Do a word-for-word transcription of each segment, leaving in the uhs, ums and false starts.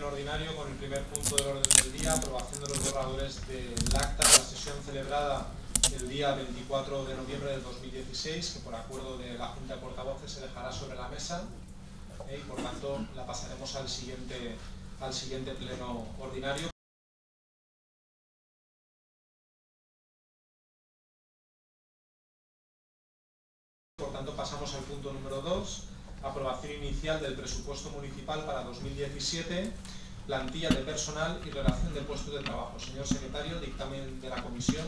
ordinario con el primer punto del orden del día, aprobación de los borradores del acta de la sesión celebrada el día veinticuatro de noviembre del dos mil dieciséis, que por acuerdo de la Junta de Portavoces se dejará sobre la mesa eh, y por tanto la pasaremos al siguiente, al siguiente pleno ordinario. Por tanto, pasamos al punto número dos, aprobación inicial del presupuesto municipal para dos mil diecisiete, plantilla de personal y relación de puestos de trabajo. Señor secretario, dictamen de la comisión.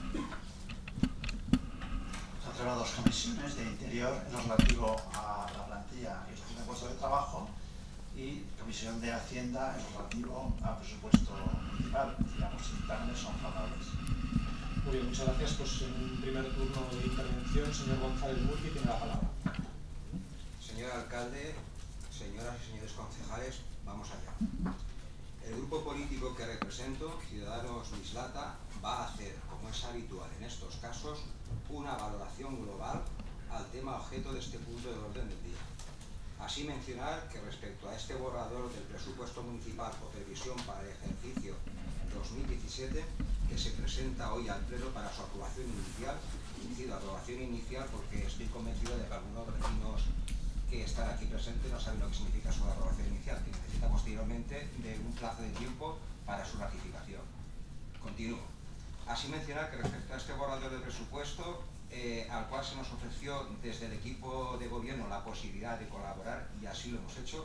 Se han celebrado dos comisiones de interior en lo relativo a la plantilla y relación de puestos de trabajo y comisión de Hacienda en lo relativo al presupuesto municipal. Digamos, los dictámenes son favorables. Muy bien, muchas gracias. Pues en un primer turno de intervención, señor González Murqui tiene la palabra. Señor alcalde, señoras y señores concejales, vamos allá. El grupo político que represento, Ciudadanos Mislata, va a hacer, como es habitual en estos casos, una valoración global al tema objeto de este punto del orden del día. Así mencionar que respecto a este borrador del presupuesto municipal o previsión para el ejercicio dos mil diecisiete, que se presenta hoy al Pleno para su aprobación inicial, incido aprobación inicial porque estoy convencido de que algunos vecinos que están aquí presentes no saben lo que significa su aprobación inicial, que necesita posteriormente de un plazo de tiempo para su ratificación. Continúo. Así mencionar que respecto a este borrador de presupuesto, eh, al cual se nos ofreció desde el equipo de gobierno la posibilidad de colaborar, y así lo hemos hecho,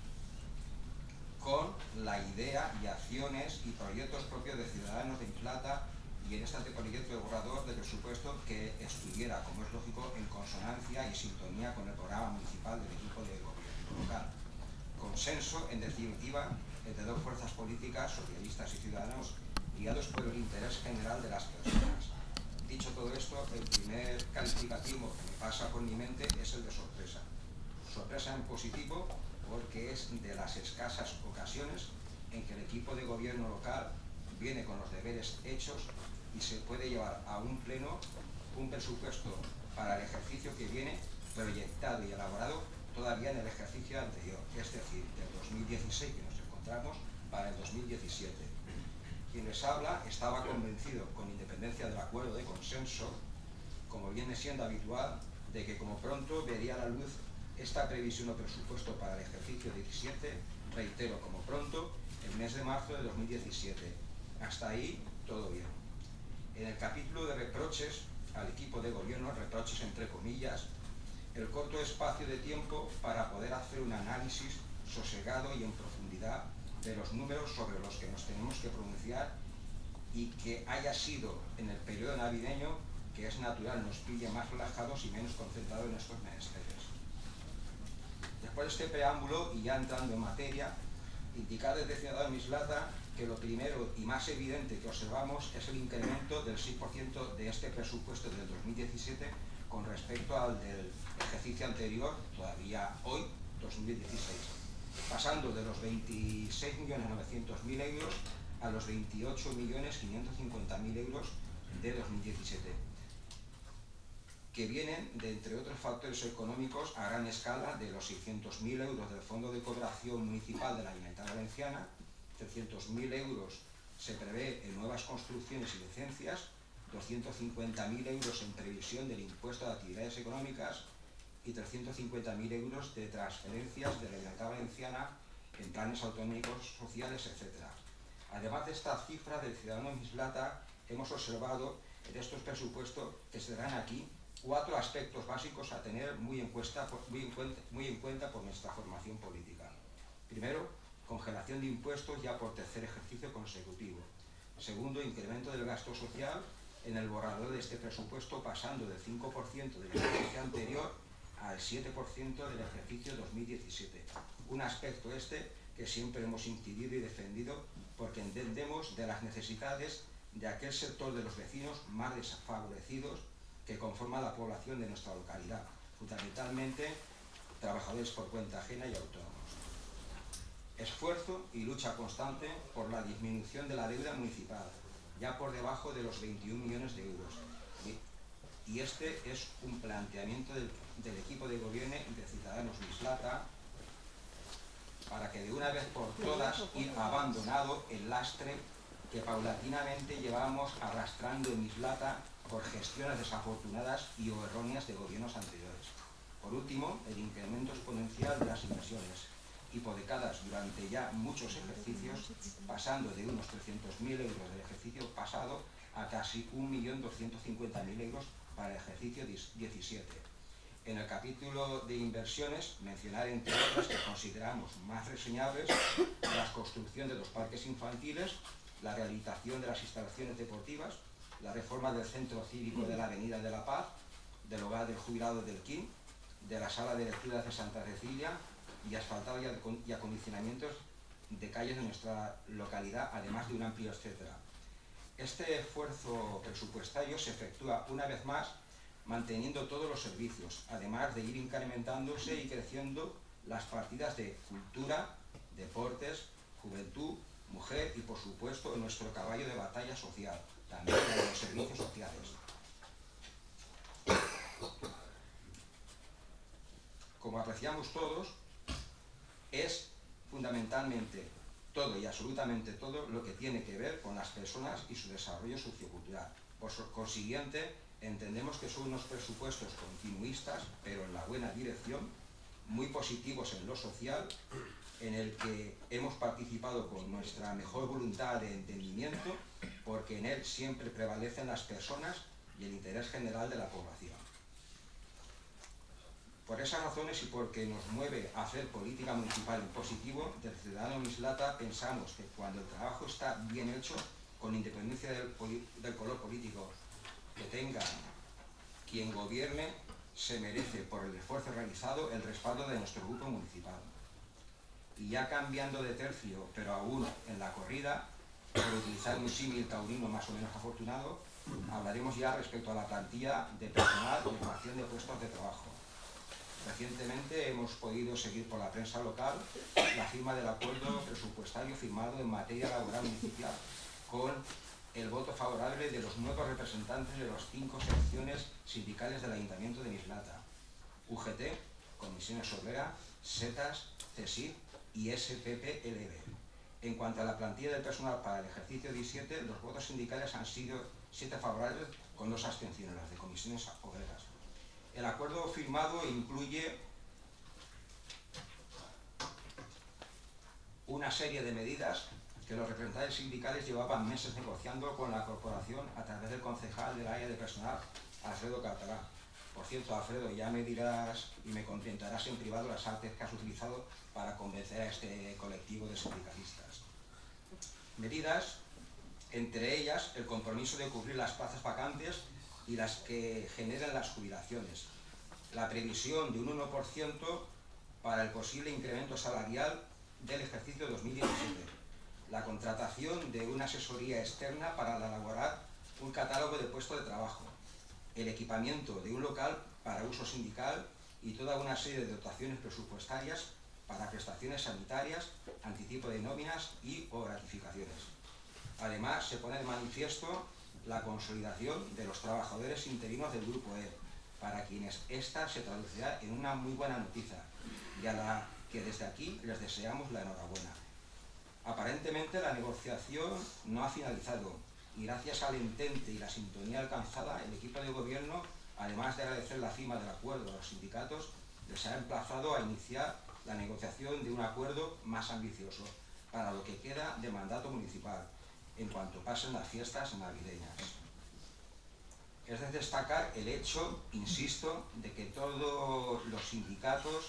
con la idea y acciones y proyectos propios de Ciudadanos de Mislata, y en este anteproyecto de borrador de presupuesto que estuviera, como es lógico, en consonancia y sintonía con el programa municipal del equipo de gobierno local. Consenso, en definitiva, entre dos fuerzas políticas, socialistas y ciudadanos, guiados por el interés general de las personas. Dicho todo esto, el primer calificativo que me pasa por mi mente es el de sorpresa. Sorpresa en positivo, porque es de las escasas ocasiones en que el equipo de gobierno local viene con los deberes hechos y se puede llevar a un pleno un presupuesto para el ejercicio que viene proyectado y elaborado todavía en el ejercicio anterior, es decir, del dos mil dieciséis que nos encontramos para el dos mil diecisiete. Quien les habla estaba convencido, con independencia del acuerdo de consenso, como viene siendo habitual, de que como pronto vería la luz esta previsión o presupuesto para el ejercicio diecisiete, reitero, como pronto, el mes de marzo de dos mil diecisiete. Hasta ahí, todo bien. En el capítulo de reproches al equipo de gobierno, reproches entre comillas, el corto espacio de tiempo para poder hacer un análisis sosegado y en profundidad de los números sobre los que nos tenemos que pronunciar, y que haya sido en el periodo navideño, que es natural, nos pille más relajados y menos concentrados en estos menesteres. Después de este preámbulo, y ya entrando en materia, indicar desde Ciudadanos Mislata que lo primero y más evidente que observamos es el incremento del seis por ciento de este presupuesto del dos mil diecisiete con respecto al del ejercicio anterior, todavía hoy, dos mil dieciséis, pasando de los veintiséis millones novecientos mil euros a los veintiocho millones quinientos cincuenta mil euros de dos mil diecisiete. Que vienen de, entre otros factores económicos, a gran escala de los seiscientos mil euros del Fondo de Cooperación Municipal de la Generalitat Valenciana, trescientos mil euros se prevé en nuevas construcciones y licencias, doscientos cincuenta mil euros en previsión del impuesto de actividades económicas y trescientos cincuenta mil euros de transferencias de la Generalitat Valenciana en planes autonómicos, sociales, etcétera. Además de esta cifra del Ciudadano Mislata, hemos observado en estos presupuestos que se darán aquí cuatro aspectos básicos a tener muy en, cuenta, muy, en cuenta, muy en cuenta por nuestra formación política. Primero, congelación de impuestos ya por tercer ejercicio consecutivo. Segundo, incremento del gasto social en el borrador de este presupuesto, pasando del cinco por ciento del ejercicio anterior al siete por ciento del ejercicio dos mil diecisiete. Un aspecto este que siempre hemos incidido y defendido porque entendemos de las necesidades de aquel sector de los vecinos más desfavorecidos que conforma la población de nuestra localidad, fundamentalmente trabajadores por cuenta ajena y autónomos. Esfuerzo y lucha constante por la disminución de la deuda municipal, ya por debajo de los veintiún millones de euros. Y este es un planteamiento del, del equipo de gobierno de Ciudadanos Mislata, para que de una vez por todas ir abandonado el lastre que paulatinamente llevamos arrastrando en Mislata por gestiones desafortunadas y o erróneas de gobiernos anteriores. Por último, el incremento exponencial de las inversiones, hipotecadas durante ya muchos ejercicios, pasando de unos trescientos mil euros del ejercicio pasado a casi un millón doscientos cincuenta mil euros para el ejercicio diecisiete. En el capítulo de inversiones, mencionar entre otras que consideramos más reseñables la construcción de los parques infantiles, la rehabilitación de las instalaciones deportivas, la reforma del centro cívico de la Avenida de la Paz, del hogar del jubilado del Quim, de la sala de lecturas de Santa Cecilia y asfaltado y acondicionamientos de calles de nuestra localidad, además de un amplio etcétera. Este esfuerzo presupuestario se efectúa una vez más manteniendo todos los servicios, además de ir incrementándose y creciendo las partidas de cultura, deportes, juventud, mujer y, por supuesto, nuestro caballo de batalla social, también de los servicios sociales. Como apreciamos todos, es fundamentalmente todo y absolutamente todo lo que tiene que ver con las personas y su desarrollo sociocultural. Por consiguiente, entendemos que son unos presupuestos continuistas, pero en la buena dirección, muy positivos en lo social, en el que hemos participado con nuestra mejor voluntad de entendimiento, porque en él siempre prevalecen las personas y el interés general de la población. Por esas razones y porque nos mueve a hacer política municipal en positivo, del Ciudadano Mislata pensamos que cuando el trabajo está bien hecho, con independencia del, del color político que tenga quien gobierne, se merece por el esfuerzo realizado el respaldo de nuestro grupo municipal. Y ya cambiando de tercio, pero aún en la corrida, por utilizar un símil taurino más o menos afortunado, hablaremos ya respecto a la plantilla de personal y formación de puestos de trabajo. Recientemente hemos podido seguir por la prensa local la firma del acuerdo presupuestario firmado en materia laboral municipal con el voto favorable de los nuevos representantes de las cinco secciones sindicales del Ayuntamiento de Mislata: U G T, Comisiones Obreras, SETAS, CESIF y S P P L B. En cuanto a la plantilla del personal para el ejercicio diecisiete, los votos sindicales han sido siete favorables con dos abstenciones, las de Comisiones Obreras. El acuerdo firmado incluye una serie de medidas que los representantes sindicales llevaban meses negociando con la corporación a través del concejal del área de personal, Alfredo Catalá. Por cierto, Alfredo, ya me dirás y me contentarás en privado las artes que has utilizado para convencer a este colectivo de sindicalistas. Medidas, entre ellas el compromiso de cubrir las plazas vacantes y las que generan las jubilaciones, la previsión de un uno por ciento para el posible incremento salarial del ejercicio dos mil diecisiete, la contratación de una asesoría externa para elaborar un catálogo de puestos de trabajo, el equipamiento de un local para uso sindical y toda una serie de dotaciones presupuestarias para prestaciones sanitarias, anticipo de nóminas y o gratificaciones. Además, se pone de manifiesto la consolidación de los trabajadores interinos del Grupo E, para quienes esta se traducirá en una muy buena noticia y a la que desde aquí les deseamos la enhorabuena. Aparentemente la negociación no ha finalizado y gracias al entente y la sintonía alcanzada, el equipo de gobierno, además de agradecer la firma del acuerdo a los sindicatos, les ha emplazado a iniciar la negociación de un acuerdo más ambicioso para lo que queda de mandato municipal, en cuanto pasen las fiestas navideñas. Es de destacar el hecho, insisto, de que todos los sindicatos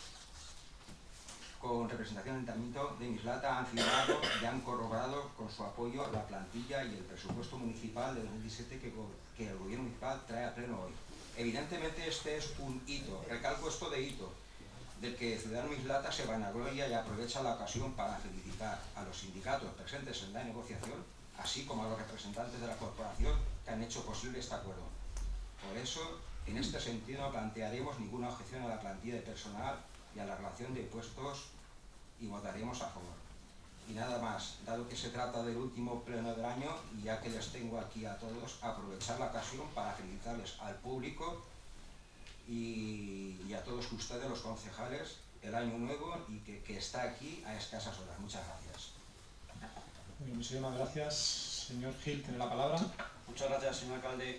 con representación en el Ayuntamiento de Mislata han firmado y han corroborado con su apoyo la plantilla y el presupuesto municipal de dos mil diecisiete que, que el gobierno municipal trae a pleno hoy. Evidentemente este es un hito, recalco esto de hito, del que Ciudadano Mislata se vanagloria y aprovecha la ocasión para felicitar a los sindicatos presentes en la negociación, así como a los representantes de la corporación que han hecho posible este acuerdo. Por eso, en este sentido, no plantearemos ninguna objeción a la plantilla de personal y a la relación de puestos y votaremos a favor. Y nada más, dado que se trata del último pleno del año y ya que les tengo aquí a todos, aprovechar la ocasión para felicitarles al público y, y a todos ustedes, los concejales, el año nuevo y que, que está aquí a escasas horas. Muchas gracias. Bueno, muchísimas gracias. Señor Gil, tiene la palabra. Muchas gracias, señor alcalde.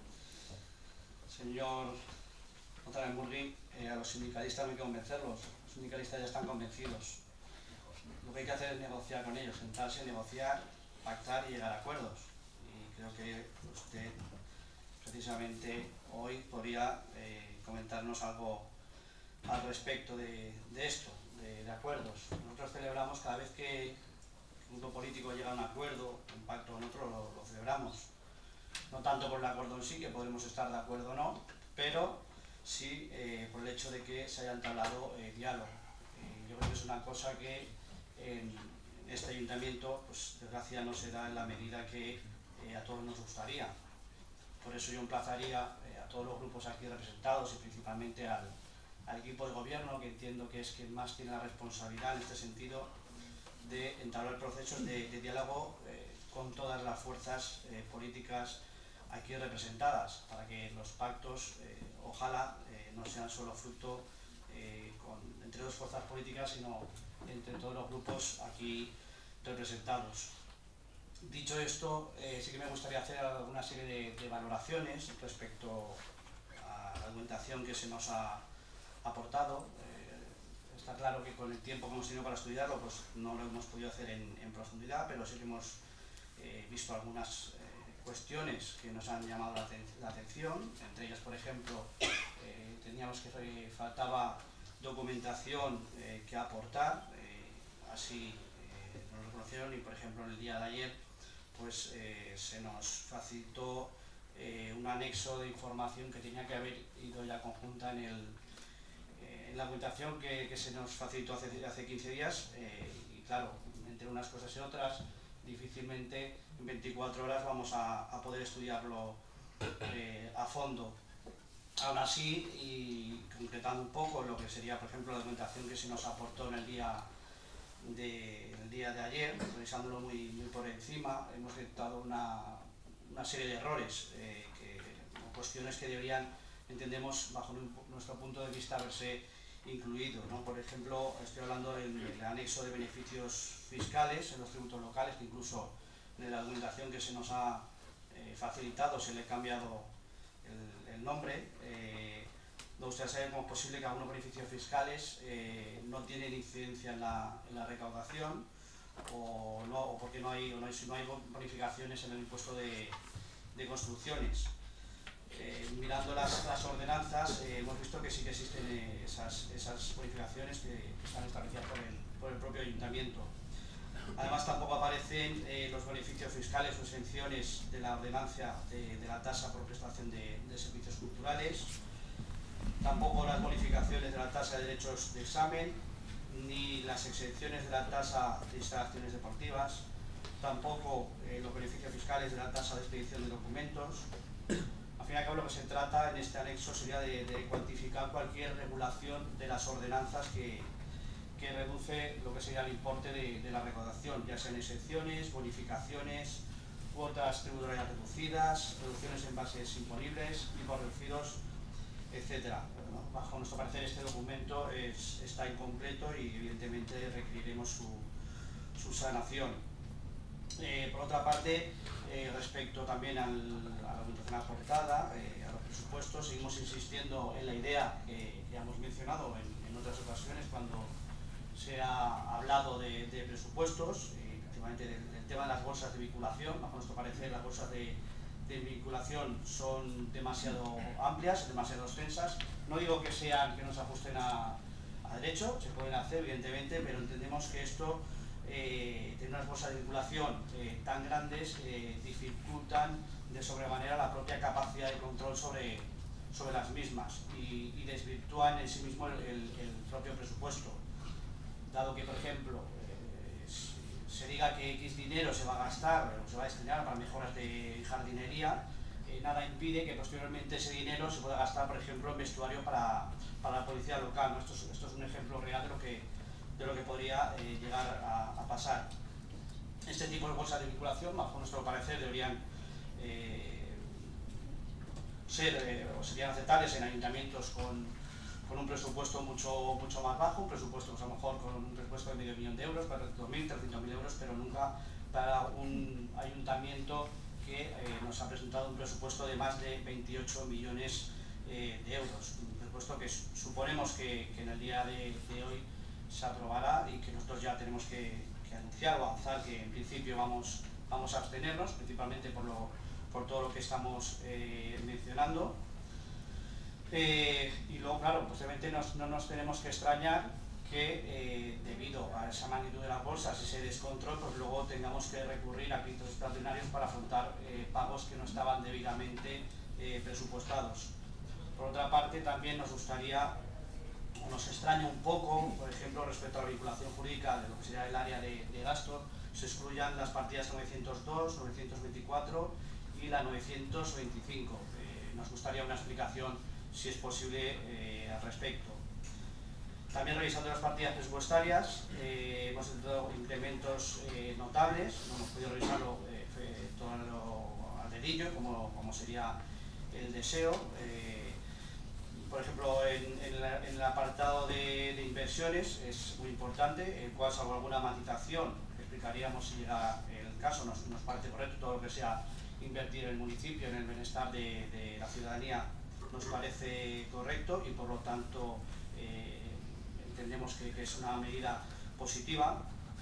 Señor González Murri, eh, a los sindicalistas no hay que convencerlos. Los sindicalistas ya están convencidos. Lo que hay que hacer es negociar con ellos, sentarse, negociar, pactar y llegar a acuerdos. Y creo que usted, precisamente hoy, podría eh, comentarnos algo al respecto de, de esto, de, de acuerdos. Nosotros celebramos cada vez que un grupo político llega a un acuerdo, un pacto con otro, lo, lo celebramos. No tanto por el acuerdo en sí, que podremos estar de acuerdo o no, pero sí eh, por el hecho de que se haya entablado eh, diálogo. Eh, yo creo que es una cosa que en este ayuntamiento, pues desgracia, no se da en la medida que eh, a todos nos gustaría. Por eso yo emplazaría eh, a todos los grupos aquí representados y principalmente al, al equipo de gobierno, que entiendo que es quien más tiene la responsabilidad en este sentido, de entablar procesos de, de diálogo eh, con todas las fuerzas eh, políticas aquí representadas, para que los pactos, eh, ojalá, eh, no sean solo fruto eh, con, entre dos fuerzas políticas, sino entre todos los grupos aquí representados. Dicho esto, eh, sí que me gustaría hacer alguna serie de, de valoraciones respecto a la argumentación que se nos ha aportado. Eh, está claro que con el tiempo que hemos tenido para estudiarlo, pues no lo hemos podido hacer en, en profundidad, pero sí que hemos eh, visto algunas eh, cuestiones que nos han llamado la, aten la atención. Entre ellas, por ejemplo, eh, teníamos que eh, faltaba documentación eh, que aportar, eh, así eh, nos lo reconocieron, y por ejemplo en el día de ayer pues eh, se nos facilitó eh, un anexo de información que tenía que haber ido ya conjunta en, el, eh, en la documentación que, que se nos facilitó hace, hace quince días, eh, y claro, entre unas cosas y otras, difícilmente en veinticuatro horas vamos a, a poder estudiarlo eh, a fondo. Aún así, y concretando un poco lo que sería, por ejemplo, la documentación que se nos aportó en el día de, en el día de ayer, revisándolo muy, muy por encima, hemos detectado una, una serie de errores, eh, que, o cuestiones que deberían, entendemos, bajo nuestro punto de vista, haberse incluido, ¿no? Por ejemplo, estoy hablando del, del anexo de beneficios fiscales en los tributos locales, que incluso en la documentación que se nos ha eh, facilitado se le ha cambiado el, el nombre. Eh, me gustaría saber cómo es posible que algunos beneficios fiscales eh, no tienen incidencia en la, en la recaudación, o, no, o porque no hay, o no, hay, no hay bonificaciones en el impuesto de, de construcciones. Eh, mirando las, las ordenanzas, eh, hemos visto que sí que existen eh, esas, esas bonificaciones que, que están establecidas por el, por el propio ayuntamiento. Además, tampoco aparecen eh, los beneficios fiscales o exenciones de la ordenanza de, de la tasa por prestación de, de servicios culturales, tampoco las bonificaciones de la tasa de derechos de examen, ni las exenciones de la tasa de instalaciones deportivas, tampoco eh, los beneficios fiscales de la tasa de expedición de documentos. Al fin y al cabo, lo que se trata en este anexo sería de, de cuantificar cualquier regulación de las ordenanzas que, que reduce lo que sería el importe de, de la recaudación, ya sean exenciones, bonificaciones, cuotas tributarias reducidas, reducciones en bases imponibles, tipos reducidos, etcétera. Bueno, bajo nuestro parecer, este documento es, está incompleto y evidentemente requeriremos su, su sanación. Eh, por otra parte, eh, respecto también al, a la documentación aportada, eh, a los presupuestos, seguimos insistiendo en la idea que, que hemos mencionado en, en otras ocasiones cuando se ha hablado de, de presupuestos, eh, principalmente del, del tema de las bolsas de vinculación. Bajo nuestro parecer, las bolsas de, de vinculación son demasiado amplias, demasiado extensas. No digo que sean, que no se ajusten a, a derecho, se pueden hacer evidentemente, pero entendemos que esto, eh, tener unas bolsas de vinculación eh, tan grandes, eh, dificultan de sobremanera la propia capacidad de control sobre, sobre las mismas y, y desvirtúan en sí mismo el, el, el propio presupuesto. Dado que, por ejemplo, eh, se diga que X dinero se va a gastar o se va a destinar para mejoras de jardinería, eh, nada impide que posteriormente ese dinero se pueda gastar, por ejemplo, en vestuario para, para la policía local, ¿no? Esto es, esto es un ejemplo real de lo que, de lo que podría eh, llegar a, a pasar. Este tipo de bolsas de vinculación, bajo nuestro parecer, deberían eh, ser eh, o serían aceptables en ayuntamientos con con un presupuesto mucho, mucho más bajo, un presupuesto pues, a lo mejor con un presupuesto de medio millón de euros, para dos mil, trescientos mil euros, pero nunca para un ayuntamiento que eh, nos ha presentado un presupuesto de más de veintiocho millones eh, de euros. Un presupuesto que suponemos que, que en el día de, de hoy se aprobará y que nosotros ya tenemos que, que anunciar o avanzar que en principio vamos, vamos a abstenernos, principalmente por, lo, por todo lo que estamos eh, mencionando. Eh, y luego, claro, posiblemente nos, no nos tenemos que extrañar que eh, debido a esa magnitud de las bolsas y ese descontrol, pues luego tengamos que recurrir a créditos extraordinarios para afrontar eh, pagos que no estaban debidamente eh, presupuestados. Por otra parte, también nos gustaría, o nos extraña un poco, por ejemplo, respecto a la vinculación jurídica de lo que sería el área de, de gasto, se excluyan las partidas novecientos dos, novecientos veinticuatro y la novecientos veinticinco. Eh, nos gustaría una explicación, si es posible, eh, al respecto. También revisando las partidas presupuestarias, eh, hemos encontrado incrementos eh, notables, no hemos podido revisarlo eh, todo lo, al dedillo, como, como sería el deseo. Eh, por ejemplo, en, en, la, en el apartado de, de inversiones es muy importante, el cual, salvo alguna matización, explicaríamos si llega el caso, nos, nos parece correcto todo lo que sea invertir en el municipio, en el bienestar de, de la ciudadanía, nos parece correcto y por lo tanto eh, entendemos que, que es una medida positiva,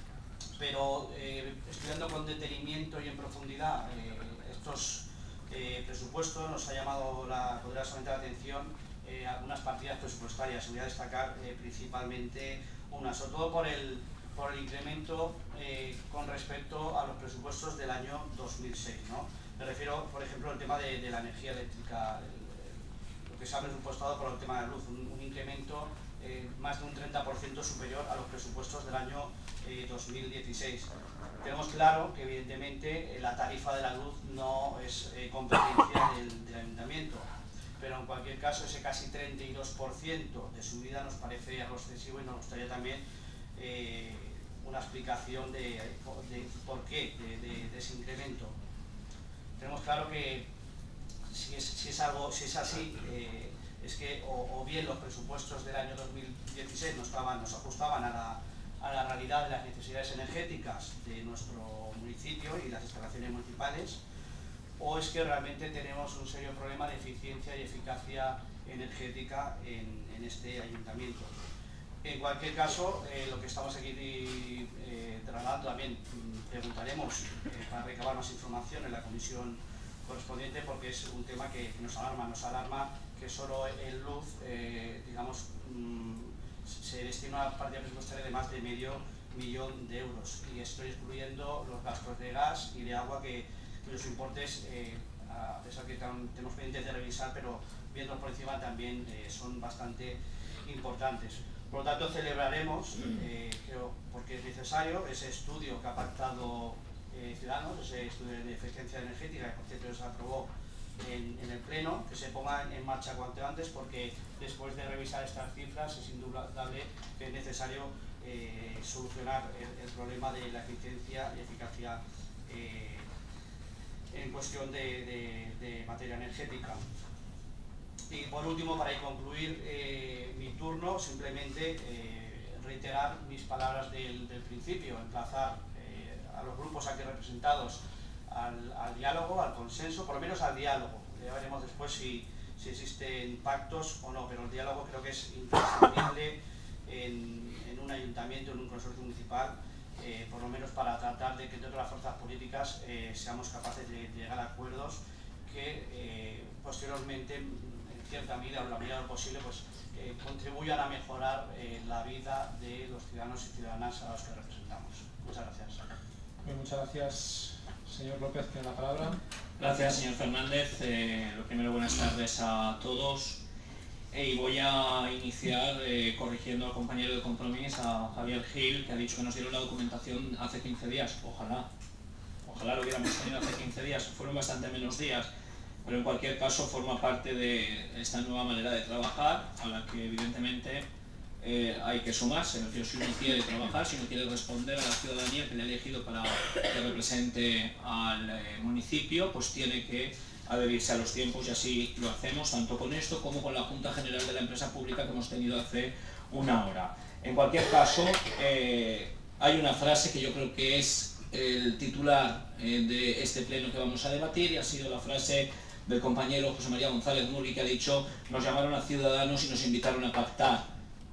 pero eh, estudiando con detenimiento y en profundidad eh, estos eh, presupuestos nos ha llamado la, poderosamente la atención eh, algunas partidas presupuestarias. Voy a destacar eh, principalmente una, sobre todo por el, por el incremento eh, con respecto a los presupuestos del año dos mil seis, ¿no? Me refiero, por ejemplo, al tema de, de la energía eléctrica, el, el, lo que se ha presupuestado por el tema de la luz, un, un incremento Eh, más de un treinta por ciento superior a los presupuestos del año eh, dos mil dieciséis. Tenemos claro que evidentemente eh, la tarifa de la luz no es eh, competencia del, del ayuntamiento, pero en cualquier caso ese casi treinta y dos por ciento de subida nos parece algo excesivo y nos gustaría también eh, una explicación de, de por qué de, de, de ese incremento. Tenemos claro que si es, si es, algo, si es así, eh, es que o, o bien los presupuestos del año dos mil dieciséis no, estaban, no se ajustaban a la, a la realidad de las necesidades energéticas de nuestro municipio y las instalaciones municipales, o es que realmente tenemos un serio problema de eficiencia y eficacia energética en, en este ayuntamiento. En cualquier caso, eh, lo que estamos aquí eh, trasladando también preguntaremos eh, para recabar más información en la comisión correspondiente, porque es un tema que, que nos alarma, nos alarma que solo en luz, eh, digamos, mmm, se destina una partida presupuestaria de más de medio millón de euros, y estoy excluyendo los gastos de gas y de agua, que, que los importes, eh, a pesar que tenemos pendientes de revisar, pero viendo por encima también eh, son bastante importantes. Por lo tanto, celebraremos, eh, creo, porque es necesario, ese estudio que ha pactado eh, Ciudadanos, ese estudio de eficiencia energética, que por cierto se aprobó en, en el Pleno, que se ponga en marcha cuanto antes, porque después de revisar estas cifras es indudable que es necesario eh, solucionar el, el problema de la eficiencia y eficacia eh, en cuestión de, de, de materia energética. Y por último, para concluir eh, mi turno, simplemente eh, reiterar mis palabras del, del principio, emplazar eh, a los grupos aquí representados al, al diálogo, al consenso, por lo menos al diálogo. Ya veremos después si, si existen pactos o no, pero el diálogo creo que es imprescindible en, en un ayuntamiento, en un consorcio municipal, eh, por lo menos para tratar de que entre las fuerzas políticas eh, seamos capaces de, de llegar a acuerdos que eh, posteriormente, en cierta medida o en la medida de lo posible, pues, eh, contribuyan a mejorar eh, la vida de los ciudadanos y ciudadanas a los que representamos. Muchas gracias. Bien, muchas gracias, señor López, tiene la palabra. Gracias, señor Fernández. Eh, lo primero, buenas tardes a todos. Eh, y voy a iniciar eh, corrigiendo al compañero de Compromís, a Javier Gil, que ha dicho que nos dieron la documentación hace quince días. Ojalá, ojalá lo hubiéramos tenido hace quince días, fueron bastante menos días, pero en cualquier caso forma parte de esta nueva manera de trabajar, a la que evidentemente eh, hay que sumarse. Me refiero, si uno quiere trabajar, si uno quiere responder a la ciudadanía que le ha elegido para que represente al eh, municipio, pues tiene que adherirse a los tiempos y así lo hacemos, tanto con esto como con la Junta General de la Empresa Pública que hemos tenido hace una hora. En cualquier caso, eh, hay una frase que yo creo que es el titular eh, de este pleno que vamos a debatir y ha sido la frase del compañero José María González Murgui, que ha dicho: nos llamaron a Ciudadanos y nos invitaron a pactar.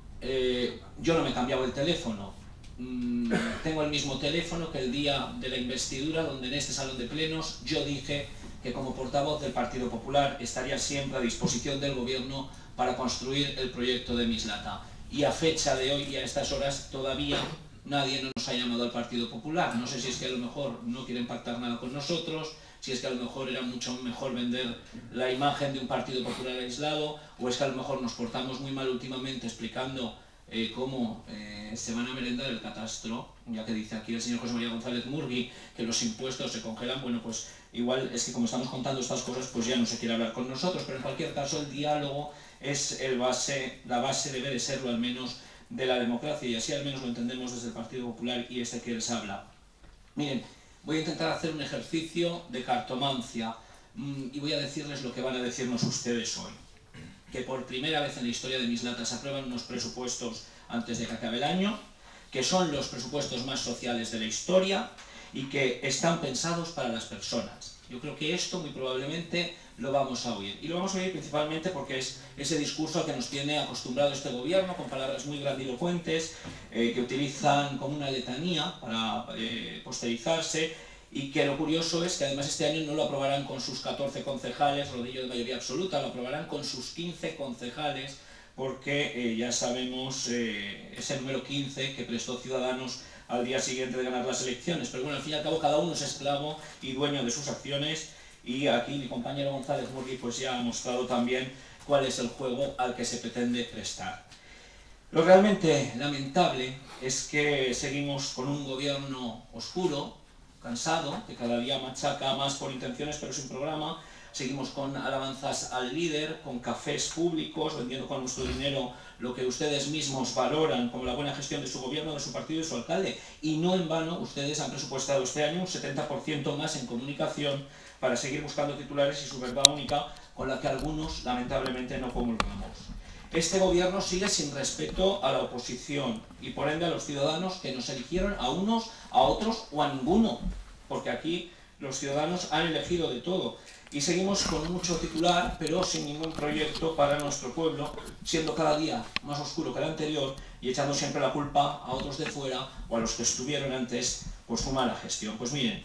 Eh, yo no me he cambiado el teléfono. Mm, tengo el mismo teléfono que el día de la investidura, donde en este salón de plenos yo dije que como portavoz del Partido Popular estaría siempre a disposición del Gobierno para construir el proyecto de Mislata. Y a fecha de hoy y a estas horas todavía nadie nos ha llamado al Partido Popular. No sé si es que a lo mejor no quieren pactar nada con nosotros, si es que a lo mejor era mucho mejor vender la imagen de un Partido Popular aislado, o es que a lo mejor nos portamos muy mal últimamente explicando eh, cómo eh, se van a merendar el catastro, ya que dice aquí el señor José María González Murgui que los impuestos se congelan. Bueno, pues igual es que como estamos contando estas cosas, pues ya no se quiere hablar con nosotros, pero en cualquier caso el diálogo es el base, la base debe de serlo al menos de la democracia, y así al menos lo entendemos desde el Partido Popular y este que les habla. Miren, voy a intentar hacer un ejercicio de cartomancia mmm, y voy a decirles lo que van a decirnos ustedes hoy. Que por primera vez en la historia de Mislata se aprueban unos presupuestos antes de que acabe el año, que son los presupuestos más sociales de la historia y que están pensados para las personas. Yo creo que esto muy probablemente lo vamos a oír. Y lo vamos a oír principalmente porque es ese discurso al que nos tiene acostumbrado este gobierno, con palabras muy grandilocuentes, eh, que utilizan como una letanía para eh, posterizarse, y que lo curioso es que además este año no lo aprobarán con sus catorce concejales, rodillo de mayoría absoluta, lo aprobarán con sus quince concejales, porque eh, ya sabemos eh, ese número quince que prestó Ciudadanos al día siguiente de ganar las elecciones. Pero bueno, al fin y al cabo cada uno es esclavo y dueño de sus acciones, y aquí mi compañero González Murgui pues ya ha mostrado también cuál es el juego al que se pretende prestar. Lo realmente lamentable es que seguimos con un gobierno oscuro, cansado, que cada día machaca más por intenciones pero sin programa. Seguimos con alabanzas al líder, con cafés públicos, vendiendo con nuestro dinero lo que ustedes mismos valoran como la buena gestión de su gobierno, de su partido y de su alcalde. Y no en vano, ustedes han presupuestado este año un setenta por ciento más en comunicación para seguir buscando titulares y su verdad única, con la que algunos lamentablemente no comulgamos. Este gobierno sigue sin respeto a la oposición y por ende a los ciudadanos que nos eligieron, a unos, a otros o a ninguno, porque aquí los ciudadanos han elegido de todo. Y seguimos con mucho titular, pero sin ningún proyecto para nuestro pueblo, siendo cada día más oscuro que el anterior y echando siempre la culpa a otros de fuera o a los que estuvieron antes por su mala gestión. Pues miren,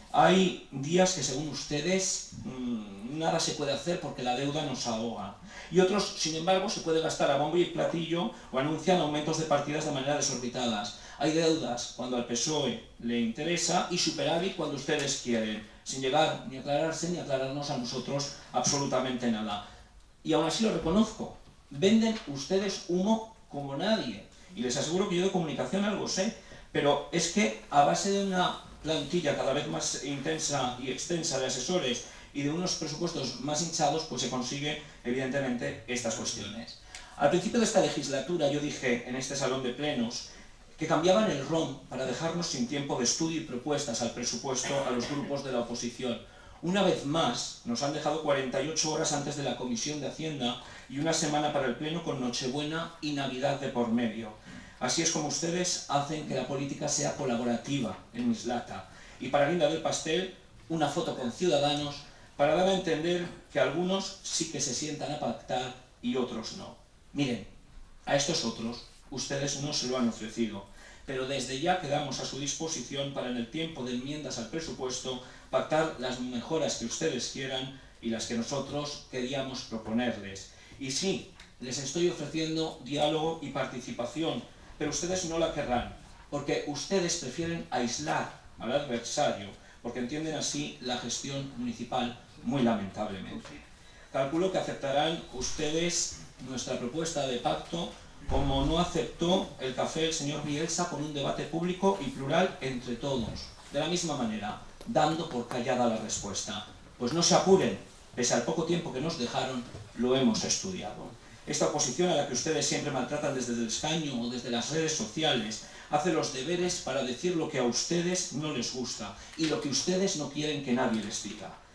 hay días que según ustedes mmm, nada se puede hacer porque la deuda nos ahoga. Y otros, sin embargo, se puede gastar a bombo y platillo o anuncian aumentos de partidas de manera desorbitadas. Hay deudas cuando al P S O E le interesa y superávit cuando ustedes quieren, sin llegar ni a aclararse ni a aclararnos a nosotros absolutamente nada. Y aún así lo reconozco, venden ustedes humo como nadie. Y les aseguro que yo de comunicación algo sé, pero es que a base de una plantilla cada vez más intensa y extensa de asesores y de unos presupuestos más hinchados, pues se consigue evidentemente estas cuestiones. Al principio de esta legislatura yo dije en este salón de plenos que cambiaban el ron para dejarnos sin tiempo de estudio y propuestas al presupuesto a los grupos de la oposición. Una vez más nos han dejado cuarenta y ocho horas antes de la Comisión de Hacienda y una semana para el pleno con Nochebuena y Navidad de por medio. Así es como ustedes hacen que la política sea colaborativa en Mislata. Y para guinda del pastel, una foto con Ciudadanos para dar a entender que algunos sí que se sientan a pactar y otros no. Miren, a estos otros ustedes no se lo han ofrecido, pero desde ya quedamos a su disposición para en el tiempo de enmiendas al presupuesto pactar las mejoras que ustedes quieran y las que nosotros queríamos proponerles. Y sí, les estoy ofreciendo diálogo y participación, pero ustedes no la querrán, porque ustedes prefieren aislar al adversario, porque entienden así la gestión municipal muy lamentablemente. Calculo que aceptarán ustedes nuestra propuesta de pacto como no aceptó el café el señor Bielsa con un debate público y plural entre todos, de la misma manera, dando por callada la respuesta. Pues no se apuren, pese al poco tiempo que nos dejaron, lo hemos estudiado. Esta oposición a la que ustedes siempre maltratan desde el escaño o desde las redes sociales, hace los deberes para decir lo que a ustedes no les gusta y lo que ustedes no quieren que nadie les diga.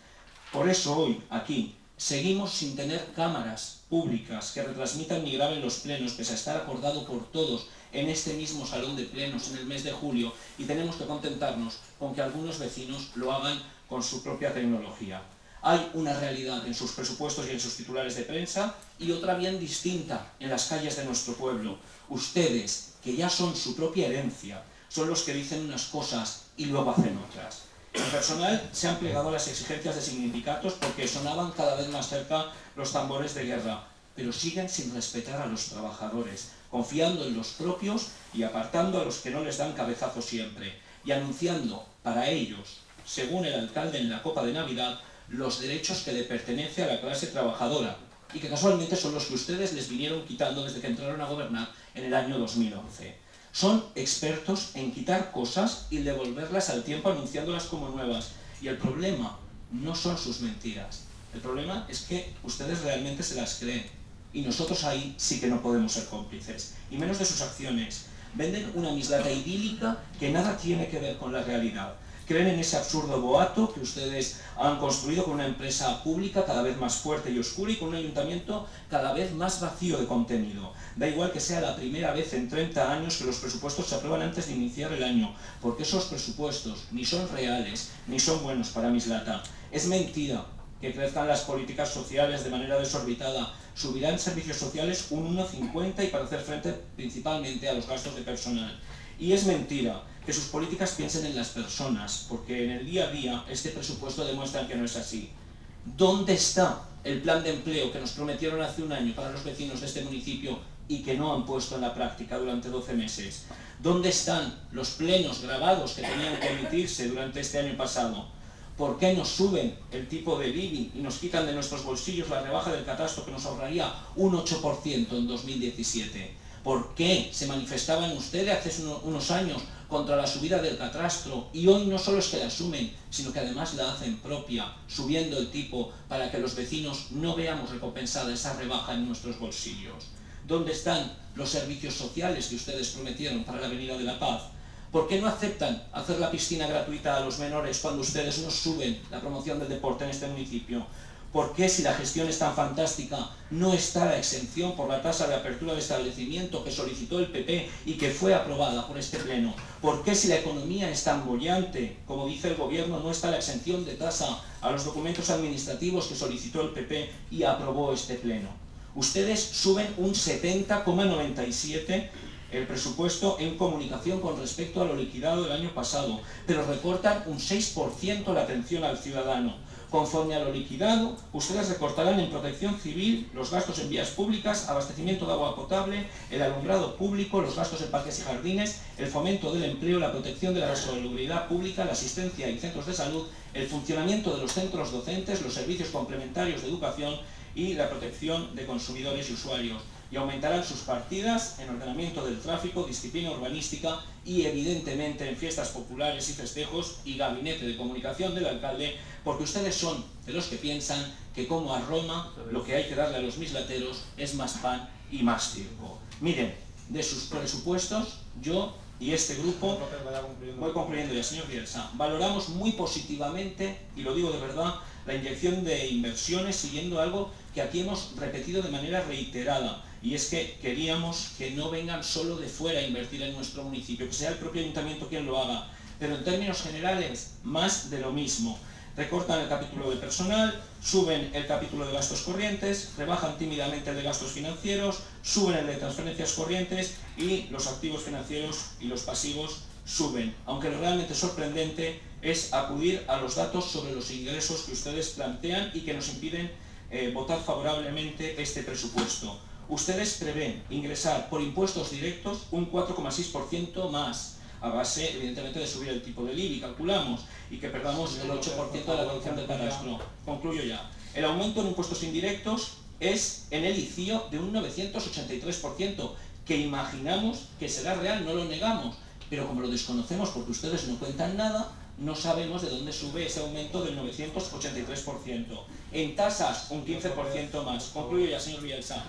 Por eso hoy, aquí, seguimos sin tener cámaras públicas que retransmitan ni graben los plenos, pese a estar acordado por todos en este mismo salón de plenos en el mes de julio, y tenemos que contentarnos con que algunos vecinos lo hagan con su propia tecnología. Hay una realidad en sus presupuestos y en sus titulares de prensa y otra bien distinta en las calles de nuestro pueblo. Ustedes, que ya son su propia herencia, son los que dicen unas cosas y luego hacen otras. En personal se han plegado a las exigencias de sindicatos porque sonaban cada vez más cerca los tambores de guerra, pero siguen sin respetar a los trabajadores, confiando en los propios y apartando a los que no les dan cabezazo siempre, y anunciando para ellos, según el alcalde en la Copa de Navidad, los derechos que le pertenece a la clase trabajadora, y que casualmente son los que ustedes les vinieron quitando desde que entraron a gobernar en el año dos mil once. Son expertos en quitar cosas y devolverlas al tiempo anunciándolas como nuevas. Y el problema no son sus mentiras. El problema es que ustedes realmente se las creen. Y nosotros ahí sí que no podemos ser cómplices. Y menos de sus acciones. Venden una mislata idílica que nada tiene que ver con la realidad. Creen en ese absurdo boato que ustedes han construido con una empresa pública cada vez más fuerte y oscura y con un ayuntamiento cada vez más vacío de contenido. Da igual que sea la primera vez en treinta años que los presupuestos se aprueban antes de iniciar el año, porque esos presupuestos ni son reales ni son buenos para Mislata. Es mentira que crezcan las políticas sociales de manera desorbitada. Subirán servicios sociales un uno coma cincuenta y para hacer frente principalmente a los gastos de personal. Y es mentira que sus políticas piensen en las personas, porque en el día a día este presupuesto demuestra que no es así. ¿Dónde está el plan de empleo que nos prometieron hace un año para los vecinos de este municipio y que no han puesto en la práctica durante doce meses? ¿Dónde están los plenos grabados que tenían que emitirse durante este año pasado? ¿Por qué nos suben el tipo de I B I y nos quitan de nuestros bolsillos la rebaja del catastro que nos ahorraría un ocho por ciento en dos mil diecisiete? ¿Por qué se manifestaban ustedes hace unos años contra la subida del catastro y hoy no solo es que la asumen, sino que además la hacen propia, subiendo el tipo para que los vecinos no veamos recompensada esa rebaja en nuestros bolsillos? ¿Dónde están los servicios sociales que ustedes prometieron para la Avenida de la Paz? ¿Por qué no aceptan hacer la piscina gratuita a los menores cuando ustedes no suben la promoción del deporte en este municipio? ¿Por qué, si la gestión es tan fantástica, no está la exención por la tasa de apertura de establecimiento que solicitó el P P y que fue aprobada por este pleno? ¿Por qué, si la economía es tan bollante, como dice el gobierno, no está la exención de tasa a los documentos administrativos que solicitó el P P y aprobó este pleno? Ustedes suben un setenta coma noventa y siete el presupuesto en comunicación con respecto a lo liquidado del año pasado, pero recortan un seis por ciento la atención al ciudadano. Conforme a lo liquidado, ustedes recortarán en protección civil los gastos en vías públicas, abastecimiento de agua potable, el alumbrado público, los gastos en parques y jardines, el fomento del empleo, la protección de la salubridad pública, la asistencia y centros de salud, el funcionamiento de los centros docentes, los servicios complementarios de educación y la protección de consumidores y usuarios. Y aumentarán sus partidas en ordenamiento del tráfico, disciplina urbanística y evidentemente en fiestas populares y festejos y gabinete de comunicación del alcalde, porque ustedes son de los que piensan que como a Roma lo que hay que darle a los mislateros es más pan y más circo. Miren, de sus presupuestos yo y este grupo, voy concluyendo ya, señor Bielsa, valoramos muy positivamente, y lo digo de verdad, la inyección de inversiones siguiendo algo que aquí hemos repetido de manera reiterada, y es que queríamos que no vengan solo de fuera a invertir en nuestro municipio, que sea el propio ayuntamiento quien lo haga, pero en términos generales, más de lo mismo. Recortan el capítulo de personal, suben el capítulo de gastos corrientes, rebajan tímidamente el de gastos financieros, suben el de transferencias corrientes y los activos financieros y los pasivos suben. Aunque lo realmente sorprendente es acudir a los datos sobre los ingresos que ustedes plantean y que nos impiden eh, votar favorablemente este presupuesto. Ustedes prevén ingresar por impuestos directos un cuatro coma seis por ciento más, a base, evidentemente, de subir el tipo del I B I, calculamos, y que perdamos el ocho por ciento de la reducción del catastro. Concluyo ya. El aumento en impuestos indirectos es en el I C I O de un novecientos ochenta y tres por ciento, que imaginamos que será real, no lo negamos, pero como lo desconocemos porque ustedes no cuentan nada, no sabemos de dónde sube ese aumento del novecientos ochenta y tres por ciento. En tasas, un quince por ciento más. Concluyo ya, señor Bielsa.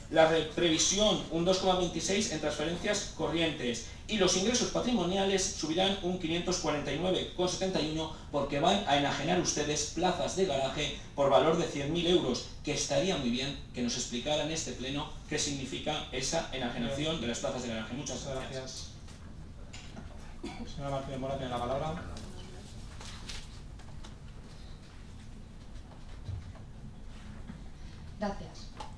la previsión un dos coma veintiséis en transferencias corrientes y los ingresos patrimoniales subirán un quinientos cuarenta y nueve coma setenta y uno porque van a enajenar ustedes plazas de garaje por valor de cien mil euros, que estaría muy bien que nos explicara en este pleno qué significa esa enajenación de las plazas de garaje. Muchas gracias. Gracias. Señora Martínez Mora tiene la palabra. Gracias.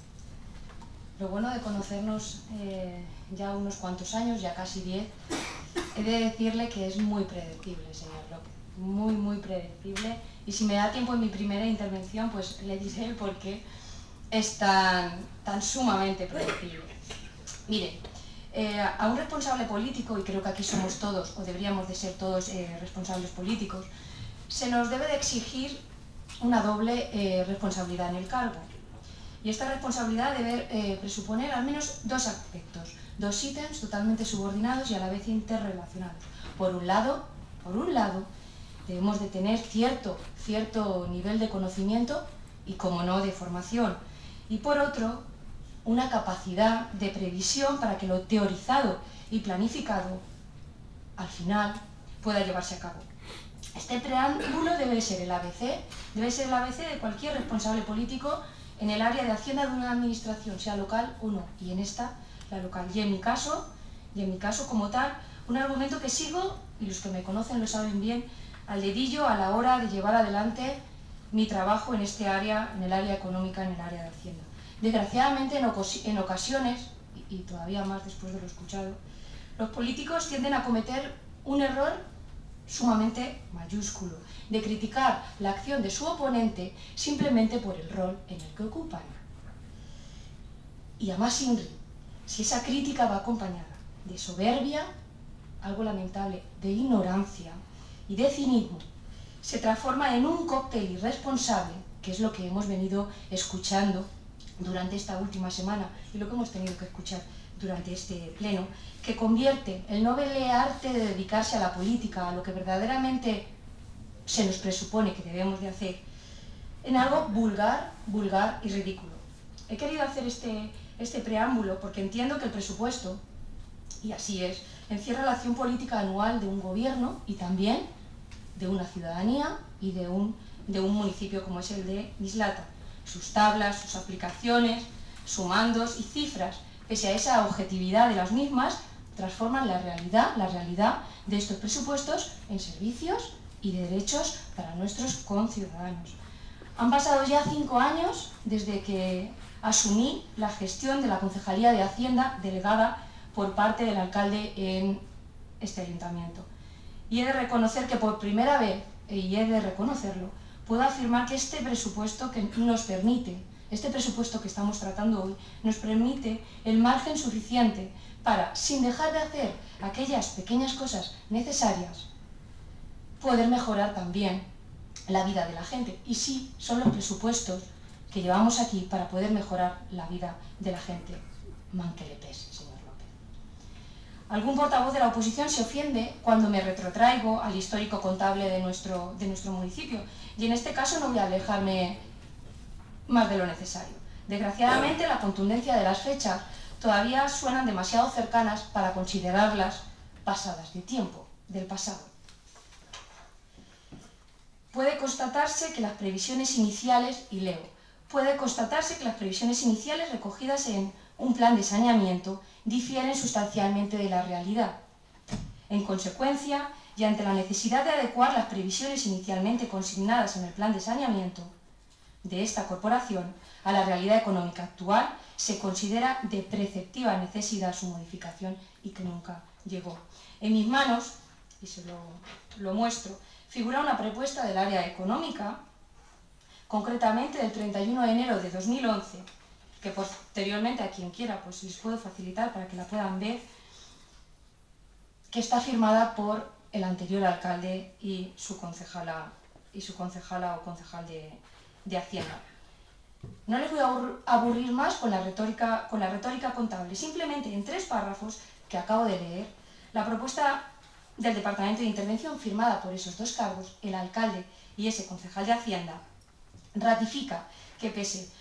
Lo bueno de conocernos eh, ya unos cuantos años, ya casi diez, he de decirle que es muy predecible, señor López, muy, muy predecible. Y si me da tiempo en mi primera intervención, pues le diré el por qué es tan, tan sumamente predecible. Mire, eh, a un responsable político, y creo que aquí somos todos, o deberíamos de ser todos eh, responsables políticos, se nos debe de exigir una doble eh, responsabilidad en el cargo. Y esta responsabilidad debe eh, presuponer al menos dos aspectos, dos ítems totalmente subordinados y a la vez interrelacionados. Por un lado, por un lado debemos de tener cierto, cierto nivel de conocimiento y, como no, de formación. Y por otro, una capacidad de previsión para que lo teorizado y planificado, al final, pueda llevarse a cabo. Este preámbulo debe ser el A B C, debe ser el A B C de cualquier responsable político en el área de Hacienda de una administración, sea local o no, y en esta, la local. Y en mi caso, y en mi caso como tal, un argumento que sigo, y los que me conocen lo saben bien, al dedillo a la hora de llevar adelante mi trabajo en este área, en el área económica, en el área de Hacienda. Desgraciadamente, en, en ocasiones, y, y todavía más después de lo escuchado, los políticos tienden a cometer un error sumamente mayúsculo, de criticar la acción de su oponente simplemente por el rol en el que ocupan. Y a más Inri, si esa crítica va acompañada de soberbia, algo lamentable, de ignorancia y de cinismo, se transforma en un cóctel irresponsable, que es lo que hemos venido escuchando durante esta última semana y lo que hemos tenido que escuchar durante este pleno, que convierte el noble arte de dedicarse a la política, a lo que verdaderamente se nos presupone que debemos de hacer, en algo vulgar, vulgar y ridículo. He querido hacer este, este preámbulo porque entiendo que el presupuesto, y así es, encierra la acción política anual de un gobierno y también de una ciudadanía y de un, de un municipio como es el de Mislata. Sus tablas, sus aplicaciones, sumandos y cifras, pese a esa objetividad de las mismas, transforman la realidad, la realidad de estos presupuestos en servicios y derechos para nuestros conciudadanos. Han pasado ya cinco años desde que asumí la gestión de la Concejalía de Hacienda delegada por parte del alcalde en este ayuntamiento. Y he de reconocer que por primera vez, y he de reconocerlo, puedo afirmar que este presupuesto que nos permite, este presupuesto que estamos tratando hoy, nos permite el margen suficiente para, sin dejar de hacer aquellas pequeñas cosas necesarias, poder mejorar también la vida de la gente. Y sí, son los presupuestos que llevamos aquí para poder mejorar la vida de la gente, man que le pese, señor López. Algún portavoz de la oposición se ofende cuando me retrotraigo al histórico contable de nuestro, de nuestro municipio, y en este caso no voy a alejarme más de lo necesario. Desgraciadamente, la contundencia de las fechas todavía suenan demasiado cercanas para considerarlas pasadas de tiempo, del pasado. Puede constatarse que las previsiones iniciales, y leo, puede constatarse que las previsiones iniciales recogidas en un plan de saneamiento difieren sustancialmente de la realidad. En consecuencia, y ante la necesidad de adecuar las previsiones inicialmente consignadas en el plan de saneamiento de esta corporación a la realidad económica actual, se considera de preceptiva necesidad su modificación y que nunca llegó. En mis manos, y se lo, lo muestro, figura una propuesta del área económica, concretamente del treinta y uno de enero de dos mil once, que posteriormente a quien quiera pues les puedo facilitar para que la puedan ver, que está firmada por el anterior alcalde y su concejala, y su concejala o concejal de, de Hacienda. No les voy a aburrir más con la, retórica, con la retórica contable. Simplemente en tres párrafos que acabo de leer, la propuesta del Departamento de Intervención firmada por esos dos cargos, el alcalde y ese concejal de Hacienda, ratifica que pese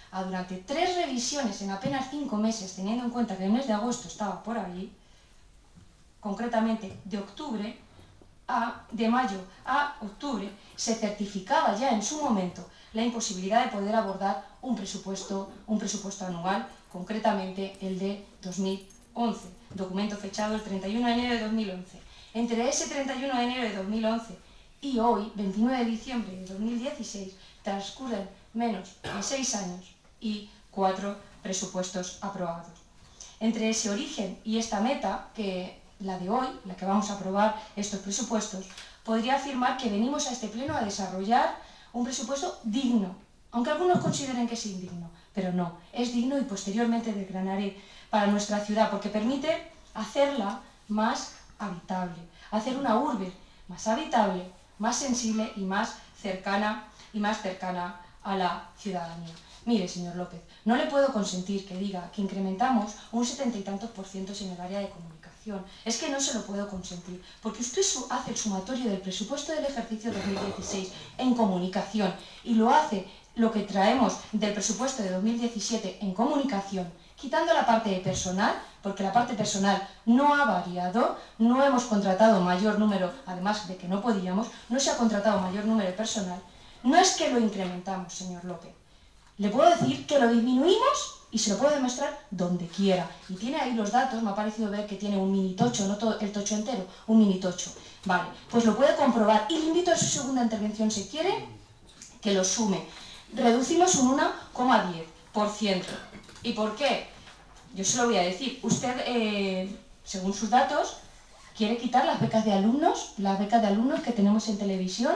a durante tres revisiones en apenas cinco meses, teniendo en cuenta que el mes de agosto estaba por ahí, concretamente de octubre a, de mayo a octubre, se certificaba ya en su momento la imposibilidad de poder abordar un presupuesto, un presupuesto anual, concretamente el de dos mil once, documento fechado el treinta y uno de enero de dos mil once. Entre ese treinta y uno de enero de dos mil once y hoy, veintinueve de diciembre de dos mil dieciséis, transcurren menos de seis años y cuatro presupuestos aprobados. Entre ese origen y esta meta, que la de hoy, la que vamos a aprobar estos presupuestos, podría afirmar que venimos a este pleno a desarrollar un presupuesto digno, aunque algunos consideren que es indigno, pero no, es digno y posteriormente desgranaré para nuestra ciudad, porque permite hacerla más habitable, hacer una urbe más habitable, más sensible y más cercana y más cercana a la ciudadanía. Mire, señor López, no le puedo consentir que diga que incrementamos un setenta y tantos por ciento en el área de comunicación. Es que no se lo puedo consentir, porque usted hace el sumatorio del presupuesto del ejercicio dos mil dieciséis en comunicación y lo hace lo que traemos del presupuesto de dos mil diecisiete en comunicación, quitando la parte de personal, porque la parte personal no ha variado, no hemos contratado mayor número, además de que no podíamos, no se ha contratado mayor número de personal. No es que lo incrementamos, señor López. Le puedo decir que lo disminuimos y se lo puedo demostrar donde quiera. Y tiene ahí los datos, me ha parecido ver que tiene un mini tocho, no todo el tocho entero, un mini tocho. Vale, pues lo puede comprobar y le invito a su segunda intervención, si quiere, que lo sume. Reducimos un uno coma diez por ciento. ¿Y por qué? Yo se lo voy a decir. Usted, eh, según sus datos, quiere quitar las becas de alumnos, las becas de alumnos que tenemos en televisión,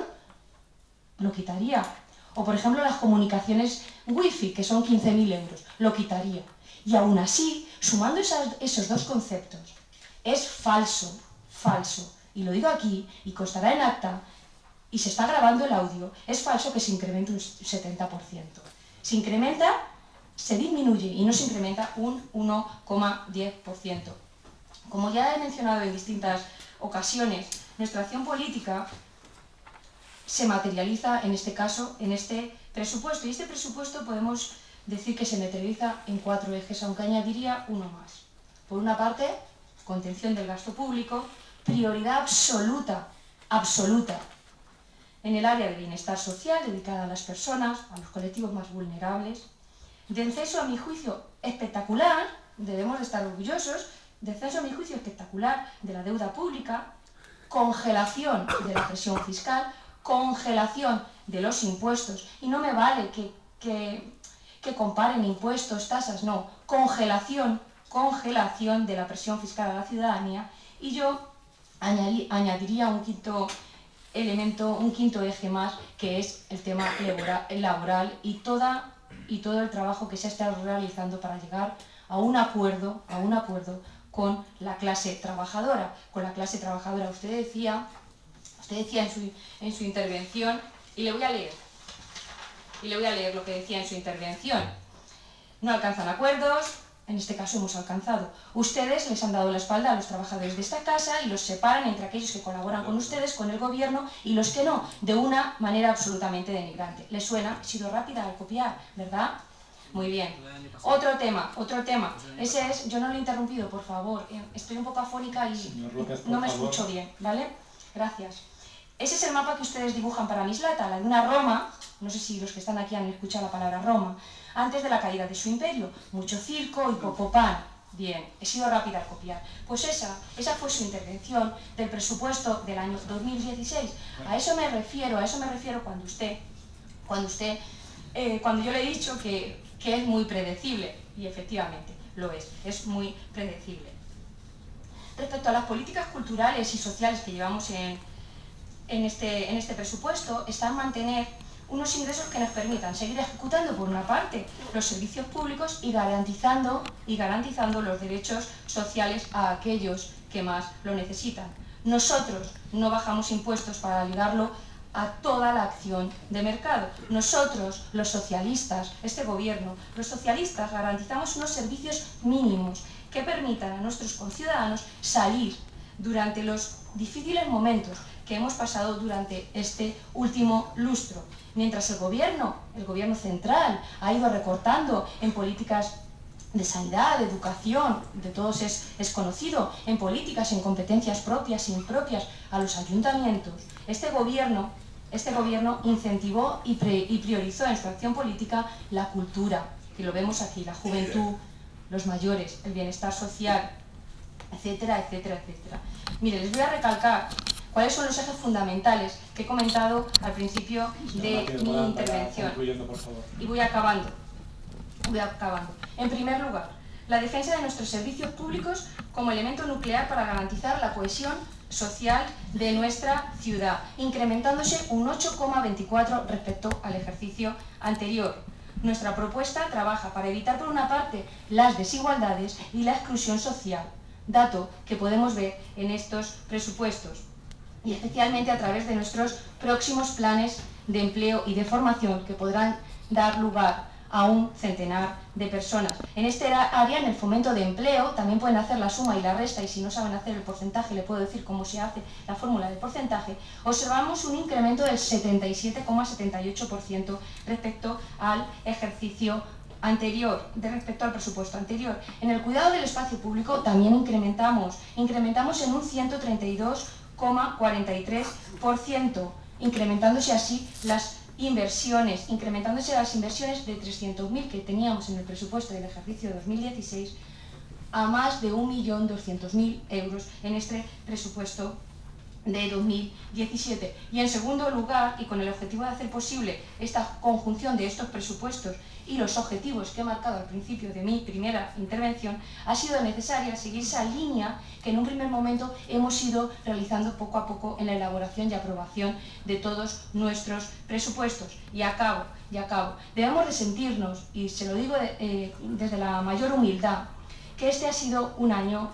lo quitaría. O, por ejemplo, las comunicaciones wifi, que son quince mil euros, lo quitaría. Y aún así, sumando esas, esos dos conceptos, es falso, falso, y lo digo aquí, y constará en acta, y se está grabando el audio, es falso que se incremente un setenta por ciento. Se incrementa, se disminuye, y no se incrementa un uno coma diez por ciento. Como ya he mencionado en distintas ocasiones, nuestra acción política se materializa, en este caso, en este presupuesto. Y este presupuesto podemos decir que se materializa en cuatro ejes, aunque añadiría uno más. Por una parte, contención del gasto público, prioridad absoluta, absoluta, en el área de bienestar social, dedicada a las personas, a los colectivos más vulnerables. Descenso, a mi juicio, espectacular, debemos de estar orgullosos, descenso, a mi juicio, espectacular de la deuda pública, congelación de la presión fiscal, congelación de los impuestos, y no me vale que, que, que comparen impuestos, tasas, no, congelación, congelación de la presión fiscal a la ciudadanía, y yo añadi, añadiría un quinto elemento, un quinto eje más, que es el tema laboral, laboral y, toda, y todo el trabajo que se está realizando para llegar a un acuerdo, a un acuerdo con la clase trabajadora, con la clase trabajadora. Usted decía Usted decía en su, en su intervención, y le voy a leer, y le voy a leer lo que decía en su intervención. No alcanzan acuerdos, en este caso hemos alcanzado. Ustedes les han dado la espalda a los trabajadores de esta casa y los separan entre aquellos que colaboran con ustedes, con el gobierno, y los que no, de una manera absolutamente denigrante. ¿Les suena? He sido rápida al copiar, ¿verdad? Muy bien. Otro tema, otro tema. Ese es, yo no lo he interrumpido, por favor. Estoy un poco afónica y López, no me favor. escucho bien, ¿vale? Gracias. Ese es el mapa que ustedes dibujan para Mislata, la de una Roma, no sé si los que están aquí han escuchado la palabra Roma, antes de la caída de su imperio. Mucho circo y poco pan. Bien, he sido rápida al copiar. Pues esa, esa fue su intervención del presupuesto del año dos mil dieciséis. A eso me refiero, a eso me refiero cuando usted, cuando usted, eh, cuando yo le he dicho que, que es muy predecible, y efectivamente lo es, es muy predecible. Respecto a las políticas culturales y sociales que llevamos en, en, este, en este presupuesto, están mantener unos ingresos que nos permitan seguir ejecutando, por una parte, los servicios públicos y garantizando, y garantizando los derechos sociales a aquellos que más lo necesitan. Nosotros no bajamos impuestos para ayudarlo a toda la acción de mercado. Nosotros, los socialistas, este gobierno, los socialistas garantizamos unos servicios mínimos que permitan a nuestros conciudadanos salir durante los difíciles momentos que hemos pasado durante este último lustro. Mientras el gobierno, el gobierno central, ha ido recortando en políticas de sanidad, de educación, de todos es, es conocido, en políticas, en competencias propias e impropias a los ayuntamientos, este gobierno, este gobierno incentivó y, pre, y priorizó en su acción política la cultura, que lo vemos aquí, la juventud, los mayores, el bienestar social, etcétera, etcétera, etcétera. Mire, les voy a recalcar cuáles son los ejes fundamentales que he comentado al principio de mi intervención. Y voy acabando. Voy acabando. En primer lugar, la defensa de nuestros servicios públicos como elemento nuclear para garantizar la cohesión social de nuestra ciudad, incrementándose un ocho coma veinticuatro respecto al ejercicio anterior. Nuestra propuesta trabaja para evitar, por una parte, las desigualdades y la exclusión social, dato que podemos ver en estos presupuestos, y especialmente a través de nuestros próximos planes de empleo y de formación que podrán dar lugar a un centenar de personas. En este área, en el fomento de empleo, también pueden hacer la suma y la resta, y si no saben hacer el porcentaje, le puedo decir cómo se hace la fórmula del porcentaje. Observamos un incremento del setenta y siete coma setenta y ocho por ciento respecto al ejercicio anterior, de respecto al presupuesto anterior. En el cuidado del espacio público también incrementamos, incrementamos en un ciento treinta y dos coma cuarenta y tres por ciento, incrementándose así las inversiones, incrementándose las inversiones de trescientos mil que teníamos en el presupuesto del ejercicio dos mil dieciséis a más de un millón doscientos mil euros en este presupuesto de dos mil diecisiete. Y en segundo lugar, y con el objetivo de hacer posible esta conjunción de estos presupuestos y los objetivos que he marcado al principio de mi primera intervención, ha sido necesaria seguir esa línea que en un primer momento hemos ido realizando poco a poco en la elaboración y aprobación de todos nuestros presupuestos. Y acabo, y acabo. Debemos de sentirnos, y se lo digo de, eh, desde la mayor humildad, que este ha sido un año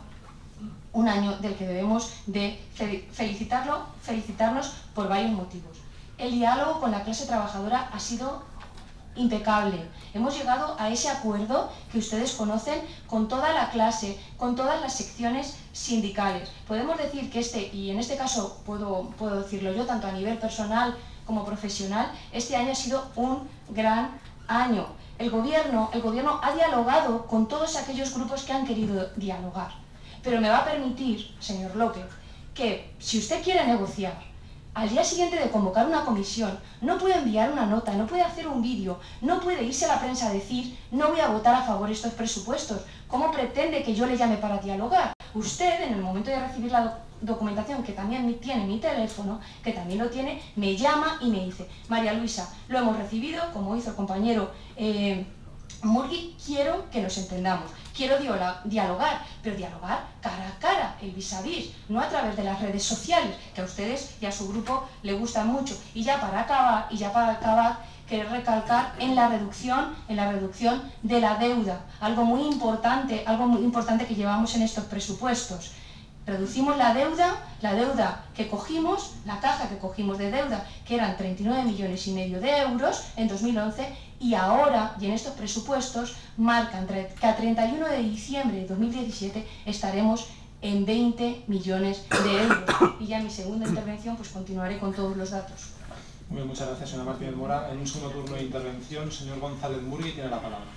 un año del que debemos de felicitarlo, felicitarnos por varios motivos. El diálogo con la clase trabajadora ha sido impecable. Hemos llegado a ese acuerdo que ustedes conocen con toda la clase, con todas las secciones sindicales. Podemos decir que este, y en este caso puedo, puedo decirlo yo, tanto a nivel personal como profesional, este año ha sido un gran año. El gobierno, el gobierno ha dialogado con todos aquellos grupos que han querido dialogar. Pero me va a permitir, señor López, que si usted quiere negociar, al día siguiente de convocar una comisión, no puede enviar una nota, no puede hacer un vídeo, no puede irse a la prensa a decir no voy a votar a favor estos presupuestos. ¿Cómo pretende que yo le llame para dialogar? Usted, en el momento de recibir la documentación, que también tiene mi teléfono, que también lo tiene, me llama y me dice: María Luisa, lo hemos recibido, como hizo el compañero eh, Murgui, quiero que nos entendamos. Quiero dialogar, pero dialogar cara a cara, el vis a vis, no a través de las redes sociales, que a ustedes y a su grupo le gustan mucho. Y ya para acabar, y ya para acabar, quiero recalcar en la reducción, en la reducción de la deuda, algo muy importante, algo muy importante que llevamos en estos presupuestos. Reducimos la deuda, la deuda que cogimos, la caja que cogimos de deuda, que eran treinta y nueve millones y medio de euros en dos mil once, y ahora, y en estos presupuestos, marcan que a treinta y uno de diciembre de dos mil diecisiete estaremos en veinte millones de euros. Y ya en mi segunda intervención pues continuaré con todos los datos. Muy bien, muchas gracias, señora Martínez Mora. En un segundo turno de intervención, señor González Murgui tiene la palabra.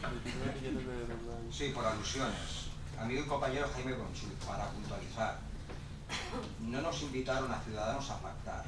Sí, por alusiones. Amigo y compañero Jaime Bonchul, para puntualizar, no nos invitaron a Ciudadanos a pactar.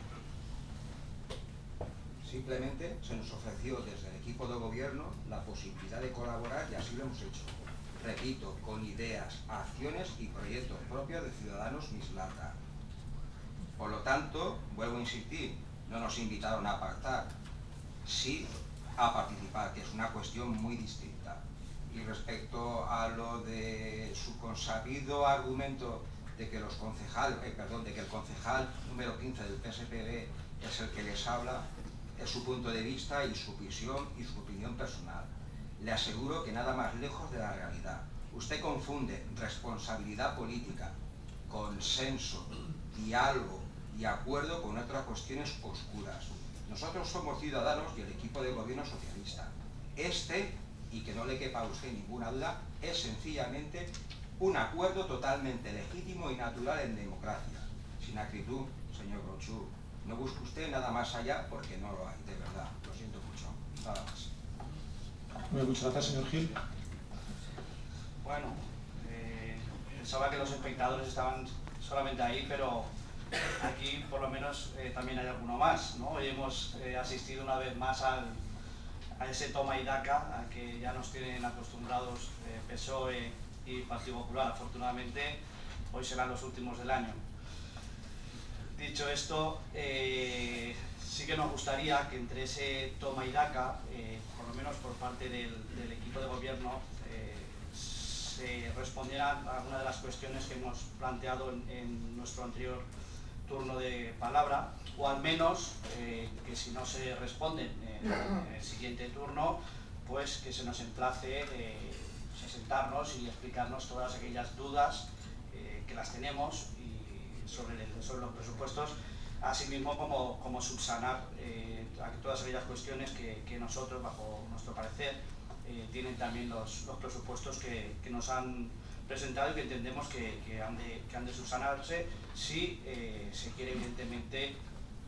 Simplemente se nos ofreció desde el equipo de gobierno la posibilidad de colaborar y así lo hemos hecho. Repito, con ideas, acciones y proyectos propios de Ciudadanos Mislata. Por lo tanto, vuelvo a insistir, no nos invitaron a pactar, sí a participar, que es una cuestión muy distinta. Y respecto a lo de su consabido argumento de que los concejales, eh, perdón, de que el concejal número quince del P S P B es el que les habla, es su punto de vista y su visión y su opinión personal. Le aseguro que nada más lejos de la realidad. Usted confunde responsabilidad política, consenso, diálogo y acuerdo con otras cuestiones oscuras. Nosotros somos Ciudadanos y el equipo de gobierno socialista. Este, y que no le quepa a usted ninguna duda, es sencillamente Un acuerdo totalmente legítimo y natural en democracia. Sin acritud, señor Brochu. No busque usted nada más allá porque no lo hay, de verdad. Lo siento mucho. Nada más. Muy muchas gracias, señor Gil. Bueno, eh, pensaba que los espectadores estaban solamente ahí, pero aquí por lo menos eh, también hay alguno más, ¿no? Hoy hemos eh, asistido una vez más al, a ese toma y daca, a que ya nos tienen acostumbrados eh, P S O E y Partido Popular. Afortunadamente, hoy serán los últimos del año. Dicho esto, eh, sí que nos gustaría que entre ese toma y daca, eh, por lo menos por parte del, del equipo de gobierno, eh, se respondieran a algunas de las cuestiones que hemos planteado en, en nuestro anterior turno de palabra, o al menos eh, que si no se responden en, en el siguiente turno, pues que se nos emplace eh, a sentarnos y explicarnos todas aquellas dudas eh, que las tenemos y sobre, el, sobre los presupuestos, asimismo como, como subsanar eh, todas aquellas cuestiones que, que nosotros, bajo nuestro parecer, eh, tienen también los, los presupuestos que, que nos han presentado y que entendemos que, que, han, de, que han de subsanarse si eh, se quiere evidentemente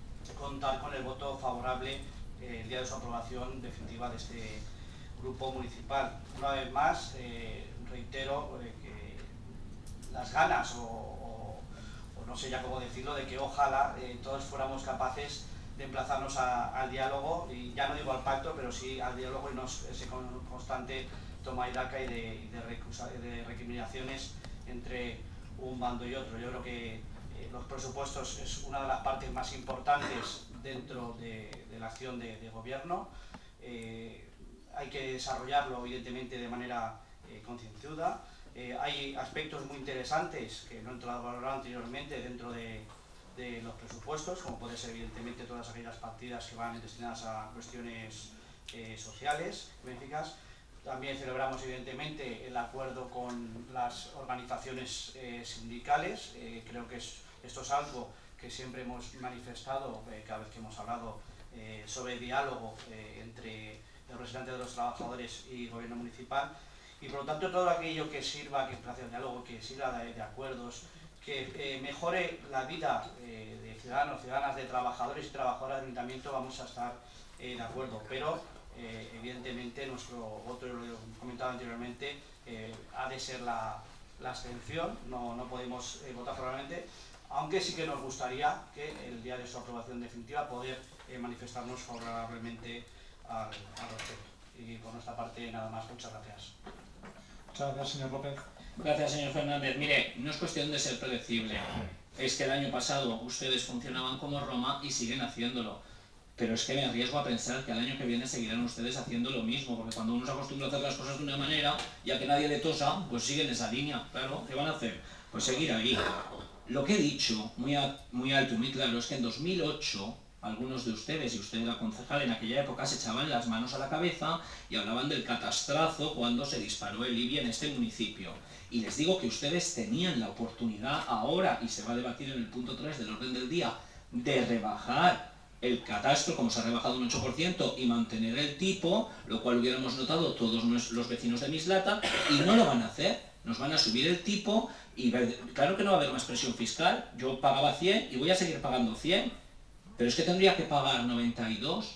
contar con el voto favorable eh, el día de su aprobación definitiva de este grupo municipal. Una vez más, eh, reitero eh, que las ganas o, o, o no sé ya cómo decirlo, de que ojalá eh, todos fuéramos capaces de emplazarnos a, al diálogo, y ya no digo al pacto, pero sí al diálogo y no ese constante toma y daca y de, y de, recusa, de recriminaciones entre un bando y otro. Yo creo que eh, los presupuestos es una de las partes más importantes dentro de, de la acción de, de gobierno. Eh, hay que desarrollarlo evidentemente de manera eh, concienzuda. Eh, hay aspectos muy interesantes que no he entrado a valorar anteriormente dentro de, de los presupuestos, como puede ser evidentemente todas aquellas partidas que van destinadas a cuestiones eh, sociales, benéficas. También celebramos evidentemente el acuerdo con las organizaciones eh, sindicales. Eh, creo que es, esto es algo que siempre hemos manifestado eh, cada vez que hemos hablado eh, sobre diálogo eh, entre el representante de los trabajadores y el gobierno municipal. Y por lo tanto todo aquello que sirva, que emplace el diálogo, que sirva de, de acuerdos, que eh, mejore la vida eh, de ciudadanos, ciudadanas, de trabajadores y trabajadoras del ayuntamiento, vamos a estar eh, de acuerdo. Pero eh, evidentemente nuestro voto, lo he comentado anteriormente, eh, ha de ser la, la abstención. No, no podemos eh, votar favorablemente, aunque sí que nos gustaría que el día de su aprobación definitiva poder eh, manifestarnos favorablemente al, al respecto. Y por nuestra parte nada más. Muchas gracias. Muchas gracias, señor López. Gracias, señor Fernández. Mire, no es cuestión de ser predecible. Es que el año pasado ustedes funcionaban como Roma y siguen haciéndolo. Pero es que me arriesgo a pensar que al año que viene seguirán ustedes haciendo lo mismo, porque cuando uno se acostumbra a hacer las cosas de una manera, ya que nadie le tosa, pues siguen esa línea. Claro, ¿qué van a hacer? Pues seguir ahí. Lo que he dicho, muy, a, muy alto y muy claro, es que en dos mil ocho... algunos de ustedes, y usted era concejal en aquella época, se echaban las manos a la cabeza y hablaban del catastrazo cuando se disparó el I B I en este municipio. Y les digo que ustedes tenían la oportunidad ahora, y se va a debatir en el punto tres del orden del día, de rebajar el catastro, como se ha rebajado un ocho por ciento, y mantener el tipo, lo cual hubiéramos notado todos los vecinos de Mislata, y no lo van a hacer. Nos van a subir el tipo, y claro que no va a haber más presión fiscal. Yo pagaba cien y voy a seguir pagando cien. Pero es que tendría que pagar noventa y dos.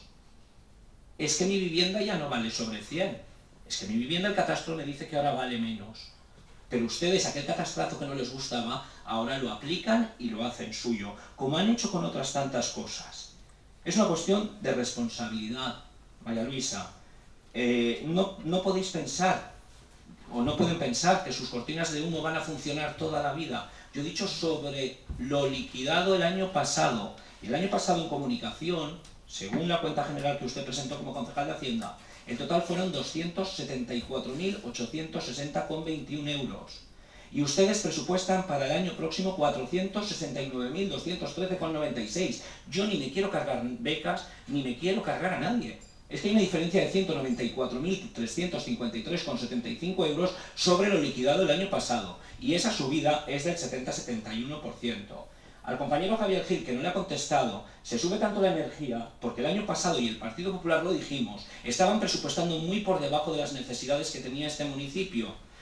Es que mi vivienda ya no vale sobre cien. Es que mi vivienda, el catastro me dice que ahora vale menos. Pero ustedes, aquel catastrazo que no les gustaba, ahora lo aplican y lo hacen suyo, como han hecho con otras tantas cosas. Es una cuestión de responsabilidad, María Luisa. Eh, no, no podéis pensar, o no pueden pensar, que sus cortinas de humo van a funcionar toda la vida. Yo he dicho sobre lo liquidado el año pasado. Y el año pasado en comunicación, según la cuenta general que usted presentó como concejal de Hacienda, el total fueron doscientos setenta y cuatro mil ochocientos sesenta coma veintiuno euros. Y ustedes presupuestan para el año próximo cuatrocientos sesenta y nueve mil doscientos trece coma noventa y seis. Yo ni me quiero cargar becas, ni me quiero cargar a nadie. Es que hay una diferencia de ciento noventa y cuatro mil trescientos cincuenta y tres coma setenta y cinco euros sobre lo liquidado el año pasado. Y esa subida es del setenta a setenta y uno por ciento. Al compañero Javier Gil, que no le ha contestado, se sube tanto la energía porque el año pasado, y el Partido Popular lo dijimos, estaban presupuestando muy por debajo de las necesidades que tenía este municipio.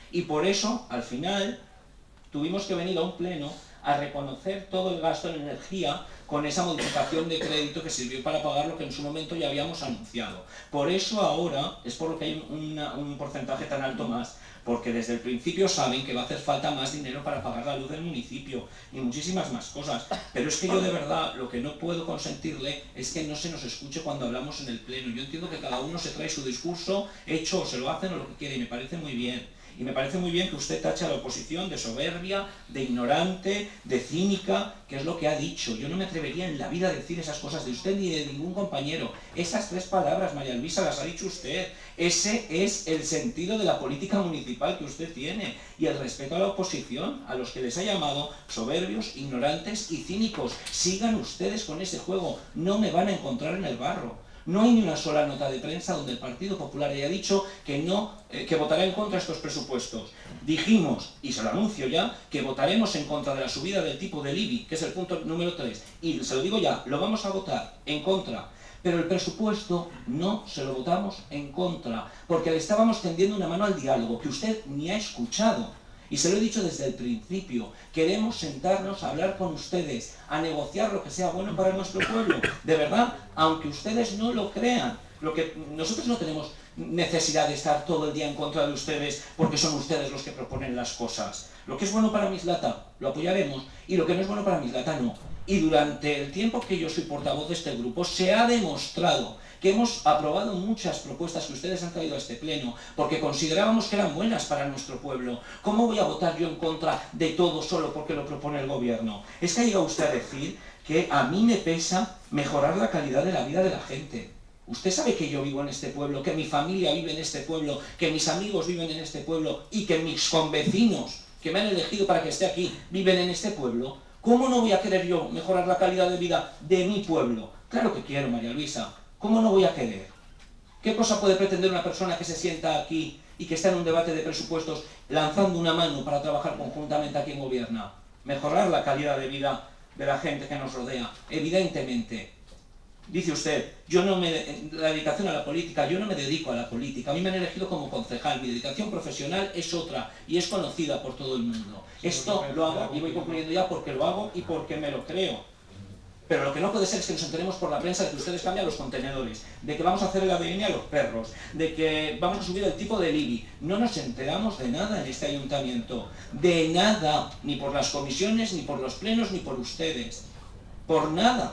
Y por eso, al final, tuvimos que venir a un pleno a reconocer todo el gasto en energía con esa modificación de crédito que sirvió para pagar lo que en su momento ya habíamos anunciado. Por eso ahora es por lo que hay una, un porcentaje tan alto más, porque desde el principio saben que va a hacer falta más dinero para pagar la luz del municipio y muchísimas más cosas. Pero es que yo de verdad lo que no puedo consentirle es que no se nos escuche cuando hablamos en el pleno. Yo entiendo que cada uno se trae su discurso hecho o se lo hacen o lo que quiere y me parece muy bien. Y me parece muy bien que usted tache a la oposición de soberbia, de ignorante, de cínica, que es lo que ha dicho. Yo no me atrevería en la vida a decir esas cosas de usted ni de ningún compañero. Esas tres palabras, María Luisa, las ha dicho usted. Ese es el sentido de la política municipal que usted tiene. Y el respeto a la oposición, a los que les ha llamado soberbios, ignorantes y cínicos. Sigan ustedes con ese juego. No me van a encontrar en el barro. No hay ni una sola nota de prensa donde el Partido Popular haya dicho que, no, eh, que votará en contra de estos presupuestos. Dijimos, y se lo anuncio ya, que votaremos en contra de la subida del tipo del I B I, que es el punto número tres. Y se lo digo ya, lo vamos a votar en contra. Pero el presupuesto no se lo votamos en contra, porque le estábamos tendiendo una mano al diálogo, que usted ni ha escuchado. Y se lo he dicho desde el principio, queremos sentarnos a hablar con ustedes, a negociar lo que sea bueno para nuestro pueblo. De verdad, aunque ustedes no lo crean, lo que nosotros no tenemos necesidad de estar todo el día en contra de ustedes porque son ustedes los que proponen las cosas. Lo que es bueno para Mislata lo apoyaremos y lo que no es bueno para Mislata no. Y durante el tiempo que yo soy portavoz de este grupo se ha demostrado que hemos aprobado muchas propuestas que ustedes han traído a este pleno porque considerábamos que eran buenas para nuestro pueblo. ¿Cómo voy a votar yo en contra de todo solo porque lo propone el gobierno? Es que ha llegado usted a decir que a mí me pesa mejorar la calidad de la vida de la gente. Usted sabe que yo vivo en este pueblo, que mi familia vive en este pueblo, que mis amigos viven en este pueblo y que mis convecinos que me han elegido para que esté aquí viven en este pueblo. ¿Cómo no voy a querer yo mejorar la calidad de vida de mi pueblo? Claro que quiero, María Luisa. ¿Cómo no voy a querer? ¿Qué cosa puede pretender una persona que se sienta aquí y que está en un debate de presupuestos lanzando una mano para trabajar conjuntamente a quien gobierna? Mejorar la calidad de vida de la gente que nos rodea, evidentemente. Dice usted, yo no me, la dedicación a la política, yo no me dedico a la política, a mí me han elegido como concejal, mi dedicación profesional es otra y es conocida por todo el mundo. Esto lo hago, y voy concluyendo ya, porque lo hago y porque me lo creo. Pero lo que no puede ser es que nos enteremos por la prensa de que ustedes cambian los contenedores, de que vamos a hacer el A D N a los perros, de que vamos a subir el tipo del I B I. No nos enteramos de nada en este ayuntamiento, de nada, ni por las comisiones, ni por los plenos, ni por ustedes. Por nada.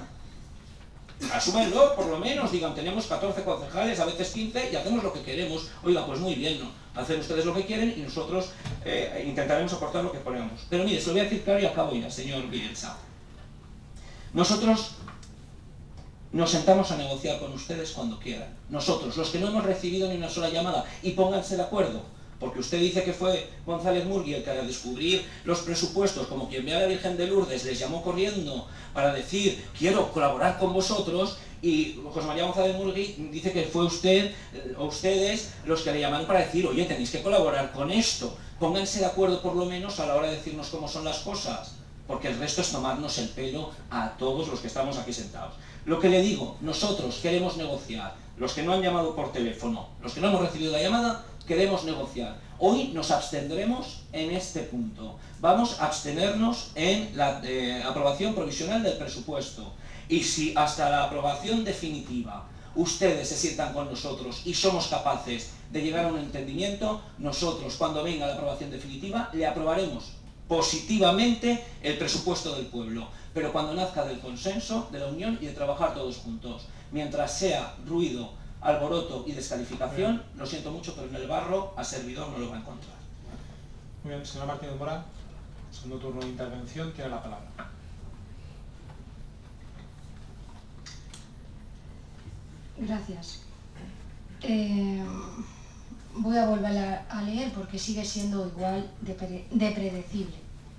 Asúmenlo, por lo menos, digan, tenemos catorce concejales, a veces quince, y hacemos lo que queremos. Oiga, pues muy bien, ¿no? Hacen ustedes lo que quieren y nosotros eh, intentaremos aportar lo que ponemos. Pero mire, se lo voy a decir claro y acabo ya, señor Bielsa. Nosotros nos sentamos a negociar con ustedes cuando quieran. Nosotros, los que no hemos recibido ni una sola llamada, y pónganse de acuerdo, porque usted dice que fue González Murgui el que al descubrir los presupuestos, como quien ve a la Virgen de Lourdes, les llamó corriendo para decir, quiero colaborar con vosotros, y José María González Murgui dice que fue usted o ustedes los que le llamaron para decir, oye, tenéis que colaborar con esto. Pónganse de acuerdo por lo menos a la hora de decirnos cómo son las cosas. Porque el resto es tomarnos el pelo a todos los que estamos aquí sentados. Lo que le digo, nosotros queremos negociar. Los que no han llamado por teléfono, los que no hemos recibido la llamada, queremos negociar. Hoy nos abstendremos en este punto. Vamos a abstenernos en la eh, aprobación provisional del presupuesto. Y si hasta la aprobación definitiva ustedes se sientan con nosotros y somos capaces de llegar a un entendimiento, nosotros, cuando venga la aprobación definitiva, le aprobaremos positivamente el presupuesto del pueblo, pero cuando nazca del consenso, de la unión y de trabajar todos juntos. Mientras sea ruido, alboroto y descalificación, lo siento mucho, pero en el barro a servidor no lo va a encontrar. Muy bien, señora Martínez Mora, segundo turno de intervención, tiene la palabra. Gracias. Eh... Voy a volver a, a leer porque sigue siendo igual de, pre, de predecible.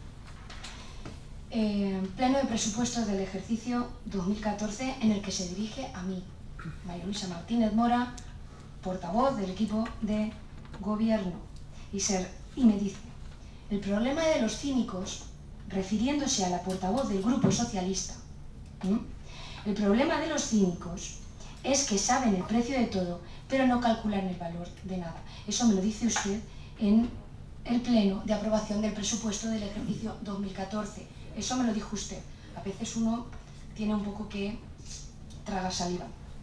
Eh, pleno de presupuestos del ejercicio dos mil catorce en el que se dirige a mí, María Luisa Martínez Mora, portavoz del equipo de gobierno, y, ser, y me dice, el problema de los cínicos, refiriéndose a la portavoz del Grupo Socialista, ¿eh? el problema de los cínicos es que saben el precio de todo, pero no calculan el valor de nada. Eso me lo dice usted en el pleno de aprobación del presupuesto del ejercicio dos mil catorce. Eso me lo dijo usted. A veces uno tiene un poco que tragar saliva.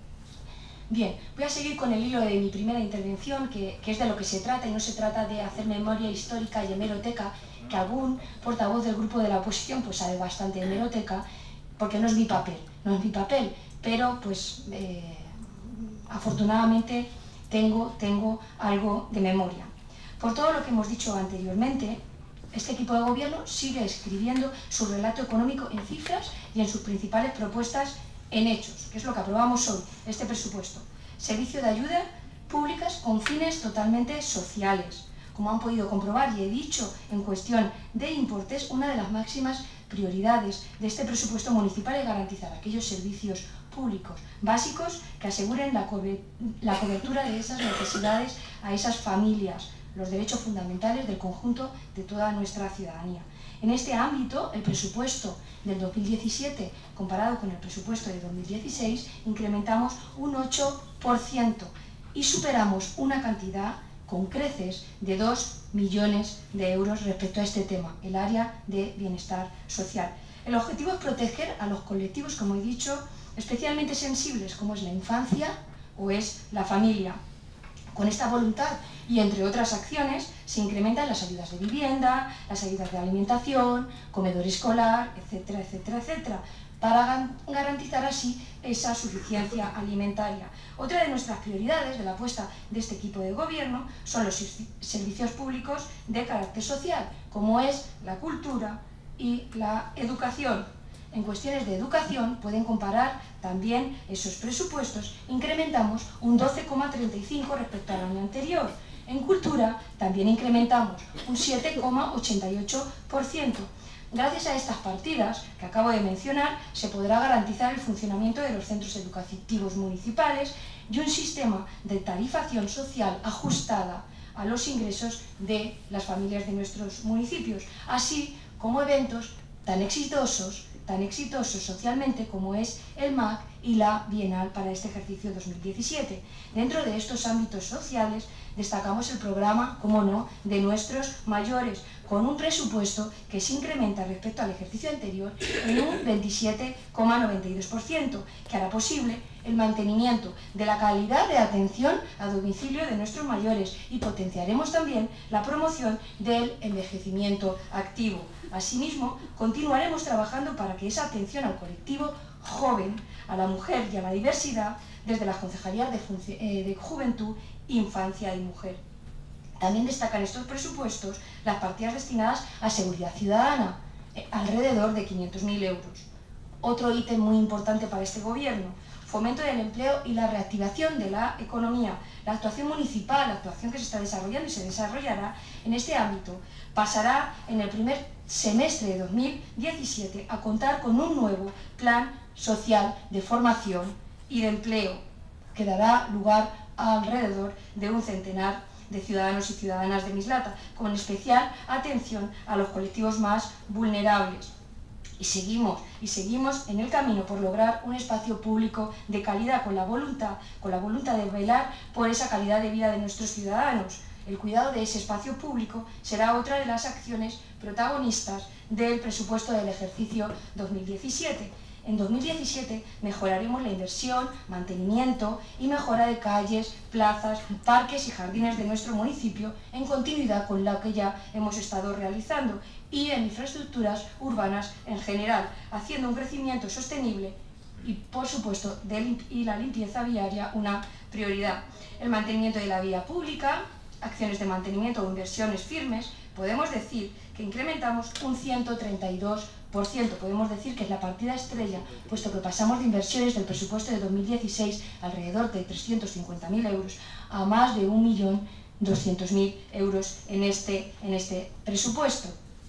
Bien, voy a seguir con el hilo de mi primera intervención, que, que es de lo que se trata, y no se trata de hacer memoria histórica y hemeroteca, que algún portavoz del grupo de la oposición pues sabe bastante de hemeroteca, porque no es mi papel, no es mi papel, pero pues eh, afortunadamente tengo, tengo algo de memoria. Por todo lo que hemos dicho anteriormente, este equipo de gobierno sigue escribiendo su relato económico en cifras y en sus principales propuestas en hechos, que es lo que aprobamos hoy, este presupuesto. Servicio de ayudas públicas con fines totalmente sociales. Como han podido comprobar y he dicho en cuestión de importes, una de las máximas prioridades de este presupuesto municipal es garantizar aquellos servicios públicos básicos que aseguren la, co la cobertura de esas necesidades a esas familias, los derechos fundamentales del conjunto de toda nuestra ciudadanía. En este ámbito, el presupuesto del dos mil diecisiete, comparado con el presupuesto de dos mil dieciséis, incrementamos un ocho por ciento y superamos una cantidad con creces de dos millones de euros respecto a este tema, el área de bienestar social. El objetivo es proteger a los colectivos, como he dicho, especialmente sensibles, como es la infancia o es la familia. Con esta voluntad y entre otras acciones se incrementan las ayudas de vivienda, las ayudas de alimentación, comedor escolar, etcétera, etcétera, etcétera, para garantizar así esa suficiencia alimentaria. Otra de nuestras prioridades de la apuesta de este equipo de gobierno son los servicios públicos de carácter social, como es la cultura y la educación. En cuestiones de educación pueden comparar también esos presupuestos. Incrementamos un doce coma treinta y cinco por ciento respecto al año anterior. En cultura también incrementamos un siete coma ochenta y ocho por ciento. Gracias a estas partidas que acabo de mencionar, se podrá garantizar el funcionamiento de los centros educativos municipales y un sistema de tarifación social ajustada a los ingresos de las familias de nuestros municipios, así como eventos tan exitosos tan exitosos socialmente como es el M A C y la Bienal para este ejercicio dos mil diecisiete. Dentro de estos ámbitos sociales destacamos el programa, como no, de nuestros mayores, con un presupuesto que se incrementa respecto al ejercicio anterior en un veintisiete coma noventa y dos por ciento, que hará posible el mantenimiento de la calidad de atención a domicilio de nuestros mayores y potenciaremos también la promoción del envejecimiento activo. Asimismo, continuaremos trabajando para que esa atención al colectivo joven, a la mujer y a la diversidad, desde las concejalías de, eh, de Juventud, Infancia y Mujer. También destacan estos presupuestos las partidas destinadas a seguridad ciudadana, eh, alrededor de quinientos mil euros. Otro ítem muy importante para este gobierno, fomento del empleo y la reactivación de la economía. La actuación municipal, la actuación que se está desarrollando y se desarrollará en este ámbito, pasará en el primer semestre de dos mil diecisiete a contar con un nuevo plan social de formación y de empleo que dará lugar a alrededor de un centenar de ciudadanos y ciudadanas de Mislata, con especial atención a los colectivos más vulnerables. Y seguimos, y seguimos en el camino por lograr un espacio público de calidad con la voluntad, con la voluntad de velar por esa calidad de vida de nuestros ciudadanos. El cuidado de ese espacio público será otra de las acciones protagonistas del presupuesto del ejercicio dos mil diecisiete. En dos mil diecisiete mejoraremos la inversión, mantenimiento y mejora de calles, plazas, parques y jardines de nuestro municipio en continuidad con lo que ya hemos estado realizando y en infraestructuras urbanas en general, haciendo un crecimiento sostenible y, por supuesto, de y la limpieza viaria una prioridad. El mantenimiento de la vía pública, acciones de mantenimiento o inversiones firmes, podemos decir que incrementamos un ciento treinta y dos por ciento. Podemos decir que es la partida estrella, puesto que pasamos de inversiones del presupuesto de dos mil dieciséis, alrededor de trescientos cincuenta mil euros, a más de un millón doscientos mil euros en este, en este presupuesto.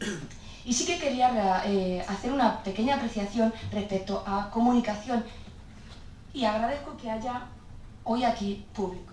Y sí que quería eh, hacer una pequeña apreciación respecto a comunicación y agradezco que haya hoy aquí público.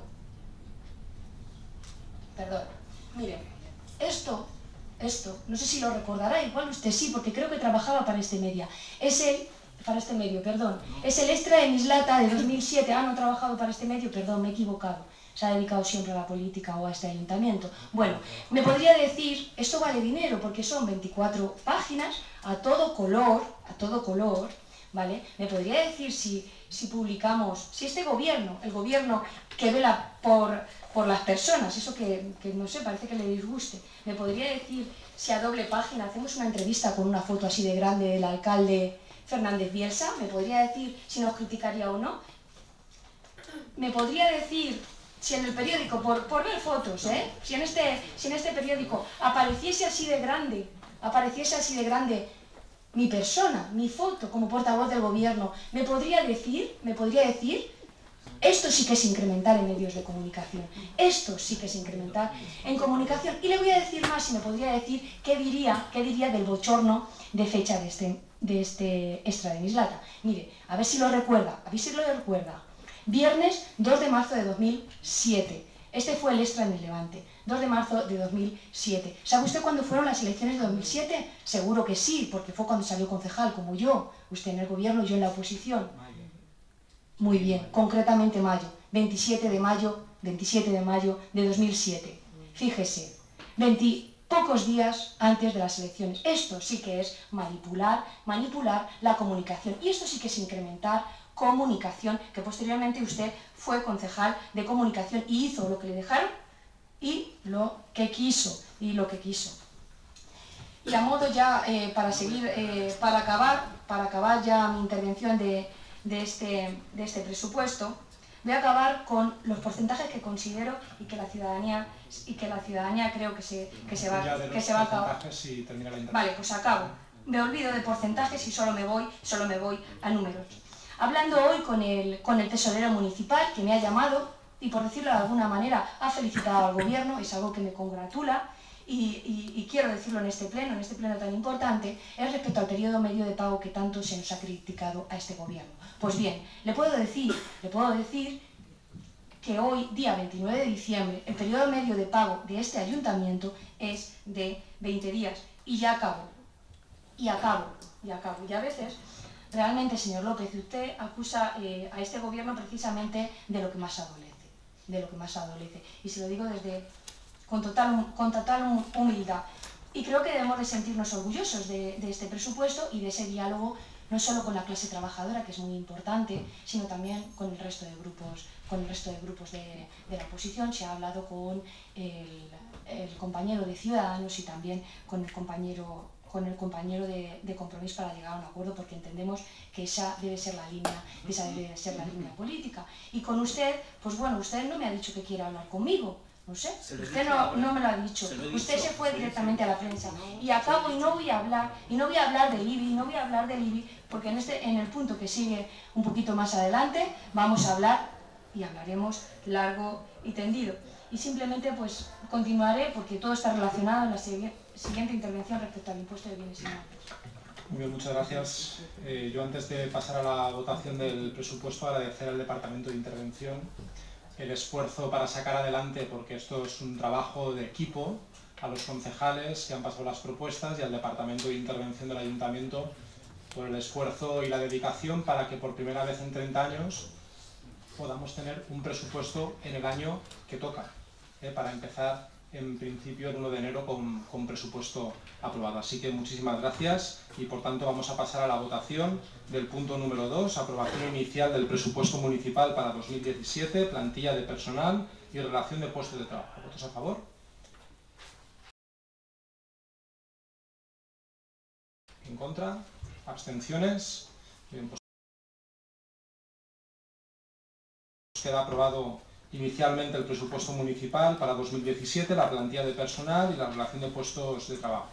Perdón. Miren, esto, esto, no sé si lo recordará, igual usted sí, porque creo que trabajaba para este media. Es el, para este medio, perdón. Es el extra de Mislata de dos mil siete. Ah, no he trabajado para este medio, perdón, me he equivocado. se ha dedicado siempre a la política o a este ayuntamiento. Bueno, me podría decir, esto vale dinero porque son veinticuatro páginas a todo color, a todo color, ¿vale? Me podría decir si, si publicamos, si este gobierno, el gobierno que vela por, por las personas, eso que, que no sé, parece que le disguste, me podría decir si a doble página hacemos una entrevista con una foto así de grande del alcalde Fernández Bielsa, me podría decir si nos criticaría o no, me podría decir si en el periódico, por, por ver fotos, ¿eh? si, en este, si en este periódico apareciese así de grande, apareciese así de grande mi persona, mi foto como portavoz del gobierno, me podría decir, me podría decir, esto sí que es incrementar en medios de comunicación, esto sí que es incrementar en comunicación. Y le voy a decir más, y me podría decir qué diría, qué diría del bochorno de fecha de este, de este extra de Mislata. Mire, a ver si lo recuerda, a ver si lo recuerda. Viernes dos de marzo de dos mil siete. Este fue el extra en el Levante, dos de marzo de dos mil siete. ¿Sabe usted cuándo fueron las elecciones de dos mil siete? Seguro que sí, porque fue cuando salió concejal, como yo. Usted en el gobierno, yo en la oposición. Muy bien, concretamente mayo. veintisiete de mayo, veintisiete de mayo de dos mil siete. Fíjese, veinte pocos días antes de las elecciones. Esto sí que es manipular, manipular la comunicación. Y esto sí que es incrementar comunicación, que posteriormente usted fue concejal de comunicación y hizo lo que le dejaron y lo que quiso, y lo que quiso. Y a modo ya, eh, para seguir, eh, para acabar, para acabar ya mi intervención de, de, este, de este presupuesto, voy a acabar con los porcentajes que considero y que la ciudadanía, y que la ciudadanía creo que se, que se va, que se va a acabar. Y termina la vale, pues acabo. Me olvido de porcentajes y solo me voy, solo me voy a números. Hablando hoy con el, con el tesorero municipal, que me ha llamado y, por decirlo de alguna manera, ha felicitado al gobierno, es algo que me congratula y, y, y quiero decirlo en este pleno, en este pleno tan importante, es respecto al periodo medio de pago que tanto se nos ha criticado a este gobierno. Pues bien, le puedo decir, le puedo decir que hoy, día veintinueve de diciembre, el periodo medio de pago de este ayuntamiento es de veinte días. Y ya acabo, y acabo, y acabo. Y a veces... Realmente, señor López, usted acusa eh, a este gobierno precisamente de lo que más adolece, de lo que más adolece. Y se lo digo desde, con, total, con total humildad. Y creo que debemos de sentirnos orgullosos de, de este presupuesto y de ese diálogo, no solo con la clase trabajadora, que es muy importante, sino también con el resto de grupos, con el resto de, grupos de, de la oposición. Se ha hablado con el, el compañero de Ciudadanos y también con el compañero... con el compañero de, de Compromís para llegar a un acuerdo, porque entendemos que esa debe ser la línea, esa debe ser la línea política. Y con usted, pues bueno, usted no me ha dicho que quiera hablar conmigo, no sé, usted no, no me lo ha dicho, usted se fue directamente a la prensa. Y acabo y no voy a hablar, y no voy a hablar del I B I, no voy a hablar del I B I, porque en, este, en el punto que sigue un poquito más adelante, vamos a hablar, y hablaremos largo y tendido. Y simplemente pues continuaré, porque todo está relacionado en la siguiente intervención respecto al impuesto de bienes inmuebles. Muy bien, muchas gracias. Eh, yo antes de pasar a la votación del presupuesto, agradecer al Departamento de Intervención el esfuerzo para sacar adelante, porque esto es un trabajo de equipo, a los concejales que han pasado las propuestas y al Departamento de Intervención del Ayuntamiento por el esfuerzo y la dedicación para que por primera vez en treinta años podamos tener un presupuesto en el año que toca. Eh, para empezar en principio el uno de enero con, con presupuesto aprobado. Así que muchísimas gracias y por tanto vamos a pasar a la votación del punto número dos, aprobación inicial del presupuesto municipal para dos mil diecisiete, plantilla de personal y relación de puestos de trabajo. ¿Votos a favor? ¿En contra? ¿Abstenciones? Bien, pues queda aprobado inicialmente el presupuesto municipal para dos mil diecisiete, la plantilla de personal y la relación de puestos de trabajo.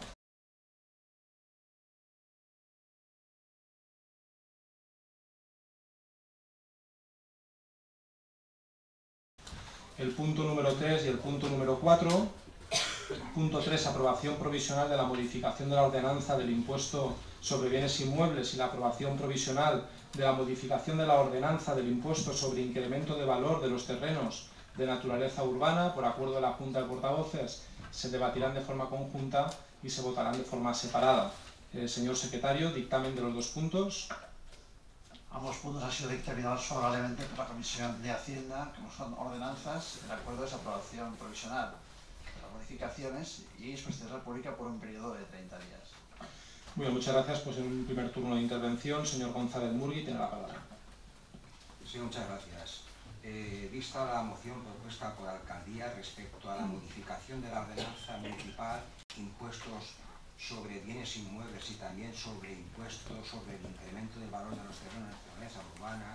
El punto número tres y el punto número cuatro. Punto tres, aprobación provisional de la modificación de la ordenanza del impuesto sobre bienes inmuebles y la aprobación provisional de la modificación de la ordenanza del impuesto sobre incremento de valor de los terrenos de naturaleza urbana, por acuerdo de la Junta de Portavoces, se debatirán de forma conjunta y se votarán de forma separada. Eh, señor secretario, dictamen de los dos puntos. Ambos puntos han sido dictaminados favorablemente por la Comisión de Hacienda, como son ordenanzas. El acuerdo es aprobación provisional de las modificaciones y es posterior pública por un periodo de treinta días. Muy bien, muchas gracias. Pues en un primer turno de intervención, señor González Murgui, tiene la palabra. Sí, muchas gracias. Eh, vista la moción propuesta por la Alcaldía respecto a la modificación de la ordenanza municipal, impuestos sobre bienes inmuebles y también sobre impuestos sobre el incremento del valor de los terrenos de naturaleza urbana,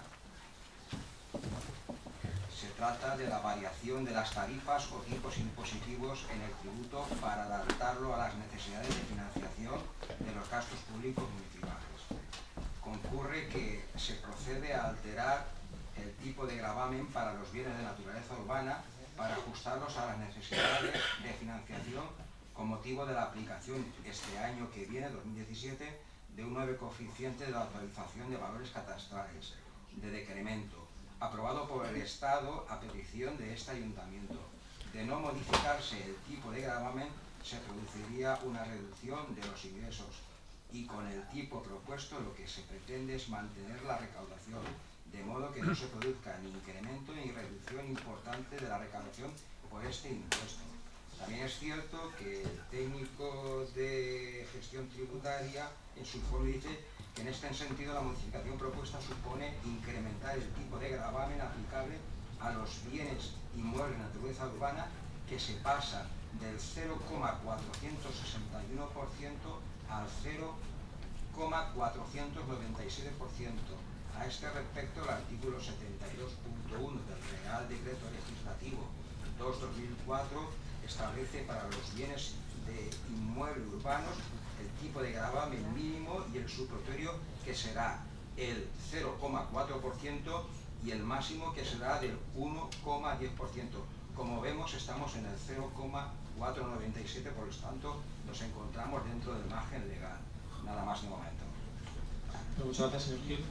se trata de la variación de las tarifas o tipos impositivos en el tributo para adaptarlo a las necesidades de financiación de los gastos públicos municipales. Concurre que se procede a alterar el tipo de gravamen para los bienes de naturaleza urbana para ajustarlos a las necesidades de financiación con motivo de la aplicación este año que viene, dos mil diecisiete, de un nuevo coeficiente de la actualización de valores catastrales de decremento, aprobado por el Estado a petición de este ayuntamiento. De no modificarse el tipo de gravamen, se produciría una reducción de los ingresos y con el tipo propuesto lo que se pretende es mantener la recaudación, de modo que no se produzca ni incremento ni reducción importante de la recaudación por este impuesto. También es cierto que el técnico de gestión tributaria en su informe dice que en este sentido la modificación propuesta supone incrementar el tipo de gravamen aplicable a los bienes inmuebles de naturaleza urbana, que se pasa del cero coma cuatrocientos sesenta y uno por ciento al cero coma cuatrocientos noventa y siete por ciento. A este respecto, el artículo setenta y dos punto uno del Real Decreto Legislativo dos barra dos mil cuatro establece para los bienes de inmuebles urbanos el tipo de gravamen mínimo y el supletorio, que será el cero coma cuatro por ciento, y el máximo, que será del uno coma diez por ciento. Como vemos, estamos en el cero coma cuatrocientos noventa y siete, por lo tanto nos encontramos dentro del margen legal. Nada más de momento. Muchas gracias, señor Gil.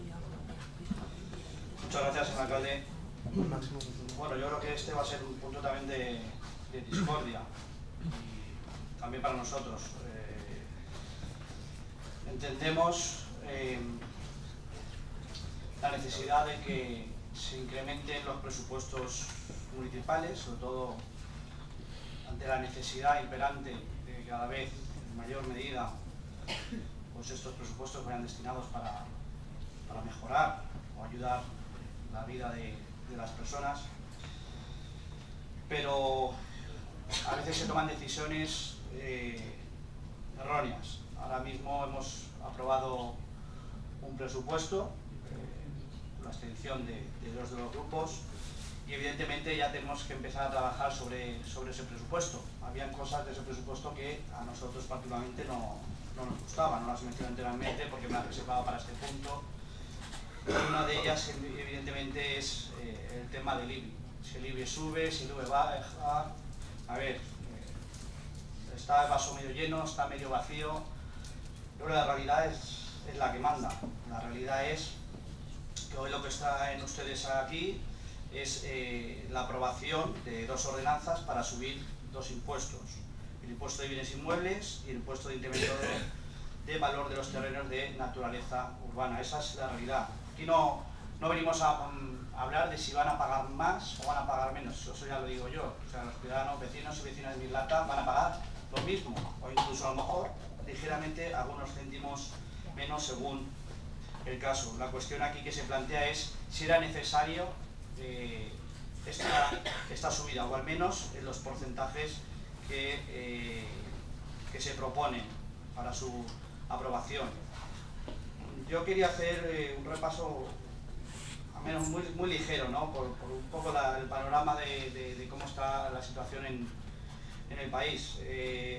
Muchas gracias, señor alcalde. Bueno, yo creo que este va a ser un punto también de, de discordia, y también para nosotros. Eh, entendemos eh, la necesidad de que se incrementen los presupuestos municipales, sobre todo ante la necesidad imperante de que cada vez en mayor medida pues estos presupuestos vayan destinados para, para mejorar o ayudar la vida de, de las personas, pero a veces se toman decisiones eh, erróneas. Ahora mismo hemos aprobado un presupuesto, eh, la abstención de, de dos de los grupos, y evidentemente ya tenemos que empezar a trabajar sobre, sobre ese presupuesto. Habían cosas de ese presupuesto que a nosotros particularmente no, no nos gustaban, no las menciono enteramente porque me las reservaba para este punto. Una de ellas evidentemente es eh, el tema del I B I. Si el I B I sube, si el I B I baja, a ver, eh, está el vaso medio lleno, está medio vacío. Pero la realidad es, es la que manda. La realidad es que hoy lo que está en ustedes aquí es eh, la aprobación de dos ordenanzas para subir dos impuestos: el impuesto de bienes inmuebles y el impuesto de incremento de, de valor de los terrenos de naturaleza urbana. Esa es la realidad. Aquí no, no venimos a, um, a hablar de si van a pagar más o van a pagar menos, eso ya lo digo yo. O sea, los ciudadanos, vecinos y vecinas de Mislata van a pagar lo mismo, o incluso a lo mejor ligeramente algunos céntimos menos según el caso. La cuestión aquí que se plantea es si era necesario eh, esta, esta subida, o al menos en los porcentajes que, eh, que se proponen para su aprobación. Yo quería hacer eh, un repaso, al menos muy, muy ligero, ¿no? por, por un poco la, el panorama de, de, de cómo está la situación en, en el país. Eh,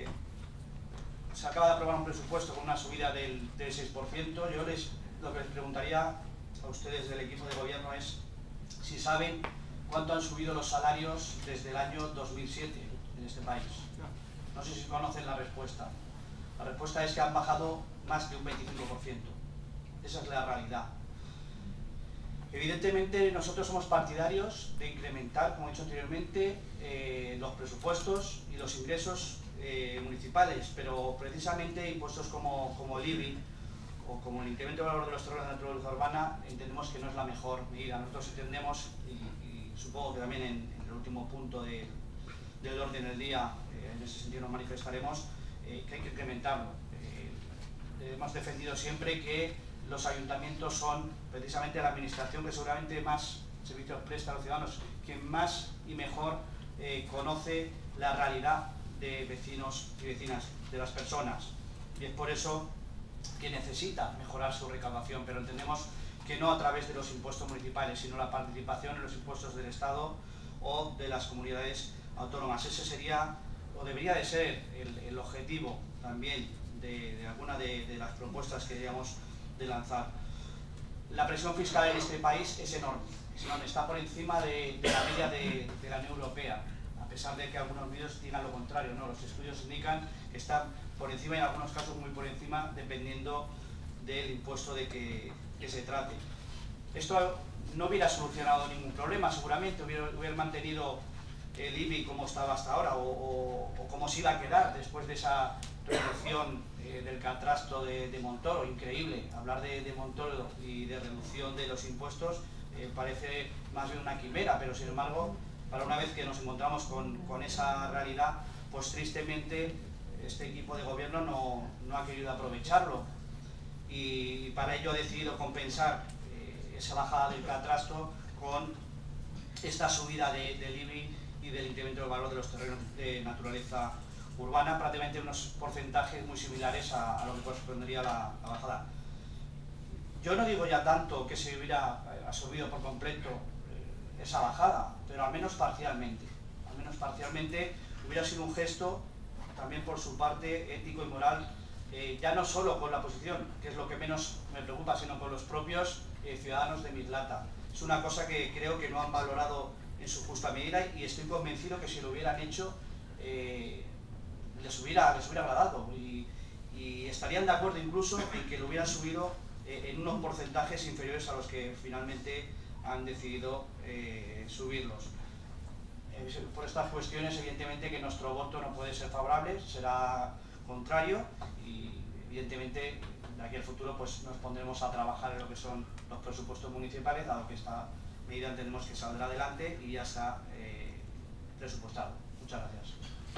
se acaba de aprobar un presupuesto con una subida del, del seis por ciento. Yo les, lo que les preguntaría a ustedes del equipo de gobierno es si saben cuánto han subido los salarios desde el año dos mil siete en este país. No sé si conocen la respuesta. La respuesta es que han bajado más de un veinticinco por ciento. Esa es la realidad. Evidentemente nosotros somos partidarios de incrementar, como he dicho anteriormente, eh, los presupuestos y los ingresos eh, municipales, pero precisamente impuestos como, como el I B I o como el incremento del valor de los terrenos de naturaleza urbana, entendemos que no es la mejor medida. Nosotros entendemos, y, y supongo que también en, en el último punto de, del orden del día, eh, en ese sentido nos manifestaremos, eh, que hay que incrementarlo. Eh, hemos defendido siempre que los ayuntamientos son precisamente la administración que seguramente más servicios presta a los ciudadanos, quien más y mejor eh, conoce la realidad de vecinos y vecinas, de las personas. Y es por eso que necesita mejorar su recaudación, pero entendemos que no a través de los impuestos municipales, sino la participación en los impuestos del Estado o de las comunidades autónomas. Ese sería, o debería de ser, el, el objetivo también de, de alguna de, de las propuestas que deberíamos de lanzar. La presión fiscal en este país es enorme, es enorme, está por encima de, de la media de, de la Unión Europea, a pesar de que algunos medios digan lo contrario, ¿no? Los estudios indican que está por encima y en algunos casos muy por encima, dependiendo del impuesto de que, que se trate. Esto no hubiera solucionado ningún problema, seguramente hubiera, hubiera mantenido el I B I como estaba hasta ahora, o, o, o como se iba a quedar después de esa reducción eh, del catastro de, de Montoro. Increíble, hablar de, de Montoro y de reducción de los impuestos eh, parece más bien una quimera, pero sin embargo, para una vez que nos encontramos con, con esa realidad, pues tristemente este equipo de gobierno no, no ha querido aprovecharlo, y para ello ha decidido compensar eh, esa bajada del catastro con esta subida de, del I B I y del incremento del valor de los terrenos de naturaleza urbana, prácticamente unos porcentajes muy similares a, a lo que correspondería a la, la bajada. Yo no digo ya tanto que se hubiera absorbido por completo eh, esa bajada, pero al menos parcialmente, al menos parcialmente hubiera sido un gesto también por su parte ético y moral, eh, ya no solo con la oposición, que es lo que menos me preocupa, sino con los propios eh, ciudadanos de Mislata. Es una cosa que creo que no han valorado en su justa medida, y estoy convencido que si lo hubieran hecho eh, les, hubiera, les hubiera agradado, y, y estarían de acuerdo incluso en que lo hubieran subido eh, en unos porcentajes inferiores a los que finalmente han decidido eh, subirlos. Por estas cuestiones, evidentemente, que nuestro voto no puede ser favorable, será contrario, y evidentemente de aquí al futuro pues nos pondremos a trabajar en lo que son los presupuestos municipales, dado que esta medida entendemos que saldrá adelante y ya está eh, presupuestado. Muchas gracias.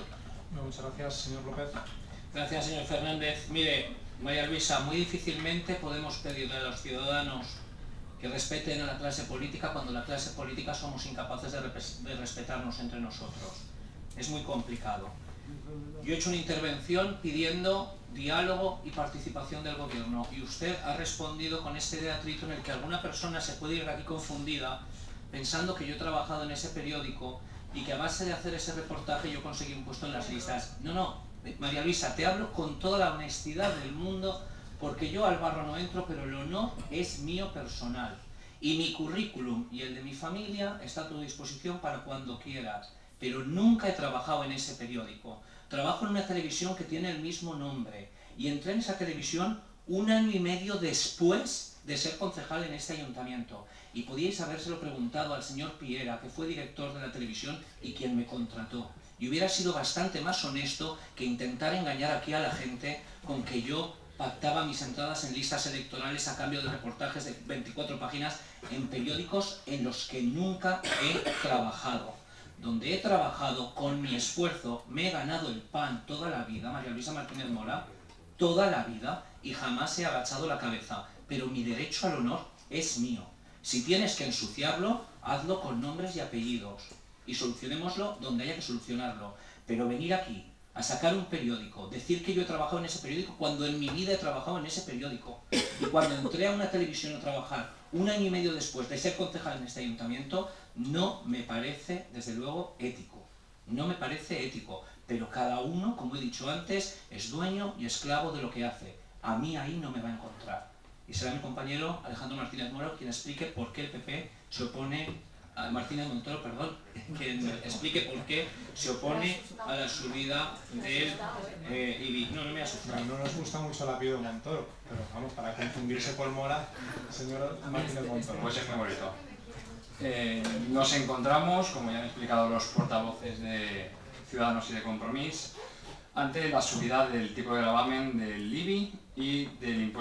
No, muchas gracias, señor López. Gracias, señor Fernández. Mire, María Luisa, muy difícilmente podemos pedirle a los ciudadanos que respeten a la clase política cuando la clase política somos incapaces de, de respetarnos entre nosotros. Es muy complicado. Yo he hecho una intervención pidiendo diálogo y participación del gobierno, y usted ha respondido con este teatrito en el que alguna persona se puede ir aquí confundida pensando que yo he trabajado en ese periódico y que a base de hacer ese reportaje yo conseguí un puesto en las listas. No, no, María Luisa, te hablo con toda la honestidad del mundo, porque yo al barro no entro, pero el honor es mío personal. Y mi currículum y el de mi familia está a tu disposición para cuando quieras. Pero nunca he trabajado en ese periódico. Trabajo en una televisión que tiene el mismo nombre. Y entré en esa televisión un año y medio después de ser concejal en este ayuntamiento. Y podíais habérselo preguntado al señor Piera, que fue director de la televisión y quien me contrató. Y hubiera sido bastante más honesto que intentar engañar aquí a la gente con que yo pactaba mis entradas en listas electorales a cambio de reportajes de veinticuatro páginas en periódicos en los que nunca he trabajado. Donde he trabajado con mi esfuerzo, me he ganado el pan toda la vida, María Luisa Martínez Mora, toda la vida, y jamás he agachado la cabeza. Pero mi derecho al honor es mío. Si tienes que ensuciarlo, hazlo con nombres y apellidos, y solucionémoslo donde haya que solucionarlo. Pero venir aquí a sacar un periódico, decir que yo he trabajado en ese periódico cuando en mi vida he trabajado en ese periódico, y cuando entré a una televisión a trabajar un año y medio después de ser concejal en este ayuntamiento, no me parece, desde luego, ético. No me parece ético, pero cada uno, como he dicho antes, es dueño y esclavo de lo que hace. A mí ahí no me va a encontrar. Y será mi compañero Alejandro Martínez Moro quien explique por qué el P P se opone, a Martínez Montoro, perdón, quien explique por qué se opone a la subida del eh, I B I. No, no me asustado. No, no nos gusta mucho el apellido de Montoro, pero vamos, para confundirse por Mora, señor Martínez Montoro. Pues es muy bonito. Eh, nos encontramos, como ya han explicado los portavoces de Ciudadanos y de Compromís, ante la subida del tipo de gravamen del I B I y del impuesto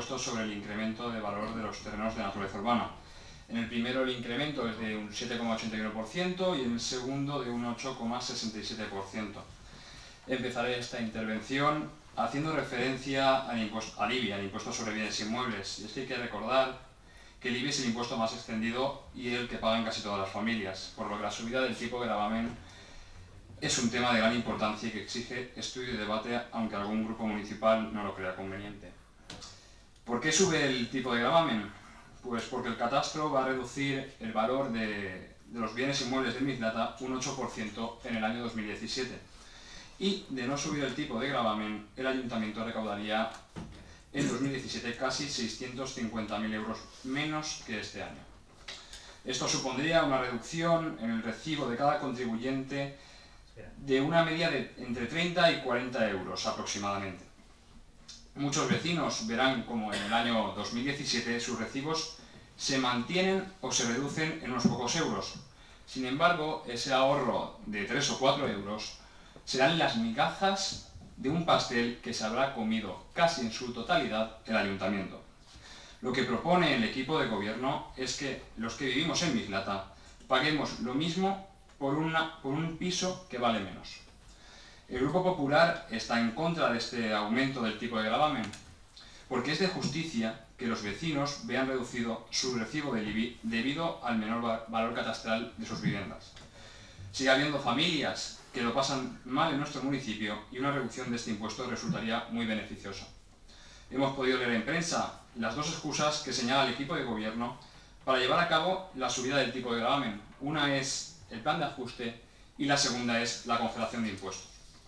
impuesto sobre el incremento de valor de los terrenos de naturaleza urbana. En el primero el incremento es de un siete coma ochenta y uno por ciento y en el segundo de un ocho coma sesenta y siete por ciento. Empezaré esta intervención haciendo referencia al, impuesto, al I B I, al impuesto sobre bienes inmuebles. Y es que hay que recordar que el I B I es el impuesto más extendido y el que pagan casi todas las familias, por lo que la subida del tipo de gravamen es un tema de gran importancia y que exige estudio y debate, aunque algún grupo municipal no lo crea conveniente. ¿Por qué sube el tipo de gravamen? Pues porque el catastro va a reducir el valor de, de los bienes inmuebles de Mislata un ocho por ciento en el año dos mil diecisiete. Y de no subir el tipo de gravamen, el ayuntamiento recaudaría en dos mil diecisiete casi seiscientos cincuenta mil euros menos que este año. Esto supondría una reducción en el recibo de cada contribuyente de una media de entre treinta y cuarenta euros aproximadamente. Muchos vecinos verán como en el año dos mil diecisiete sus recibos se mantienen o se reducen en unos pocos euros. Sin embargo, ese ahorro de tres o cuatro euros serán las migajas de un pastel que se habrá comido casi en su totalidad el ayuntamiento. Lo que propone el equipo de gobierno es que los que vivimos en Mislata paguemos lo mismo por, una, por un piso que vale menos. El Grupo Popular está en contra de este aumento del tipo de gravamen, porque es de justicia que los vecinos vean reducido su recibo del I B I debido al menor valor catastral de sus viviendas. Sigue habiendo familias que lo pasan mal en nuestro municipio y una reducción de este impuesto resultaría muy beneficiosa. Hemos podido leer en prensa las dos excusas que señala el equipo de gobierno para llevar a cabo la subida del tipo de gravamen. Una es el plan de ajuste y la segunda es la congelación de impuestos.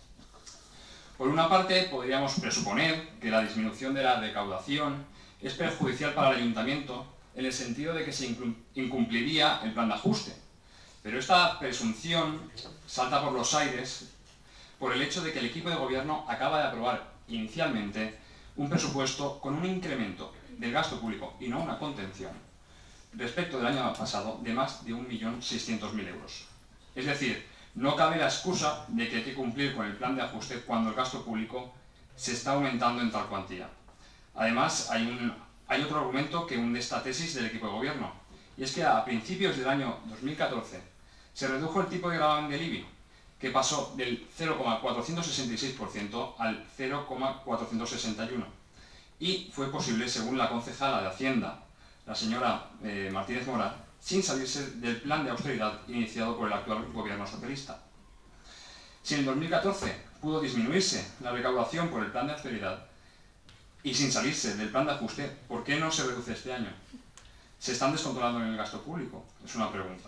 Por una parte, podríamos presuponer que la disminución de la recaudación es perjudicial para el ayuntamiento en el sentido de que se incumpliría el plan de ajuste. Pero esta presunción salta por los aires por el hecho de que el equipo de gobierno acaba de aprobar inicialmente un presupuesto con un incremento del gasto público y no una contención respecto del año pasado de más de un millón seiscientos mil euros. Es decir, no cabe la excusa de que hay que cumplir con el plan de ajuste cuando el gasto público se está aumentando en tal cuantía. Además, hay, un, hay otro argumento que hunde esta tesis del equipo de gobierno, y es que a principios del año dos mil catorce se redujo el tipo de gravamen del I B I, que pasó del cero coma cuatrocientos sesenta y seis por ciento al cero coma cuatrocientos sesenta y uno por ciento, y fue posible, según la concejala de Hacienda, la señora eh, Martínez Mora, sin salirse del plan de austeridad iniciado por el actual gobierno socialista. Si en el dos mil catorce pudo disminuirse la recaudación por el plan de austeridad y sin salirse del plan de ajuste, ¿por qué no se reduce este año? ¿Se están descontrolando en el gasto público? Es una pregunta.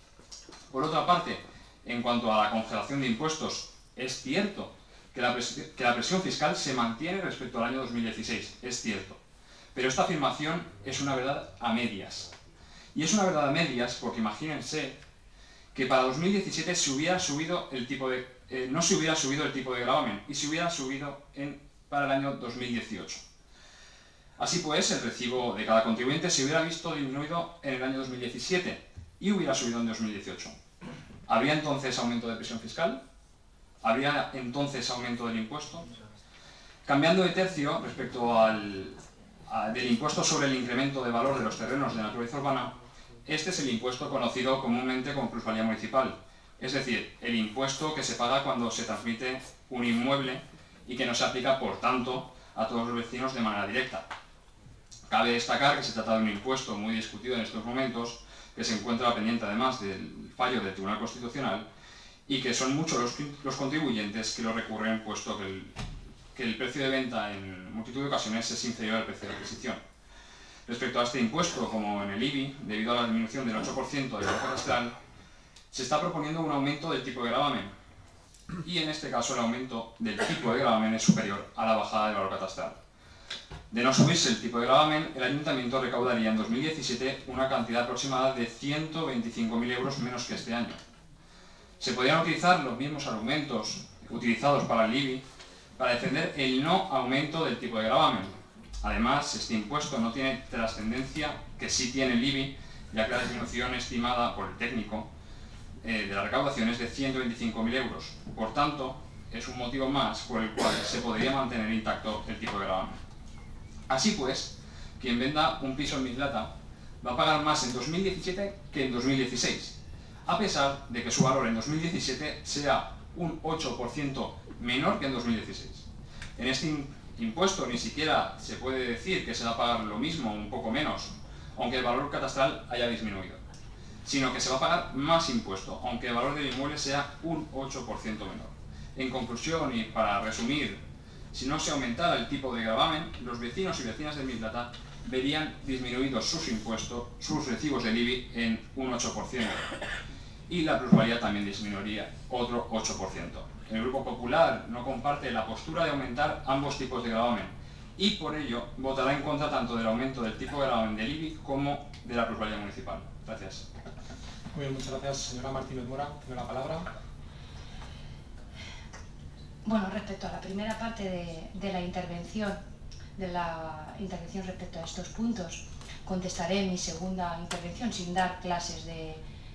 Por otra parte, en cuanto a la congelación de impuestos, es cierto que la, pres que la presión fiscal se mantiene respecto al año dos mil dieciséis, es cierto. Pero esta afirmación es una verdad a medias. Y es una verdad a medias porque imagínense que para dos mil diecisiete se hubiera subido el tipo de, eh, no se hubiera subido el tipo de gravamen y se hubiera subido en, para el año dos mil dieciocho. Así pues, el recibo de cada contribuyente se hubiera visto disminuido en el año dos mil diecisiete y hubiera subido en dos mil dieciocho. ¿Habría entonces aumento de presión fiscal? ¿Habría entonces aumento del impuesto? Cambiando de tercio respecto al, a, del impuesto sobre el incremento de valor de los terrenos de naturaleza urbana, este es el impuesto conocido comúnmente como plusvalía municipal, es decir, el impuesto que se paga cuando se transmite un inmueble y que no se aplica, por tanto, a todos los vecinos de manera directa. Cabe destacar que se trata de un impuesto muy discutido en estos momentos, que se encuentra pendiente además del fallo del Tribunal Constitucional y que son muchos los, los contribuyentes que lo recurren, puesto que el, que el precio de venta en multitud de ocasiones es inferior al precio de adquisición. Respecto a este impuesto, como en el I B I, debido a la disminución del ocho por ciento del valor catastral, se está proponiendo un aumento del tipo de gravamen, y en este caso el aumento del tipo de gravamen es superior a la bajada del valor catastral. De no subirse el tipo de gravamen, el ayuntamiento recaudaría en dos mil diecisiete una cantidad aproximada de ciento veinticinco mil euros menos que este año. Se podrían utilizar los mismos argumentos utilizados para el I B I para defender el no aumento del tipo de gravamen. Además, este impuesto no tiene trascendencia que sí tiene el I B I, ya que la disminución estimada por el técnico eh, de la recaudación es de ciento veinticinco mil euros. Por tanto, es un motivo más por el cual se podría mantener intacto el tipo de gravamen. Así pues, quien venda un piso en Mislata va a pagar más en dos mil diecisiete que en dos mil dieciséis, a pesar de que su valor en dos mil diecisiete sea un ocho por ciento menor que en dos mil dieciséis. En este impuesto ni siquiera se puede decir que se va a pagar lo mismo, un poco menos, aunque el valor catastral haya disminuido, sino que se va a pagar más impuesto, aunque el valor del inmueble sea un ocho por ciento menor. En conclusión, y para resumir, si no se aumentara el tipo de gravamen, los vecinos y vecinas de Mislata verían disminuidos sus impuestos, sus recibos del I B I en un ocho por ciento, y la plusvalía también disminuiría otro ocho por ciento. El Grupo Popular no comparte la postura de aumentar ambos tipos de gravamen y por ello votará en contra tanto del aumento del tipo de gravamen del I B I como de la plusvalía municipal. Gracias. Muy bien, muchas gracias. Señora Martínez Mora, tiene la palabra. Bueno, respecto a la primera parte de, de la intervención, de la intervención respecto a estos puntos, contestaré en mi segunda intervención sin dar clases de,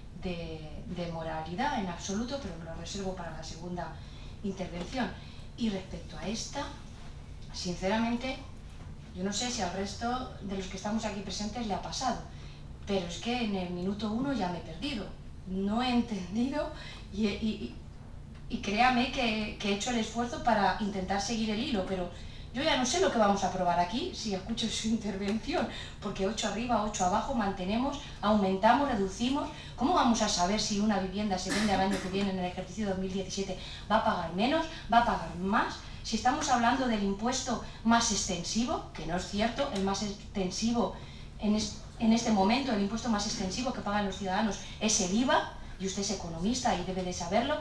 de, de moralidad en absoluto, pero me lo reservo para la segunda intervención. Y respecto a esta, sinceramente, yo no sé si al resto de los que estamos aquí presentes le ha pasado, pero es que en el minuto uno ya me he perdido, no he entendido y, y, y créame que, que he hecho el esfuerzo para intentar seguir el hilo, pero yo ya no sé lo que vamos a aprobar aquí si escucho su intervención, porque ocho arriba, ocho abajo, mantenemos, aumentamos, reducimos. ¿Cómo vamos a saber si una vivienda se vende al año que viene, en el ejercicio dos mil diecisiete, va a pagar menos, va a pagar más? Si estamos hablando del impuesto más extensivo, que no es cierto, el más extensivo en, es, en este momento, el impuesto más extensivo que pagan los ciudadanos es el I V A, y usted es economista y debe de saberlo.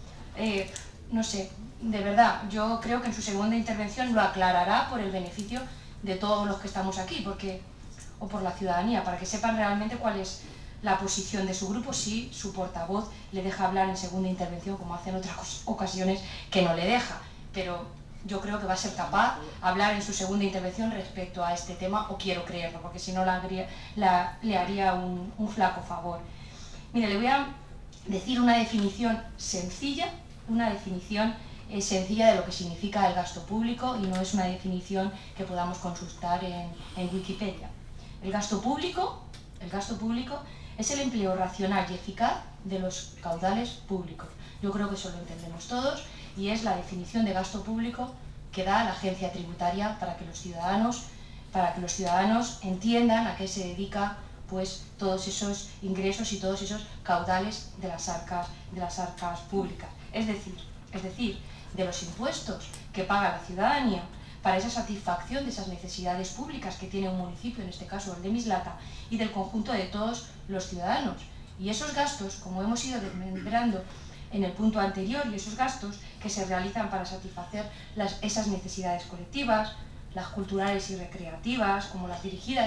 Eh, no sé, de verdad, yo creo que en su segunda intervención lo aclarará por el beneficio de todos los que estamos aquí, porque, o por la ciudadanía, para que sepan realmente cuál es la posición de su grupo, si su portavoz le deja hablar en segunda intervención, como hace en otras ocasiones que no le deja. Pero yo creo que va a ser capaz de hablar en su segunda intervención respecto a este tema, o quiero creerlo, porque si no la, la, le haría un, un flaco favor. Mire, le voy a decir una definición sencilla, una definición eh, sencilla de lo que significa el gasto público, y no es una definición que podamos consultar en, en Wikipedia. El gasto público, el gasto público es el empleo racional y eficaz de los caudales públicos. Yo creo que eso lo entendemos todos, y es la definición de gasto público que da la agencia tributaria para que los ciudadanos, para que los ciudadanos entiendan a qué se dedica pues todos esos ingresos y todos esos caudales de las arcas, de las arcas públicas. Es decir, es decir, de los impuestos que paga la ciudadanía para esa satisfacción de esas necesidades públicas que tiene un municipio, en este caso el de Mislata, y del conjunto de todos los ciudadanos. Y esos gastos, como hemos ido desmembrando en el punto anterior, y esos gastos que se realizan para satisfacer las, esas necesidades colectivas, las culturales y recreativas, como las dirigidas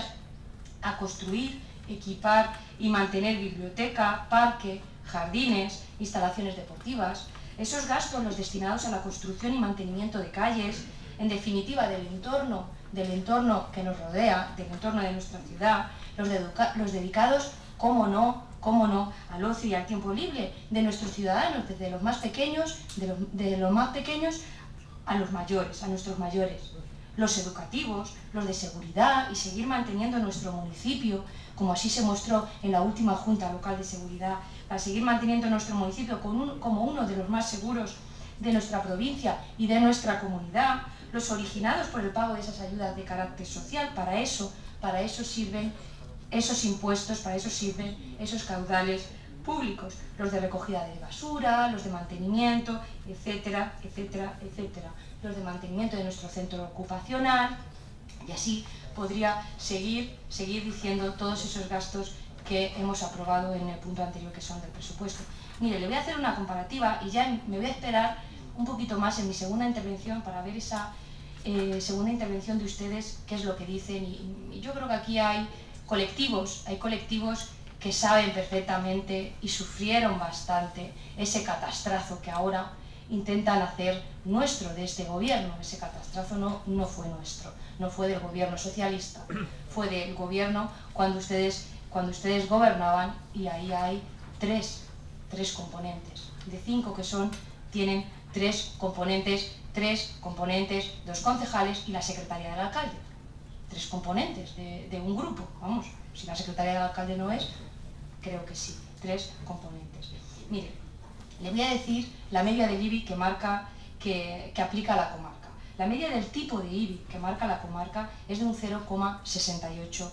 a construir, equipar y mantener biblioteca, parque, jardines, instalaciones deportivas, esos gastos los destinados a la construcción y mantenimiento de calles, en definitiva del entorno, del entorno que nos rodea, del entorno de nuestra ciudad, los, de los dedicados, cómo no, cómo no, al ocio y al tiempo libre de nuestros ciudadanos, desde los más pequeños, de los, de los más pequeños a los mayores, a nuestros mayores. Los educativos, los de seguridad, y seguir manteniendo nuestro municipio, como así se mostró en la última Junta Local de Seguridad, para seguir manteniendo nuestro municipio con un, como uno de los más seguros de nuestra provincia y de nuestra comunidad, los originados por el pago de esas ayudas de carácter social. Para eso, para eso sirven esos impuestos, para eso sirven esos caudales públicos, los de recogida de basura, los de mantenimiento, etcétera, etcétera, etcétera, los de mantenimiento de nuestro centro ocupacional, y así podría seguir, seguir diciendo todos esos gastos que hemos aprobado en el punto anterior, que son del presupuesto. Mire, le voy a hacer una comparativa y ya me voy a esperar un poquito más en mi segunda intervención para ver esa eh, segunda intervención de ustedes, qué es lo que dicen, y, y yo creo que aquí hay colectivos, hay colectivos que saben perfectamente y sufrieron bastante ese catastrazo que ahora intentan hacer nuestro de este gobierno. Ese catastrazo no, no fue nuestro, no fue del gobierno socialista, fue del gobierno cuando ustedes, cuando ustedes gobernaban, y ahí hay tres, tres componentes, de cinco que son, tienen tres componentes, tres componentes, dos concejales y la secretaria del alcalde. tres componentes de, de un grupo, vamos, si la secretaria del alcalde no es, creo que sí, tres componentes. Mire, le voy a decir la media del I B I que marca, que, que aplica la comarca. La media del tipo de I B I que marca la comarca es de un cero coma sesenta y ocho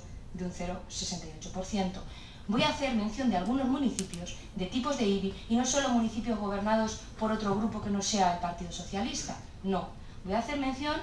por ciento. Voy a hacer mención de algunos municipios de tipos de I B I y no solo municipios gobernados por otro grupo que no sea el Partido Socialista, no. Voy a hacer mención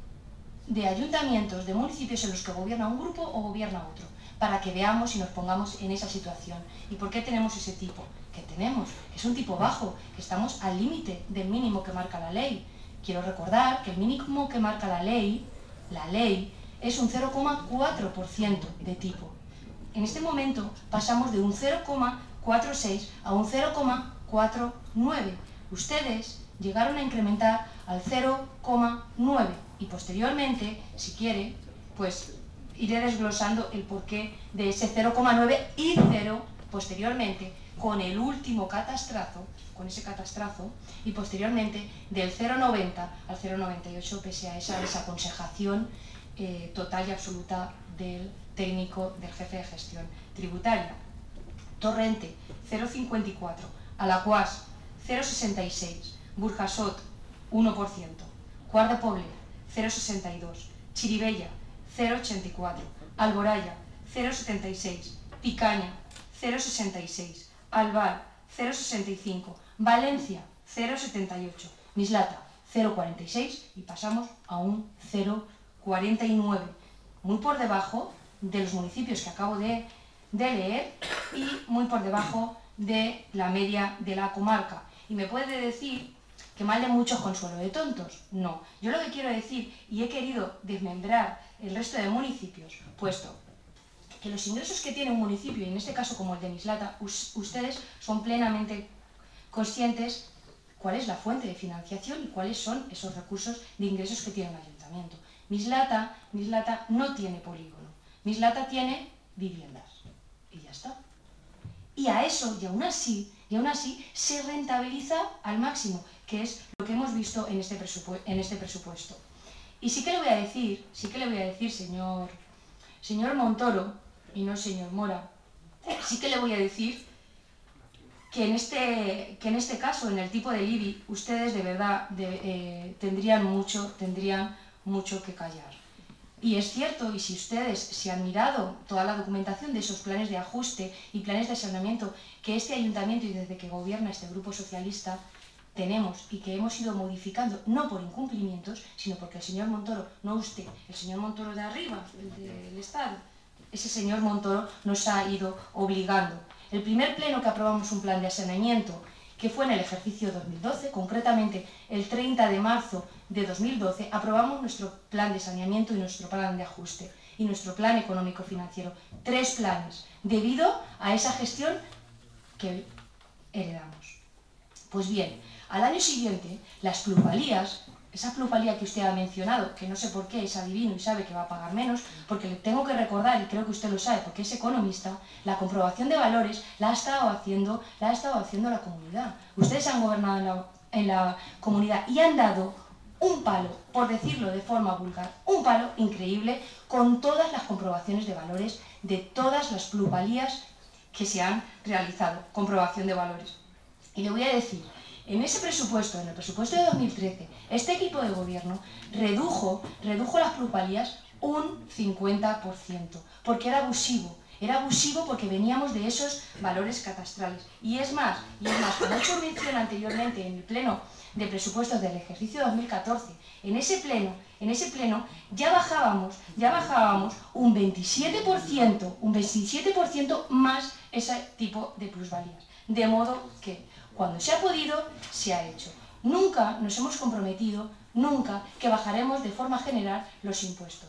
de ayuntamientos, de municipios en los que gobierna un grupo o gobierna otro, para que veamos y nos pongamos en esa situación. ¿Y por qué tenemos ese tipo? Que tenemos, que es un tipo bajo, que estamos al límite del mínimo que marca la ley. Quiero recordar que el mínimo que marca la ley, la ley, es un cero coma cuatro por ciento de tipo. En este momento pasamos de un cero coma cuarenta y seis a un cero coma cuarenta y nueve. Ustedes llegaron a incrementar al cero coma nueve y posteriormente, si quiere, pues iré desglosando el porqué de ese cero coma nueve y cero posteriormente con el último catastrazo, con ese catastrazo, y posteriormente del cero coma noventa al cero coma noventa y ocho pese a esa desaconsejación eh, total y absoluta del técnico del jefe de gestión tributaria. Torrente, cero coma cincuenta y cuatro, Alaquàs, cero coma sesenta y seis, Burjasot, uno por ciento, Quart de Poblet, cero coma sesenta y dos, Chirivella, cero coma ochenta y cuatro, Alboraya, cero coma setenta y seis, Picaña, cero coma sesenta y seis, Albar, cero coma sesenta y cinco, Valencia, cero coma setenta y ocho, Mislata, cero coma cuarenta y seis y pasamos a un cero coma cuarenta y nueve, muy por debajo de los municipios que acabo de, de leer y muy por debajo de la media de la comarca. Y me puede decir que mal de muchos consuelo de tontos. No, yo lo que quiero decir, y he querido desmembrar el resto de municipios, puesto que los ingresos que tiene un municipio, y en este caso como el de Mislata, us, ustedes son plenamente conscientes cuál es la fuente de financiación y cuáles son esos recursos de ingresos que tiene un ayuntamiento. Mislata, Mislata no tiene polígono, Mislata tiene viviendas y ya está. Y a eso, y aún así, y aún así se rentabiliza al máximo, que es lo que hemos visto en este, presupu en este presupuesto. Y sí que le voy a decir, sí que le voy a decir, señor, señor Montoro, y no señor Mora, sí que le voy a decir que en este, que en este caso, en el tipo del I B I, ustedes de verdad de, eh, tendrían mucho, tendrían mucho que callar. Y es cierto, y si ustedes se han mirado toda la documentación de esos planes de ajuste y planes de saneamiento que este ayuntamiento y desde que gobierna este grupo socialista tenemos y que hemos ido modificando, no por incumplimientos, sino porque el señor Montoro, no usted, el señor Montoro de arriba, el del Estado, ese señor Montoro nos ha ido obligando. El primer pleno que aprobamos un plan de saneamiento, que fue en el ejercicio dos mil doce, concretamente el treinta de marzo de dos mil doce, aprobamos nuestro plan de saneamiento y nuestro plan de ajuste y nuestro plan económico-financiero. Tres planes, debido a esa gestión que heredamos. Pues bien, al año siguiente, las plusvalías, esa plusvalía que usted ha mencionado, que no sé por qué es adivino y sabe que va a pagar menos, porque le tengo que recordar, y creo que usted lo sabe porque es economista, la comprobación de valores la ha estado haciendo, la ha estado haciendo la comunidad. Ustedes han gobernado en la, en la comunidad y han dado un palo, por decirlo de forma vulgar, un palo increíble con todas las comprobaciones de valores de todas las plusvalías que se han realizado, comprobación de valores. Y le voy a decir, en ese presupuesto, en el presupuesto de dos mil trece, este equipo de gobierno redujo, redujo las plusvalías un cincuenta por ciento, porque era abusivo. Era abusivo porque veníamos de esos valores catastrales. Y es más, y es más, como he hecho mención anteriormente en el pleno de presupuestos del ejercicio dos mil catorce, en ese pleno, en ese pleno ya bajábamos, ya bajábamos un veintisiete por ciento, un veintisiete por ciento más ese tipo de plusvalías. De modo que cuando se ha podido, se ha hecho. Nunca nos hemos comprometido, nunca, que bajaremos de forma general los impuestos.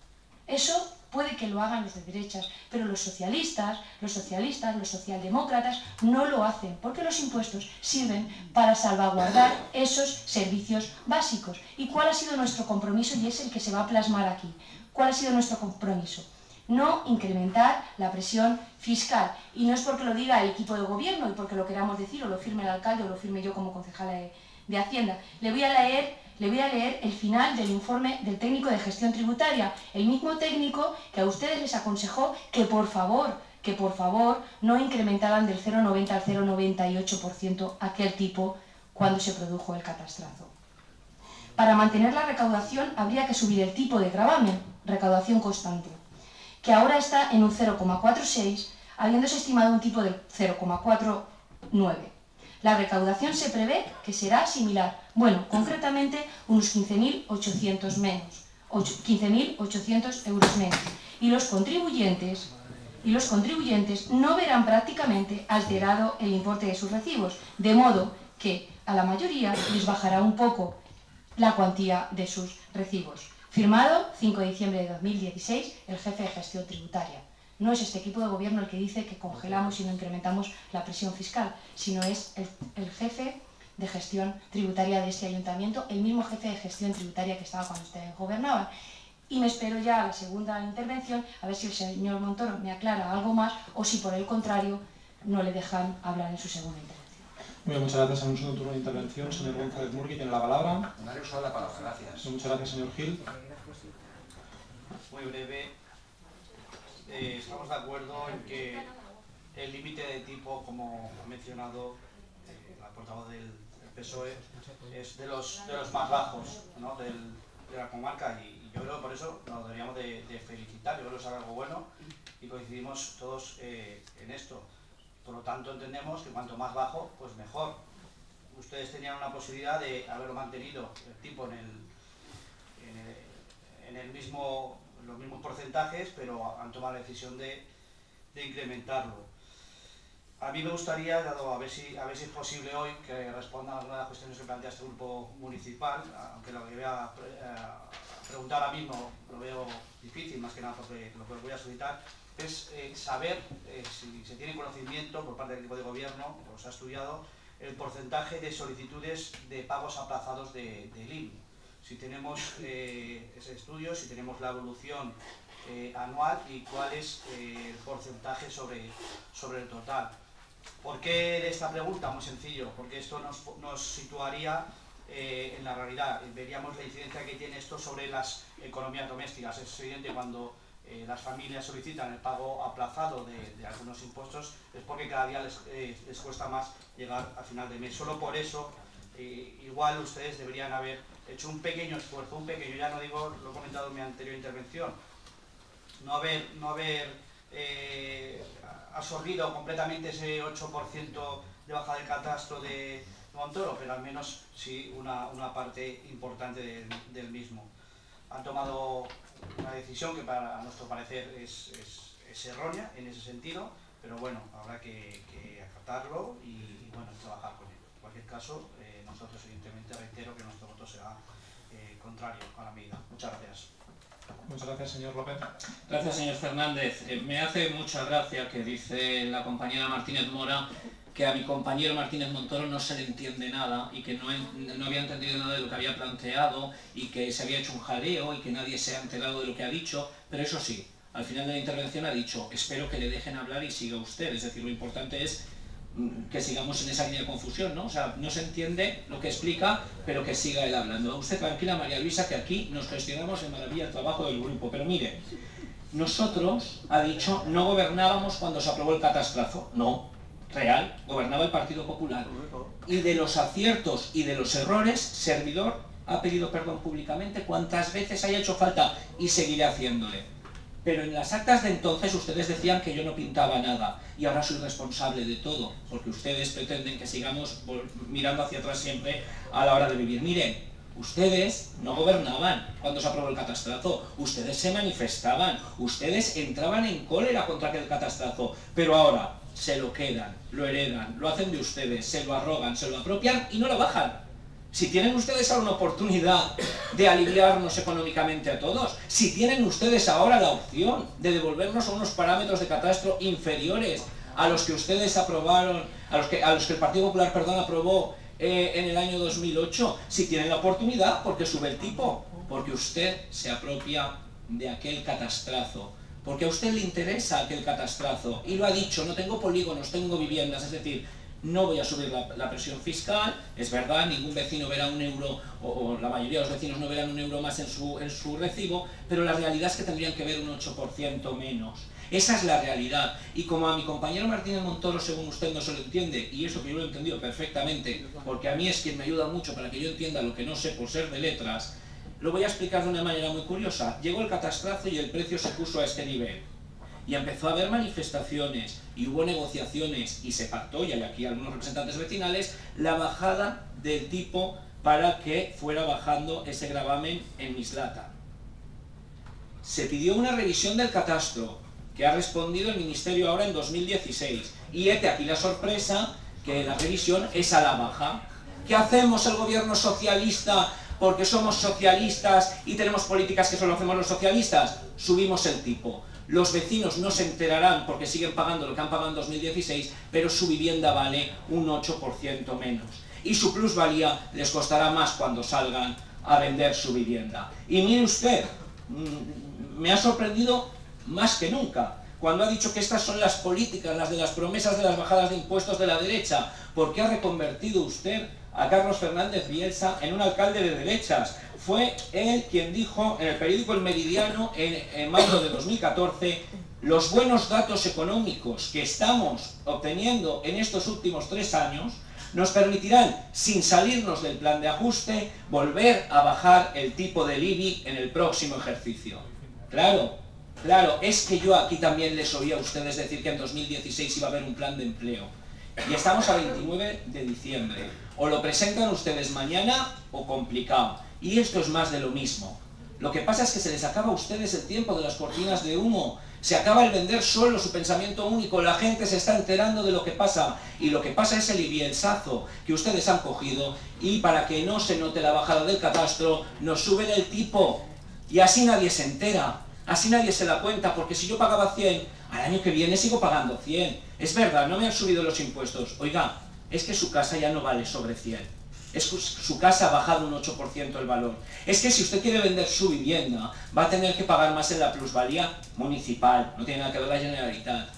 Eso puede que lo hagan los de derechas, pero los socialistas, los socialistas, los socialdemócratas no lo hacen, porque los impuestos sirven para salvaguardar esos servicios básicos. ¿Y cuál ha sido nuestro compromiso? Y es el que se va a plasmar aquí. ¿Cuál ha sido nuestro compromiso? No incrementar la presión fiscal. Y no es porque lo diga el equipo de gobierno y porque lo queramos decir, o lo firme el alcalde o lo firme yo como concejala de, de Hacienda. Le voy a leer le voy a leer el final del informe del técnico de gestión tributaria, el mismo técnico que a ustedes les aconsejó que por favor, que por favor no incrementaran del cero coma noventa al cero coma noventa y ocho por ciento aquel tipo cuando se produjo el catastrazo. Para mantener la recaudación habría que subir el tipo de gravamen, recaudación constante, que ahora está en un cero coma cuarenta y seis, habiéndose estimado un tipo del cero coma cuarenta y nueve. La recaudación se prevé que será similar, bueno, concretamente unos quince mil ochocientos menos, quince mil ochocientos euros menos, y los contribuyentes, y los contribuyentes no verán prácticamente alterado el importe de sus recibos, de modo que a la mayoría les bajará un poco la cuantía de sus recibos. Firmado cinco de diciembre de dos mil dieciséis, el jefe de gestión tributaria. No es este equipo de gobierno el que dice que congelamos y no incrementamos la presión fiscal, sino es el, el jefe de gestión tributaria de este ayuntamiento, el mismo jefe de gestión tributaria que estaba cuando ustedes gobernaban. Y me espero ya a la segunda intervención, a ver si el señor Montoro me aclara algo más o si por el contrario no le dejan hablar en su segunda intervención. Muy bien, muchas gracias. En un segundo turno de intervención, señor González Murgui tiene la palabra. No he usado la palabra, gracias. Muchas gracias, señor Gil. Muy breve. Eh, estamos de acuerdo en que el límite de tipo, como ha mencionado eh, la portavoz del, del P S O E, es de los, de los más bajos, ¿no? del, de la comarca, y, y yo creo que por eso nos deberíamos de, de felicitar. Yo creo que es algo bueno y coincidimos todos eh, en esto. Por lo tanto, entendemos que cuanto más bajo, pues mejor. Ustedes tenían una posibilidad de haberlo mantenido el tipo en el, en el, en el mismo... los mismos porcentajes, pero han tomado la decisión de, de incrementarlo. A mí me gustaría, dado a ver si a ver si es posible hoy, que respondan a algunas de las cuestiones que plantea este grupo municipal, aunque lo que voy a, a preguntar ahora mismo lo veo difícil, más que nada porque lo que voy a solicitar es eh, saber eh, si se tiene conocimiento por parte del equipo de gobierno, o se ha estudiado, el porcentaje de solicitudes de pagos aplazados de, del I M I. Si tenemos eh, ese estudio, si tenemos la evolución eh, anual y cuál es eh, el porcentaje sobre, sobre el total. ¿Por qué de esta pregunta? Muy sencillo, porque esto nos, nos situaría eh, en la realidad. Veríamos la incidencia que tiene esto sobre las economías domésticas. Es evidente cuando eh, las familias solicitan el pago aplazado de, de algunos impuestos, es porque cada día les, eh, les cuesta más llegar al final de mes. Solo por eso, eh, igual ustedes deberían haber hecho un pequeño esfuerzo, un pequeño, ya no digo, lo he comentado en mi anterior intervención, no haber, no haber eh, absorbido completamente ese ocho por ciento de baja del catastro de Montoro, pero al menos sí una, una parte importante de, del mismo. Han tomado una decisión que para nuestro parecer es, es, es errónea en ese sentido, pero bueno, habrá que, que acatarlo y, y bueno, trabajar con ello. En cualquier caso, eh, nosotros evidentemente reitero que nuestro voto será eh, contrario a la medida. Muchas gracias. Muchas gracias, señor López. Gracias, señor Fernández. Eh, me hace mucha gracia que dice la compañera Martínez Mora que a mi compañero Martínez Montoro no se le entiende nada y que no, no había entendido nada de lo que había planteado y que se había hecho un jaleo y que nadie se ha enterado de lo que ha dicho, pero eso sí, al final de la intervención ha dicho, espero que le dejen hablar y siga usted, es decir, lo importante es que sigamos en esa línea de confusión, ¿no? O sea, no se entiende lo que explica, pero que siga él hablando. Usted tranquila, María Luisa, que aquí nos gestionamos en maravilla el trabajo del grupo, pero mire, nosotros, ha dicho, no gobernábamos cuando se aprobó el catastrazo, no, real, gobernaba el Partido Popular, y de los aciertos y de los errores, servidor ha pedido perdón públicamente cuantas veces haya hecho falta y seguiré haciéndole. Pero en las actas de entonces ustedes decían que yo no pintaba nada y ahora soy responsable de todo, porque ustedes pretenden que sigamos mirando hacia atrás siempre a la hora de vivir. Miren, ustedes no gobernaban cuando se aprobó el catastrazo, ustedes se manifestaban, ustedes entraban en cólera contra aquel catastrazo, pero ahora se lo quedan, lo heredan, lo hacen de ustedes, se lo arrogan, se lo apropian y no lo bajan. Si tienen ustedes ahora una oportunidad de aliviarnos económicamente a todos, si tienen ustedes ahora la opción de devolvernos a unos parámetros de catastro inferiores a los que ustedes aprobaron, a los que, a los que el Partido Popular, perdón, aprobó eh, en el año dos mil ocho, si tienen la oportunidad, porque sube el tipo, porque usted se apropia de aquel catastrazo, porque a usted le interesa aquel catastrazo, y lo ha dicho, no tengo polígonos, tengo viviendas, es decir, no voy a subir la, la presión fiscal, es verdad, ningún vecino verá un euro, o, o la mayoría de los vecinos no verán un euro más en su, en su recibo, pero la realidad es que tendrían que ver un ocho por ciento menos. Esa es la realidad. Y como a mi compañero Martínez Montoro, según usted, no se lo entiende, y eso que yo lo he entendido perfectamente, porque a mí es quien me ayuda mucho para que yo entienda lo que no sé por ser de letras, lo voy a explicar de una manera muy curiosa. Llegó el catastrazo y el precio se puso a este nivel. Y empezó a haber manifestaciones, y hubo negociaciones, y se pactó, y hay aquí algunos representantes vecinales, la bajada del tipo para que fuera bajando ese gravamen en Mislata. Se pidió una revisión del catastro, que ha respondido el Ministerio ahora en dos mil dieciséis. Y hete aquí la sorpresa, que la revisión es a la baja. ¿Qué hacemos el gobierno socialista porque somos socialistas y tenemos políticas que solo hacemos los socialistas? Subimos el tipo. Los vecinos no se enterarán porque siguen pagando lo que han pagado en dos mil dieciséis, pero su vivienda vale un ocho por ciento menos. Y su plusvalía les costará más cuando salgan a vender su vivienda. Y mire usted, me ha sorprendido más que nunca cuando ha dicho que estas son las políticas, las de las promesas de las bajadas de impuestos de la derecha, porque ha reconvertido usted a Carlos Fernández Bielsa en un alcalde de derechas. Fue él quien dijo en el periódico El Meridiano en, en mayo de dos mil catorce: los buenos datos económicos que estamos obteniendo en estos últimos tres años nos permitirán, sin salirnos del plan de ajuste, volver a bajar el tipo del I B I en el próximo ejercicio. Claro, claro, es que yo aquí también les oía a ustedes decir que en dos mil dieciséis iba a haber un plan de empleo. Y estamos a veintinueve de diciembre. O lo presentan ustedes mañana o complicado. Y esto es más de lo mismo. Lo que pasa es que se les acaba a ustedes el tiempo de las cortinas de humo. Se acaba el vender solo su pensamiento único. La gente se está enterando de lo que pasa. Y lo que pasa es el ibielsazo que ustedes han cogido. Y para que no se note la bajada del catastro, nos suben el tipo. Y así nadie se entera. Así nadie se da cuenta, porque si yo pagaba cien, al año que viene sigo pagando cien. Es verdad, no me han subido los impuestos. Oiga, es que su casa ya no vale sobre cien. Es que su casa ha bajado un ocho por ciento el valor. Es que si usted quiere vender su vivienda, va a tener que pagar más en la plusvalía municipal. No tiene nada que ver la Generalitat.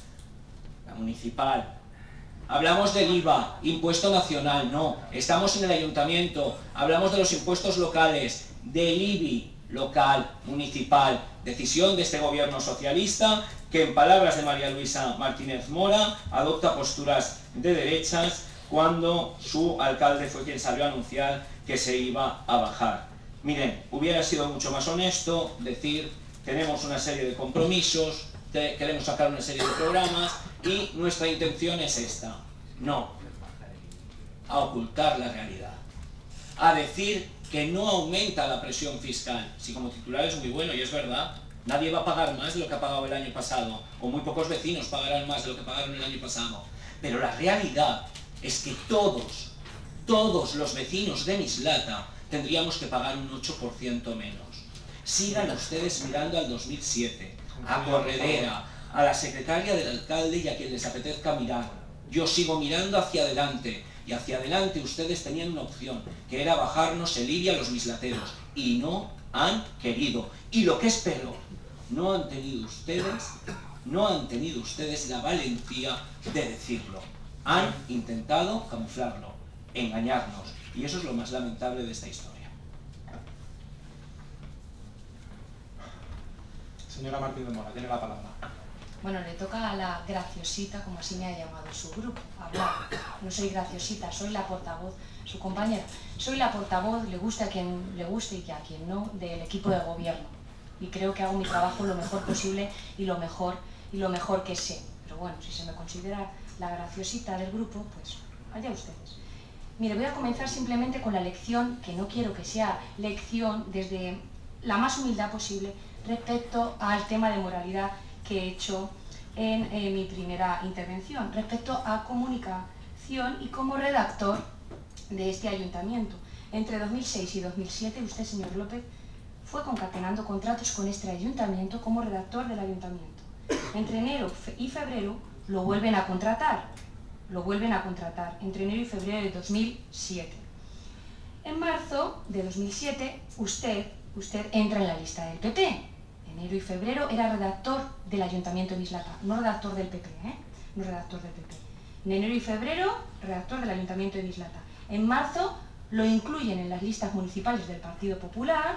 La municipal. Hablamos del I V A, impuesto nacional, no. Estamos en el ayuntamiento. Hablamos de los impuestos locales, del I B I local, municipal. Decisión de este gobierno socialista que, en palabras de María Luisa Martínez Mora, adopta posturas de derechas cuando su alcalde fue quien salió a anunciar que se iba a bajar. Miren, hubiera sido mucho más honesto decir: tenemos una serie de compromisos, te, queremos sacar una serie de programas y nuestra intención es esta. No, a ocultar la realidad, a decir que no aumenta la presión fiscal. Si como titular es muy bueno, y es verdad, nadie va a pagar más de lo que ha pagado el año pasado, o muy pocos vecinos pagarán más de lo que pagaron el año pasado, pero la realidad es que todos, todos los vecinos de Mislata tendríamos que pagar un ocho por ciento menos. Sigan ustedes mirando al dos mil siete, a Corredera, a la secretaria del alcalde y a quien les apetezca mirar. Yo sigo mirando hacia adelante, y hacia adelante ustedes tenían una opción, que era bajarnos el I B I a los mislateros, y no han querido. Y lo que es peor, no han tenido ustedes, no han tenido ustedes la valentía de decirlo. Han intentado camuflarlo, engañarnos, y eso es lo más lamentable de esta historia. Señora Martínez Mora, tiene la palabra. Bueno, le toca a la graciosita, como así me ha llamado su grupo, hablar. No soy graciosita, soy la portavoz, su compañera. Soy la portavoz, le guste a quien le guste y a quien no, del equipo de gobierno. Y creo que hago mi trabajo lo mejor posible y lo mejor, y lo mejor que sé. Pero bueno, si se me considera la graciosita del grupo, pues allá ustedes. Mire, voy a comenzar simplemente con la lección, que no quiero que sea lección, desde la más humildad posible, respecto al tema de moralidad que he hecho en eh, mi primera intervención, respecto a comunicación y como redactor de este ayuntamiento. Entre dos mil seis y dos mil siete, usted, señor López, fue concatenando contratos con este ayuntamiento como redactor del ayuntamiento. Entre enero y febrero lo vuelven a contratar, lo vuelven a contratar, entre enero y febrero de dos mil siete. En marzo de dos mil siete, usted, usted entra en la lista del P P. Enero y febrero era redactor del Ayuntamiento de Mislata, no redactor del P P, ¿eh? No redactor del P P. En enero y febrero, redactor del Ayuntamiento de Mislata. En marzo lo incluyen en las listas municipales del Partido Popular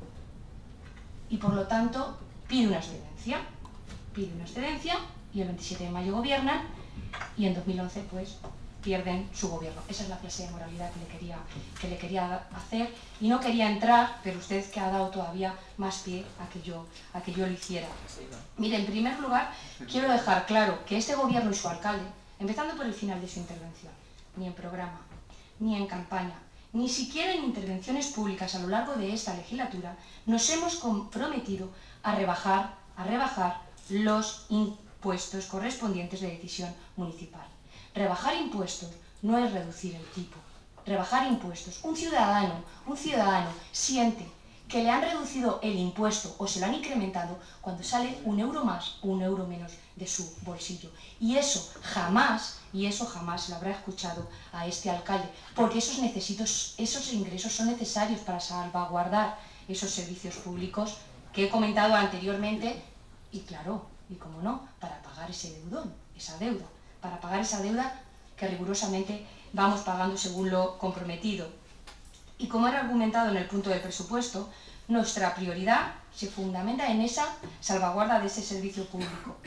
y por lo tanto pide una excedencia. Pide una excedencia y el veintisiete de mayo gobiernan y en dos mil once pues pierden su gobierno. Esa es la clase de moralidad que le quería, que le quería hacer y no quería entrar, pero usted que ha dado todavía más pie a que yo, a que yo lo hiciera. Mire, en primer lugar, quiero dejar claro que este gobierno y su alcalde, empezando por el final de su intervención, ni en programa, ni en campaña, ni siquiera en intervenciones públicas a lo largo de esta legislatura, nos hemos comprometido a rebajar, a rebajar los impuestos correspondientes de decisión municipal. Rebajar impuestos no es reducir el tipo. Rebajar impuestos. Un ciudadano, un ciudadano siente que le han reducido el impuesto o se lo han incrementado cuando sale un euro más o un euro menos de su bolsillo. Y eso jamás, y eso jamás lo habrá escuchado a este alcalde, porque esos, necesitos, esos ingresos son necesarios para salvaguardar esos servicios públicos que he comentado anteriormente y claro, y como no, para pagar ese deudón, esa deuda. para pagar esa deuda que rigurosamente vamos pagando según lo comprometido. Y como era argumentado en el punto del presupuesto, nuestra prioridad se fundamenta en esa salvaguarda de ese servicio público.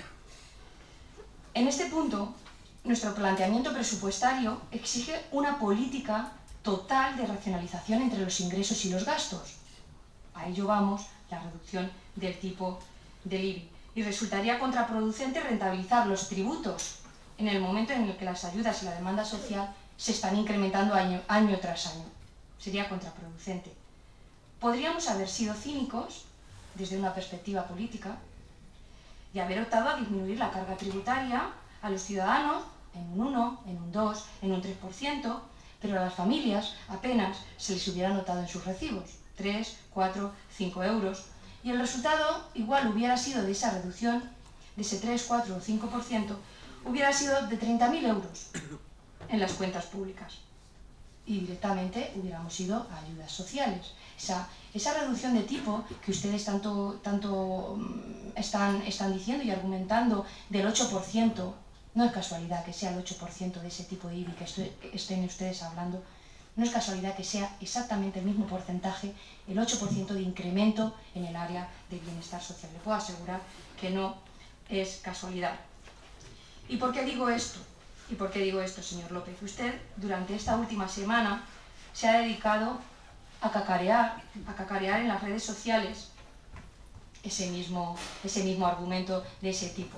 En este punto, nuestro planteamiento presupuestario exige una política total de racionalización entre los ingresos y los gastos. A ello vamos, la reducción del tipo del I B I. Y resultaría contraproducente rentabilizar los tributos en el momento en el que las ayudas y la demanda social se están incrementando año, año tras año. Sería contraproducente. Podríamos haber sido cínicos desde una perspectiva política y haber optado a disminuir la carga tributaria a los ciudadanos en un uno, en un dos, en un tres por ciento, pero a las familias apenas se les hubiera notado en sus recibos, tres, cuatro, cinco euros, y el resultado igual hubiera sido de esa reducción, de ese tres, cuatro o cinco por ciento, hubiera sido de treinta mil euros en las cuentas públicas y directamente hubiéramos ido a ayudas sociales. Esa, esa reducción de tipo que ustedes tanto, tanto están, están diciendo y argumentando del ocho por ciento, no es casualidad que sea el ocho por ciento de ese tipo de I B I que, estoy, que estén ustedes hablando, no es casualidad que sea exactamente el mismo porcentaje, el ocho por ciento de incremento en el área de bienestar social. Le puedo asegurar que no es casualidad. ¿Y por qué digo esto? ¿Y por qué digo esto, señor López? Usted, durante esta última semana, se ha dedicado a cacarear, a cacarear en las redes sociales ese mismo, ese mismo argumento de ese tipo.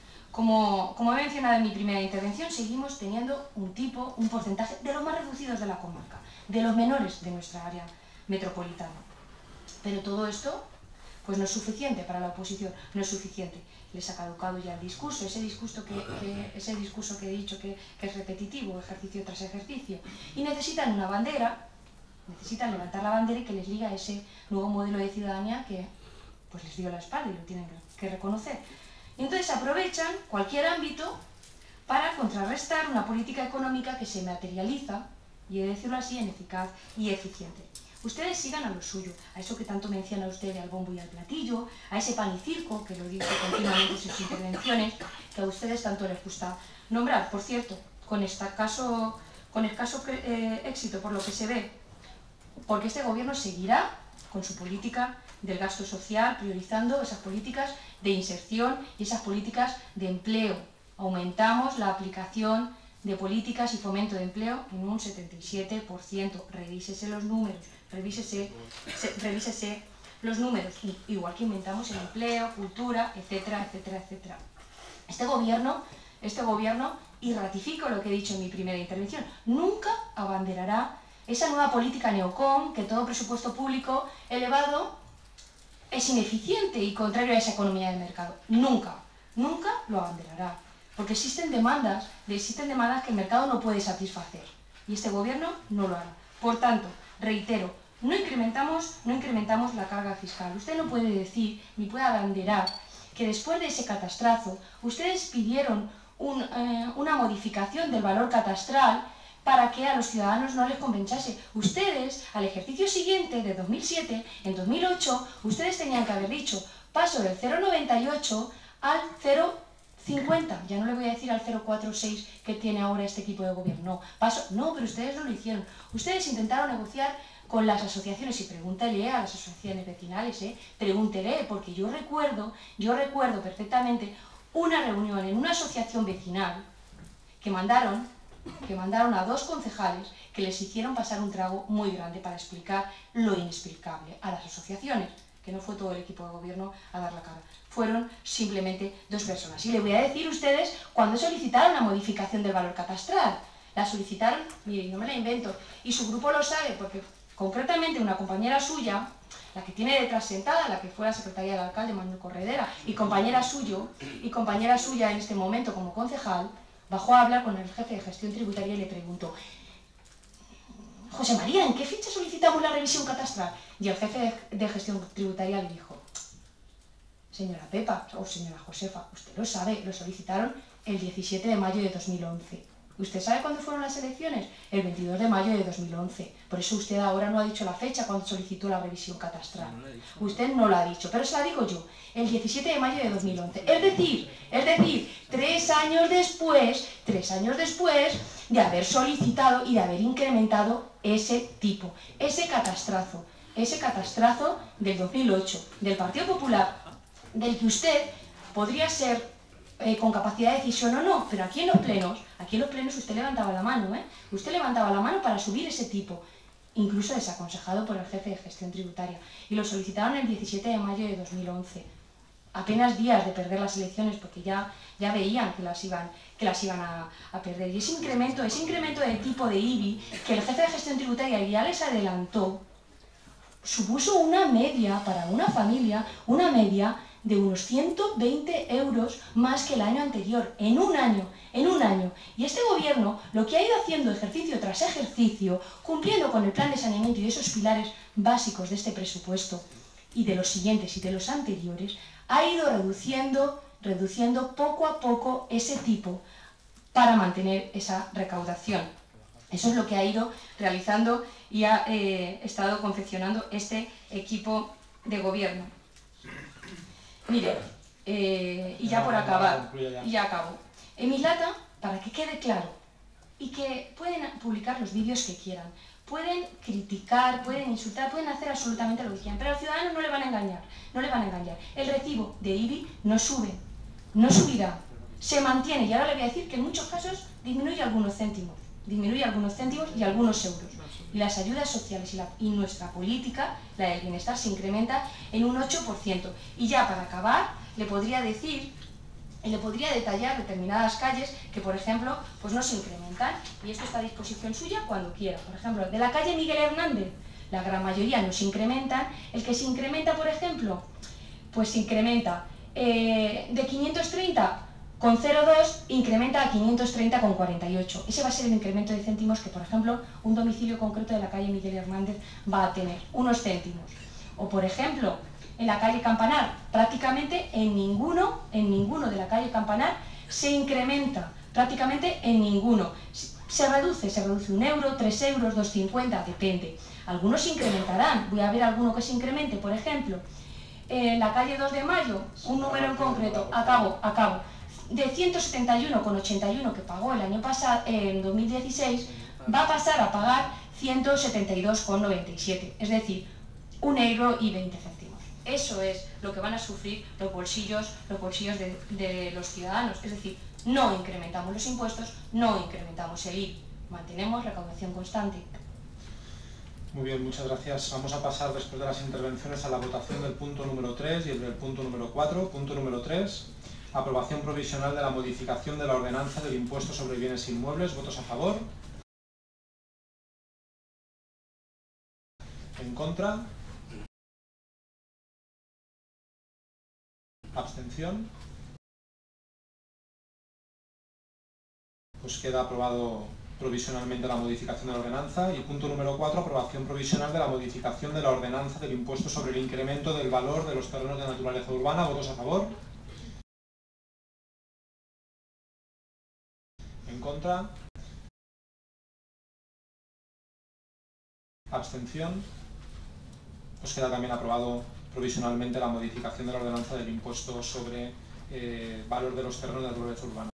Como, como he mencionado en mi primera intervención, seguimos teniendo un tipo, un porcentaje de los más reducidos de la comarca, de los menores de nuestra área metropolitana. Pero todo esto pues no es suficiente para la oposición, no es suficiente. Les ha caducado ya el discurso, ese discurso que, que, ese discurso que he dicho que, que es repetitivo, ejercicio tras ejercicio. Y necesitan una bandera, necesitan levantar la bandera y que les liga ese nuevo modelo de ciudadanía que pues les dio la espalda y lo tienen que reconocer. Y entonces aprovechan cualquier ámbito para contrarrestar una política económica que se materializa, y he de decirlo así, ineficaz y eficiente. Ustedes sigan a lo suyo, a eso que tanto menciona usted al bombo y al platillo, a ese pan y circo, que lo dice continuamente en sus intervenciones, que a ustedes tanto les gusta nombrar. Por cierto, con escaso, con escaso eh, éxito por lo que se ve, porque este gobierno seguirá con su política del gasto social, priorizando esas políticas de inserción y esas políticas de empleo. Aumentamos la aplicación de políticas y fomento de empleo en un setenta y siete por ciento. Revísese los números, revísese, se, revísese los números, igual que aumentamos el empleo, cultura, etcétera, etcétera, etcétera. Este gobierno, este gobierno, y ratifico lo que he dicho en mi primera intervención, nunca abanderará esa nueva política neocon, que todo presupuesto público elevado es ineficiente y contrario a esa economía de mercado. Nunca, nunca lo abanderará. Porque existen demandas, existen demandas que el mercado no puede satisfacer. Y este gobierno no lo hará. Por tanto, reitero, no incrementamos, no incrementamos la carga fiscal. Usted no puede decir, ni puede abanderar, que después de ese catastrazo, ustedes pidieron un, eh, una modificación del valor catastral para que a los ciudadanos no les compensase. Ustedes, al ejercicio siguiente, de dos mil siete, en dos mil ocho, ustedes tenían que haber dicho, paso del cero coma noventa y ocho al cero coma cincuenta, ya no le voy a decir al cero cuatro seis que tiene ahora este equipo de gobierno, no, paso, no, pero ustedes no lo hicieron. Ustedes intentaron negociar con las asociaciones, y pregúntele a las asociaciones vecinales, ¿eh? Pregúntele, porque yo recuerdo, yo recuerdo perfectamente una reunión en una asociación vecinal que mandaron, que mandaron a dos concejales que les hicieron pasar un trago muy grande para explicar lo inexplicable a las asociaciones, que no fue todo el equipo de gobierno a dar la cara, fueron simplemente dos personas. Y le voy a decir a ustedes cuando solicitaron la modificación del valor catastral. La solicitaron, mire, no me la invento, y su grupo lo sabe, porque concretamente una compañera suya, la que tiene detrás sentada, la que fue la secretaria del alcalde, Manuel Corredera, y compañera suyo, y compañera suya en este momento como concejal, bajó a hablar con el jefe de gestión tributaria y le preguntó: José María, ¿en qué fecha solicitamos la revisión catastral? Y el jefe de gestión tributaria le dijo: señora Pepa, o señora Josefa, usted lo sabe, lo solicitaron el diecisiete de mayo de dos mil once. ¿Usted sabe cuándo fueron las elecciones? El veintidós de mayo de dos mil once. Por eso usted ahora no ha dicho la fecha cuando solicitó la revisión catastral. No, usted no lo ha dicho, pero se la digo yo. El diecisiete de mayo de dos mil once. Es decir, es decir, tres años después, tres años después de haber solicitado y de haber incrementado ese tipo, ese catastrazo, ese catastrazo del dos mil ocho, del Partido Popular, del que usted podría ser Eh, con capacidad de decisión o no, pero aquí en los plenos, aquí en los plenos usted levantaba la mano, ¿eh? Usted levantaba la mano para subir ese tipo, incluso desaconsejado por el jefe de gestión tributaria, y lo solicitaron el diecisiete de mayo de dos mil once, apenas días de perder las elecciones, porque ya, ya veían que las iban, que las iban a, a perder. Y ese incremento, ese incremento de tipo de I B I, que el jefe de gestión tributaria ya les adelantó, supuso una media para una familia, una media de unos ciento veinte euros más que el año anterior, en un año, en un año. Y este gobierno lo que ha ido haciendo ejercicio tras ejercicio, cumpliendo con el plan de saneamiento y esos pilares básicos de este presupuesto y de los siguientes y de los anteriores, ha ido reduciendo, reduciendo poco a poco ese tipo para mantener esa recaudación. Eso es lo que ha ido realizando y ha eh, estado confeccionando este equipo de gobierno. Mire, eh, y ya por acabar, y ya acabo. En Mislata, para que quede claro, y que pueden publicar los vídeos que quieran, pueden criticar, pueden insultar, pueden hacer absolutamente lo que quieran, pero a los ciudadanos no le van a engañar, no le van a engañar. El recibo de I B I no sube, no subirá, se mantiene, y ahora le voy a decir que en muchos casos disminuye algunos céntimos, disminuye algunos céntimos y algunos euros. Y las ayudas sociales y, la, y nuestra política, la del bienestar, se incrementa en un ocho por ciento. Y ya para acabar, le podría decir, le podría detallar determinadas calles que, por ejemplo, pues no se incrementan, y esto está a disposición suya cuando quiera. Por ejemplo, de la calle Miguel Hernández, la gran mayoría no se incrementan. El que se incrementa, por ejemplo, pues se incrementa eh, de quinientos treinta con cero coma dos, incrementa a quinientos treinta con cuarenta y ocho. Ese va a ser el incremento de céntimos que, por ejemplo, un domicilio concreto de la calle Miguel Hernández va a tener, unos céntimos. O, por ejemplo, en la calle Campanar, prácticamente en ninguno, en ninguno de la calle Campanar se incrementa, prácticamente en ninguno. Se reduce, se reduce un euro, tres euros, dos cincuenta, depende. Algunos se incrementarán, voy a ver alguno que se incremente, por ejemplo, en la calle dos de mayo, un número en concreto, acabo, acabo. De ciento setenta y uno con ochenta y uno que pagó el año pasado, en dos mil dieciséis, va a pasar a pagar ciento setenta y dos con noventa y siete, es decir, un euro y veinte céntimos. Eso es lo que van a sufrir los bolsillos, los bolsillos de, de los ciudadanos, es decir, no incrementamos los impuestos, no incrementamos el I V I, mantenemos recaudación constante. Muy bien, muchas gracias. Vamos a pasar después de las intervenciones a la votación del punto número tres y el del punto número cuatro. Punto número tres. Aprobación provisional de la modificación de la ordenanza del impuesto sobre bienes inmuebles. ¿Votos a favor? ¿En contra? ¿Abstención? Pues queda aprobado provisionalmente la modificación de la ordenanza. Y punto número cuatro, aprobación provisional de la modificación de la ordenanza del impuesto sobre el incremento del valor de los terrenos de naturaleza urbana. ¿Votos a favor? ¿En contra? ¿Abstención? Pues queda también aprobado provisionalmente la modificación de la ordenanza del impuesto sobre eh, valor de los terrenos de naturaleza urbana.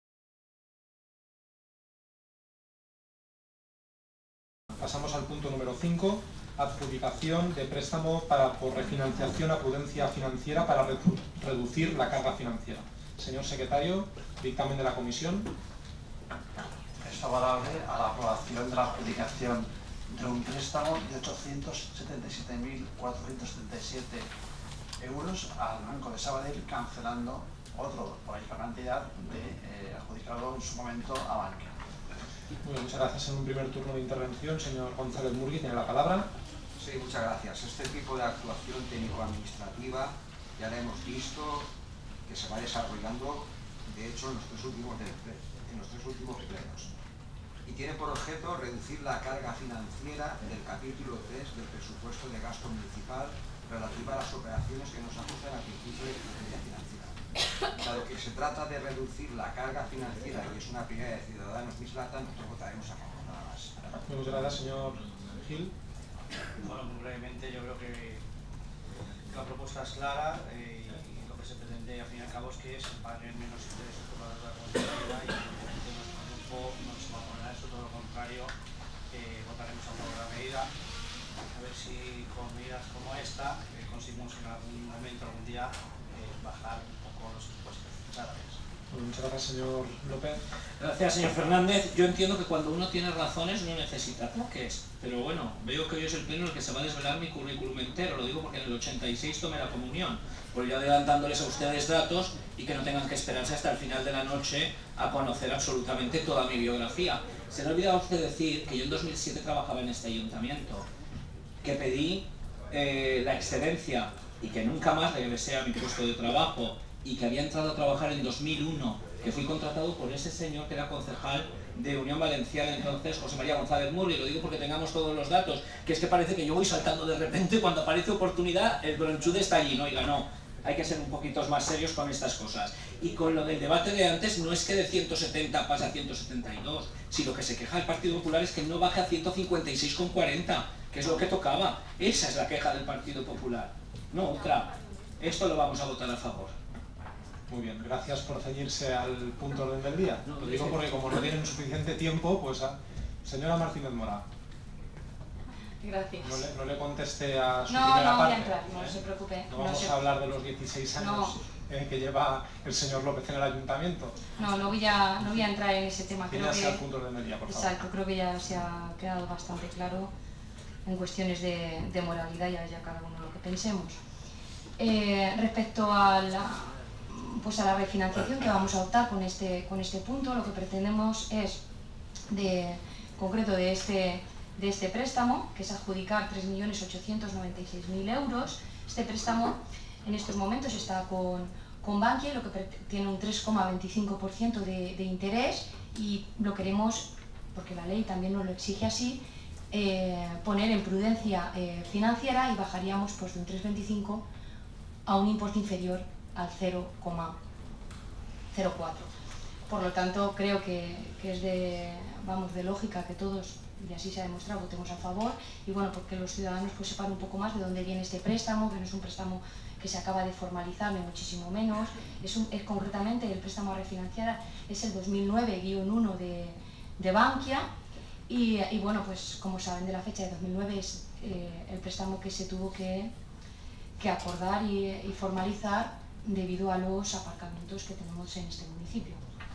Pasamos al punto número cinco, adjudicación de préstamo para, por refinanciación a prudencia financiera para redu reducir la carga financiera. Señor secretario, dictamen de la comisión. Es favorable a la aprobación de la adjudicación de un préstamo de ochocientos setenta y siete mil cuatrocientos setenta y siete euros al Banco de Sabadell, cancelando otro por ahí la cantidad de eh, adjudicado en su momento a Bankia. Muy bien, muchas gracias. En un primer turno de intervención, señor González Murgui, tiene la palabra. Sí, muchas gracias. Este tipo de actuación técnico-administrativa ya la hemos visto que se va desarrollando, de hecho, en los tres últimos, de, en los tres últimos plenos. Y tiene por objeto reducir la carga financiera del capítulo tres del presupuesto de gasto municipal relativa a las operaciones que nos ajustan al principio de eficiencia financiera. Dado que se trata de reducir la carga financiera y es una prioridad de Ciudadanos Mislata, nosotros votaremos a favor, nada más. Muchas gracias, señor Gil. Bueno, muy brevemente, yo creo que la propuesta es clara eh, y lo que se pretende al fin y al cabo es que se paguen menos intereses por la deuda contraria y evidentemente nuestro grupo no se va a poner a eso, todo lo contrario, eh, votaremos a favor de la medida. A ver si con medidas como esta eh, conseguimos en algún momento, algún día, eh, bajar un poco los impuestos. Muchas gracias. Muchas gracias, señor López. Gracias, señor Fernández. Yo entiendo que cuando uno tiene razones no necesita ataques, pero bueno, veo que hoy es el pleno en el que se va a desvelar mi currículum entero. Lo digo porque en el ochenta y seis tomé la comunión, por ir adelantándoles a ustedes datos y que no tengan que esperarse hasta el final de la noche a conocer absolutamente toda mi biografía. Se le ha olvidado a usted decir que yo en dos mil siete trabajaba en este ayuntamiento, que pedí eh, la excedencia y que nunca más regresé a mi puesto de trabajo, y que había entrado a trabajar en dos mil uno, que fui contratado por ese señor que era concejal de Unión Valenciana entonces, José María González Murgui. Lo digo porque tengamos todos los datos, que es que parece que yo voy saltando de repente y cuando aparece oportunidad el bronchude está allí. No, oiga, no, hay que ser un poquito más serios con estas cosas. Y con lo del debate de antes, no es que de ciento setenta pase a ciento setenta y dos, si lo que se queja el Partido Popular es que no baje a ciento cincuenta y seis coma cuarenta, que es lo que tocaba. Esa es la queja del Partido Popular, no otra. Esto lo vamos a votar a favor. Muy bien, gracias por ceñirse al punto orden del día. Lo digo porque como no tienen suficiente tiempo, pues a... Señora Martínez Mora. Gracias. No le, no le conteste a su no, primera no, parte. No, voy a entrar, no, ¿eh? No se preocupe. No vamos no se... a hablar de los dieciséis años no. eh, que lleva el señor López en el ayuntamiento. No, no voy a, no voy a entrar en ese tema. Creo que... al punto orden del día, por favor. Exacto, creo que ya se ha quedado bastante claro en cuestiones de, de moralidad, ya, ya cada uno lo que pensemos. Eh, respecto a la... pues a la refinanciación que vamos a optar con este, con este punto, lo que pretendemos es, de concreto de este, de este préstamo, que es adjudicar tres millones ochocientos noventa y seis mil euros. Este préstamo en estos momentos está con, con Bankia, lo que tiene un tres coma veinticinco por ciento de, de interés, y lo queremos, porque la ley también nos lo exige así, eh, poner en prudencia eh, financiera, y bajaríamos pues, de un tres coma veinticinco a un importe inferior al cero coma cero cuatro. Por lo tanto, creo que, que es de, vamos, de lógica que todos, y así se ha demostrado, votemos a favor, y bueno, porque los ciudadanos pues sepan un poco más de dónde viene este préstamo, que no es un préstamo que se acaba de formalizar, ni muchísimo menos. Es, un, es concretamente el préstamo a refinanciar, es el dos mil nueve guión uno de, de Bankia, y, y bueno, pues como saben, de la fecha de dos mil nueve es eh, el préstamo que se tuvo que, que acordar y, y formalizar debido a los aparcamientos que tenemos en este municipio.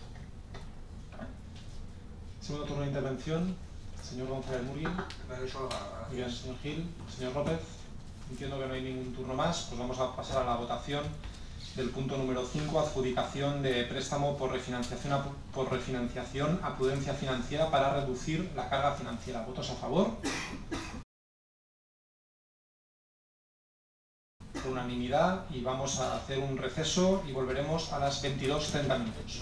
Segundo turno de intervención, señor González Murgui. Muy bien, señor Gil. Señor López, entiendo que no hay ningún turno más, pues vamos a pasar a la votación del punto número cinco, adjudicación de préstamo por refinanciación a, por refinanciación a prudencia financiera para reducir la carga financiera. ¿Votos a favor? Por unanimidad, y vamos a hacer un receso y volveremos a las veintidós treinta minutos.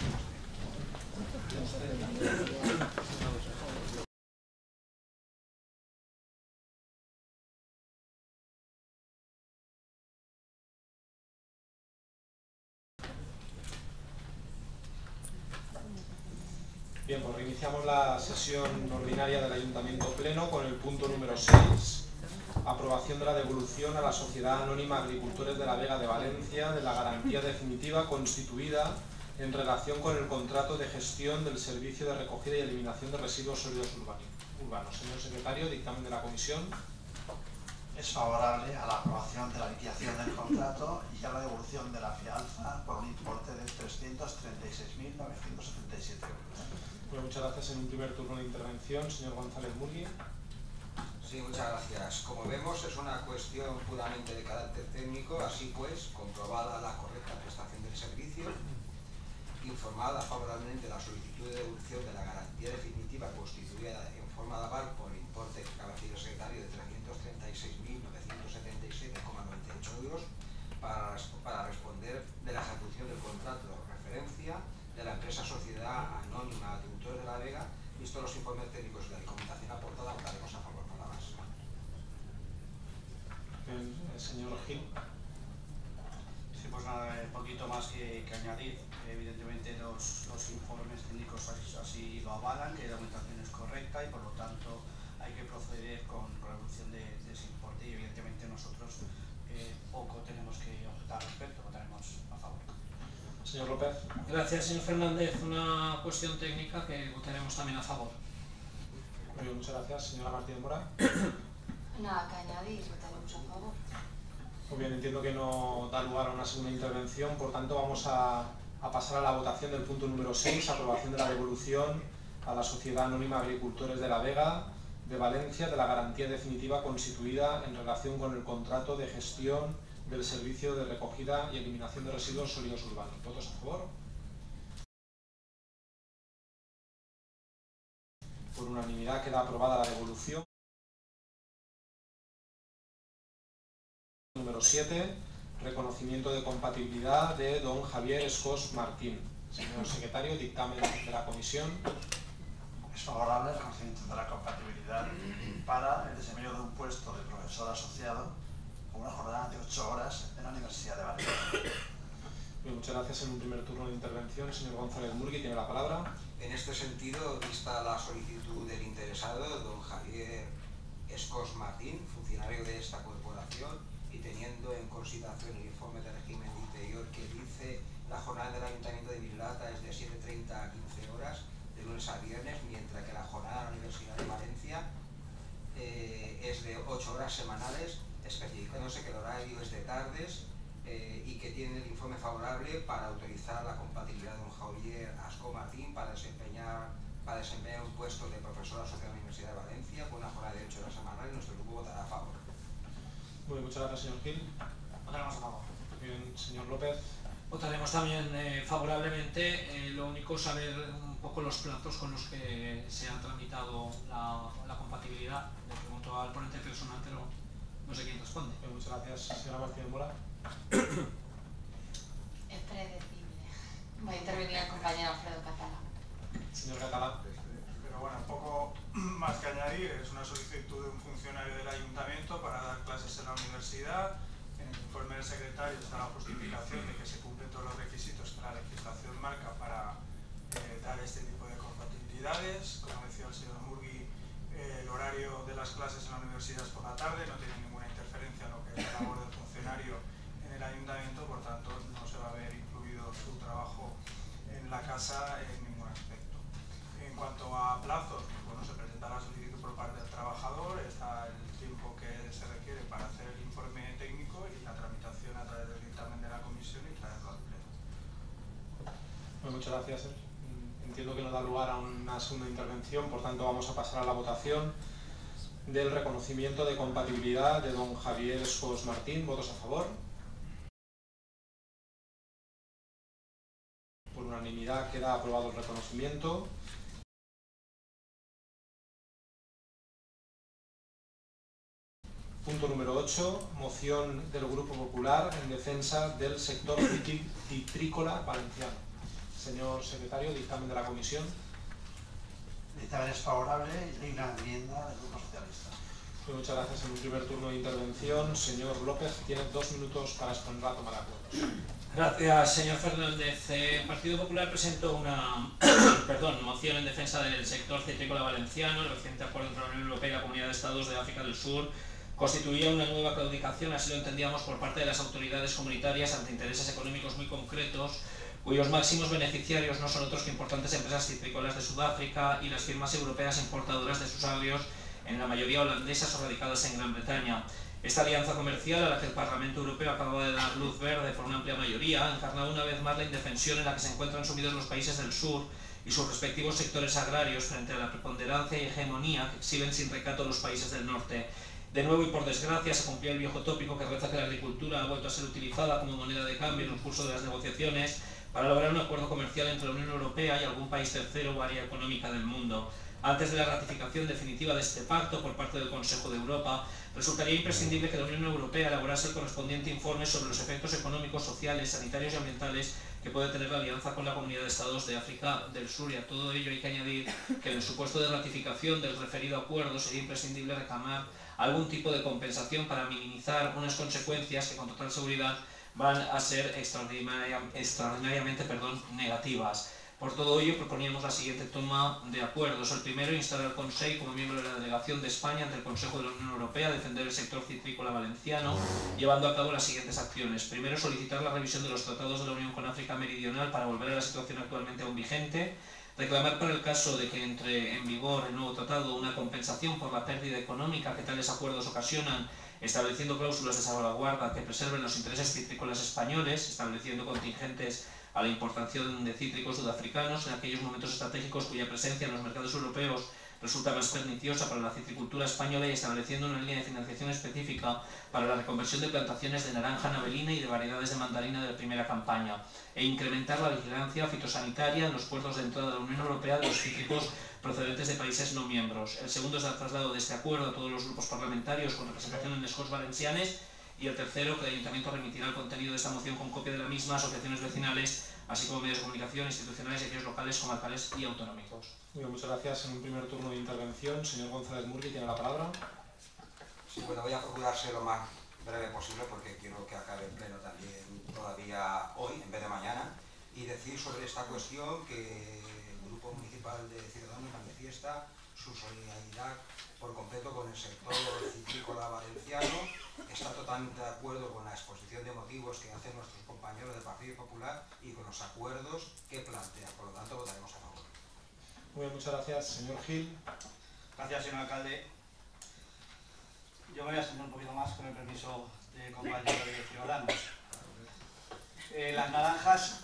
Bien, pues reiniciamos la sesión ordinaria del Ayuntamiento Pleno con el punto número seis. aprobación de la devolución a la Sociedad Anónima Agricultores de la Vega de Valencia de la garantía definitiva constituida en relación con el contrato de gestión del servicio de recogida y eliminación de residuos sólidos urbanos. Señor secretario, dictamen de la comisión. Es favorable a la aprobación de la liquidación del contrato y a la devolución de la fianza por un importe de trescientos treinta y seis mil novecientos setenta y siete euros. Bueno, muchas gracias. En un primer turno de intervención, señor González Murgui. Sí, muchas gracias. Como vemos, es una cuestión puramente de carácter técnico. Así pues, comprobada la correcta prestación del servicio, informada favorablemente la solicitud de devolución de la garantía definitiva constituida en forma de aval por importe que acaba de decir el secretario de trescientos treinta y seis mil novecientos setenta y siete coma noventa y ocho euros para, para responder de la ejecución del contrato de referencia de la empresa Sociedad Anónima Agricultores de la Vega. Visto los informes técnicos y la documentación aportada, votaremos a favor. Nada más. El, el señor Gil. Sí, pues nada, un poquito más que, que añadir. Evidentemente los, los informes técnicos así, así lo avalan, que la documentación es correcta y por lo tanto hay que proceder con revolución de, de ese importe y evidentemente nosotros eh, poco tenemos que objetar al respecto, votaremos a favor. Señor López. Gracias, señor Fernández. Una cuestión técnica que votaremos también a favor. Muy bien, muchas gracias. Señora Martínez Mora. Nada que añadir, votaremos a favor. Muy bien, entiendo que no da lugar a una segunda intervención, por tanto vamos a, a pasar a la votación del punto número seis, aprobación de la devolución a la Sociedad Anónima Agricultores de la Vega de Valencia de la garantía definitiva constituida en relación con el contrato de gestión del servicio de recogida y eliminación de residuos sólidos urbanos. ¿Votos a favor? Por unanimidad queda aprobada la devolución. Número siete, reconocimiento de compatibilidad de don Javier Escós Martín. Señor secretario, dictamen de la comisión. Es favorable el reconocimiento de la compatibilidad para el desempeño de un puesto de profesor asociado con una jornada de ocho horas en la Universidad de Valencia. Bien, muchas gracias. En un primer turno de intervención, señor González Murgui tiene la palabra. En este sentido, vista la solicitud del interesado, don Javier Escós Martín, funcionario de esta corporación, y teniendo en consideración el informe de régimen de interior que dice la jornada del Ayuntamiento de Mislata es de siete treinta a quince horas, de lunes a viernes, mientras que la jornada de la Universidad de Valencia eh, es de ocho horas semanales, especificándose que el horario es de tardes eh, y que tiene el informe favorable para autorizar la compatibilidad de don Javier Escós Martín para desempeñar, para desempeñar un puesto de profesor asociado a la Universidad de Valencia con una jornada de ocho horas semanales. Nuestro grupo votará a favor. Muy bien, muchas gracias, señor Gil. Votaremos a favor. Bien, señor López. Votaremos también eh, favorablemente. Eh, lo único es saber un poco los plazos con los que se ha tramitado la, la compatibilidad. Le pregunto al ponente personal, pero no sé quién responde. Bien, muchas gracias, señora Martínez Mora. Es predecible. Va a intervenir el compañero Alfredo Catalá. Señor Catalá. Pero bueno, poco más que añadir, es una solicitud de un funcionario del ayuntamiento para dar clases en la universidad. En el informe del secretario está la justificación de que se cumplen todos los requisitos que la legislación marca para eh, dar este tipo de compatibilidades. Como decía el señor Murgui, eh, el horario de las clases en la universidad es por la tarde, no tiene ninguna interferencia en lo que es la labor del funcionario en el ayuntamiento, por tanto no se va a ver incluido su trabajo en la casa en ningún aspecto. En cuanto a plazos, bueno, se presenta la solicitud por parte del trabajador, está el tiempo que se requiere para hacer el informe técnico y la tramitación a través del dictamen de la comisión y traerlo al pleno. Bueno, muchas gracias. Entiendo que no da lugar a una segunda intervención, por tanto vamos a pasar a la votación del reconocimiento de compatibilidad de don Javier Escós Martín. ¿Votos a favor? Por unanimidad queda aprobado el reconocimiento. Punto número ocho, moción del Grupo Popular en defensa del sector citrícola valenciano. Señor secretario, dictamen de la comisión. El dictamen es favorable y hay una enmienda del Grupo Socialista. Pues muchas gracias. En un primer turno de intervención, señor López, tiene dos minutos para exponer la toma de acuerdos. Gracias, señor Fernández. El Partido Popular presentó una perdón, moción en defensa del sector citrícola valenciano, el reciente acuerdo entre la Unión Europea y la Comunidad de Estados de África del Sur Constituía una nueva claudicación, así lo entendíamos, por parte de las autoridades comunitarias ante intereses económicos muy concretos, cuyos máximos beneficiarios no son otros que importantes empresas citrícolas de Sudáfrica y las firmas europeas importadoras de sus agrios, en la mayoría holandesas o radicadas en Gran Bretaña. Esta alianza comercial, a la que el Parlamento Europeo acababa de dar luz verde por una amplia mayoría, encarnaba una vez más la indefensión en la que se encuentran sumidos los países del sur y sus respectivos sectores agrarios frente a la preponderancia y hegemonía que exhiben sin recato los países del norte. De nuevo y por desgracia se cumplía el viejo tópico que reza que la agricultura ha vuelto a ser utilizada como moneda de cambio en el curso de las negociaciones para lograr un acuerdo comercial entre la Unión Europea y algún país tercero o área económica del mundo. Antes de la ratificación definitiva de este pacto por parte del Consejo de Europa, resultaría imprescindible que la Unión Europea elaborase el correspondiente informe sobre los efectos económicos, sociales, sanitarios y ambientales que puede tener la alianza con la Comunidad de Estados de África del Sur, y a todo ello hay que añadir que en el supuesto de ratificación del referido acuerdo sería imprescindible reclamar algún tipo de compensación para minimizar unas consecuencias que con total seguridad van a ser extraordinaria, extraordinariamente perdón, negativas. Por todo ello proponíamos la siguiente toma de acuerdos. El primero, instar al Consejo como miembro de la delegación de España ante el Consejo de la Unión Europea a defender el sector citrícola valenciano, llevando a cabo las siguientes acciones. Primero, solicitar la revisión de los tratados de la Unión con África Meridional para volver a la situación actualmente aún vigente. Reclamar para el caso de que entre en vigor el nuevo tratado una compensación por la pérdida económica que tales acuerdos ocasionan, estableciendo cláusulas de salvaguarda que preserven los intereses citrícolas españoles, estableciendo contingentes a la importación de cítricos sudafricanos en aquellos momentos estratégicos cuya presencia en los mercados europeos resulta más perniciosa para la citricultura española, y estableciendo una línea de financiación específica para la reconversión de plantaciones de naranja navelina y de variedades de mandarina de la primera campaña, e incrementar la vigilancia fitosanitaria en los puertos de entrada de la Unión Europea de los cítricos procedentes de países no miembros. El segundo es el traslado de este acuerdo a todos los grupos parlamentarios con representación en les Corts Valencianes, y el tercero, que el Ayuntamiento remitirá el contenido de esta moción con copia de la misma a asociaciones vecinales, así como medios de comunicación, institucionales y aquellos locales, comarcales y autonómicos. Muy bien, muchas gracias. En un primer turno de intervención, señor González Murgui tiene la palabra. Sí, bueno, voy a procurar ser lo más breve posible porque quiero que acabe el pleno también todavía hoy, en vez de mañana, y decir sobre esta cuestión que el Grupo Municipal de Ciudadanos manifiesta su solidaridad por completo con el sector citrícola valenciano, está totalmente de acuerdo con la exposición de motivos que hacen nuestros compañeros del Partido Popular y con los acuerdos que plantea, por lo tanto votaremos a favor. Muy bien, muchas gracias. Señor Gil. Gracias, señor alcalde. Yo me voy a extender un poquito más con el permiso del compañero de Ciudadanos. Eh, las naranjas...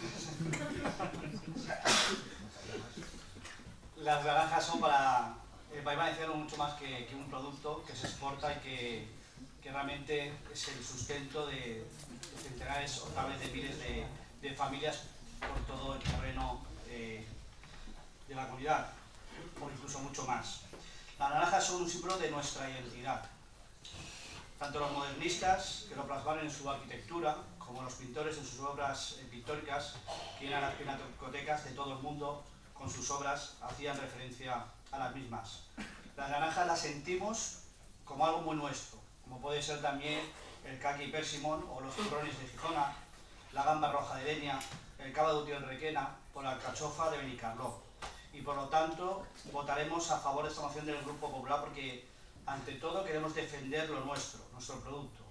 las naranjas son para el País Valenciano mucho más que, que un producto que se exporta y que, que realmente es el sustento de, de centenares o tal vez de miles de, de familias por todo el terreno eh, de la comunidad, o incluso mucho más. Las naranjas son un símbolo de nuestra identidad. Tanto los modernistas, que lo plasmaron en su arquitectura, como los pintores en sus obras pictóricas, que llenan las pinacotecas de todo el mundo con sus obras, hacían referencia a las mismas. Las naranjas las sentimos como algo muy nuestro, como puede ser también el caqui persimón o los turrones de Gijona, la gamba roja de Denia, el cava de Utiel Requena o la alcachofa de Benicarló. Y por lo tanto votaremos a favor de esta moción del Grupo Popular porque ante todo queremos defender lo nuestro, nuestro producto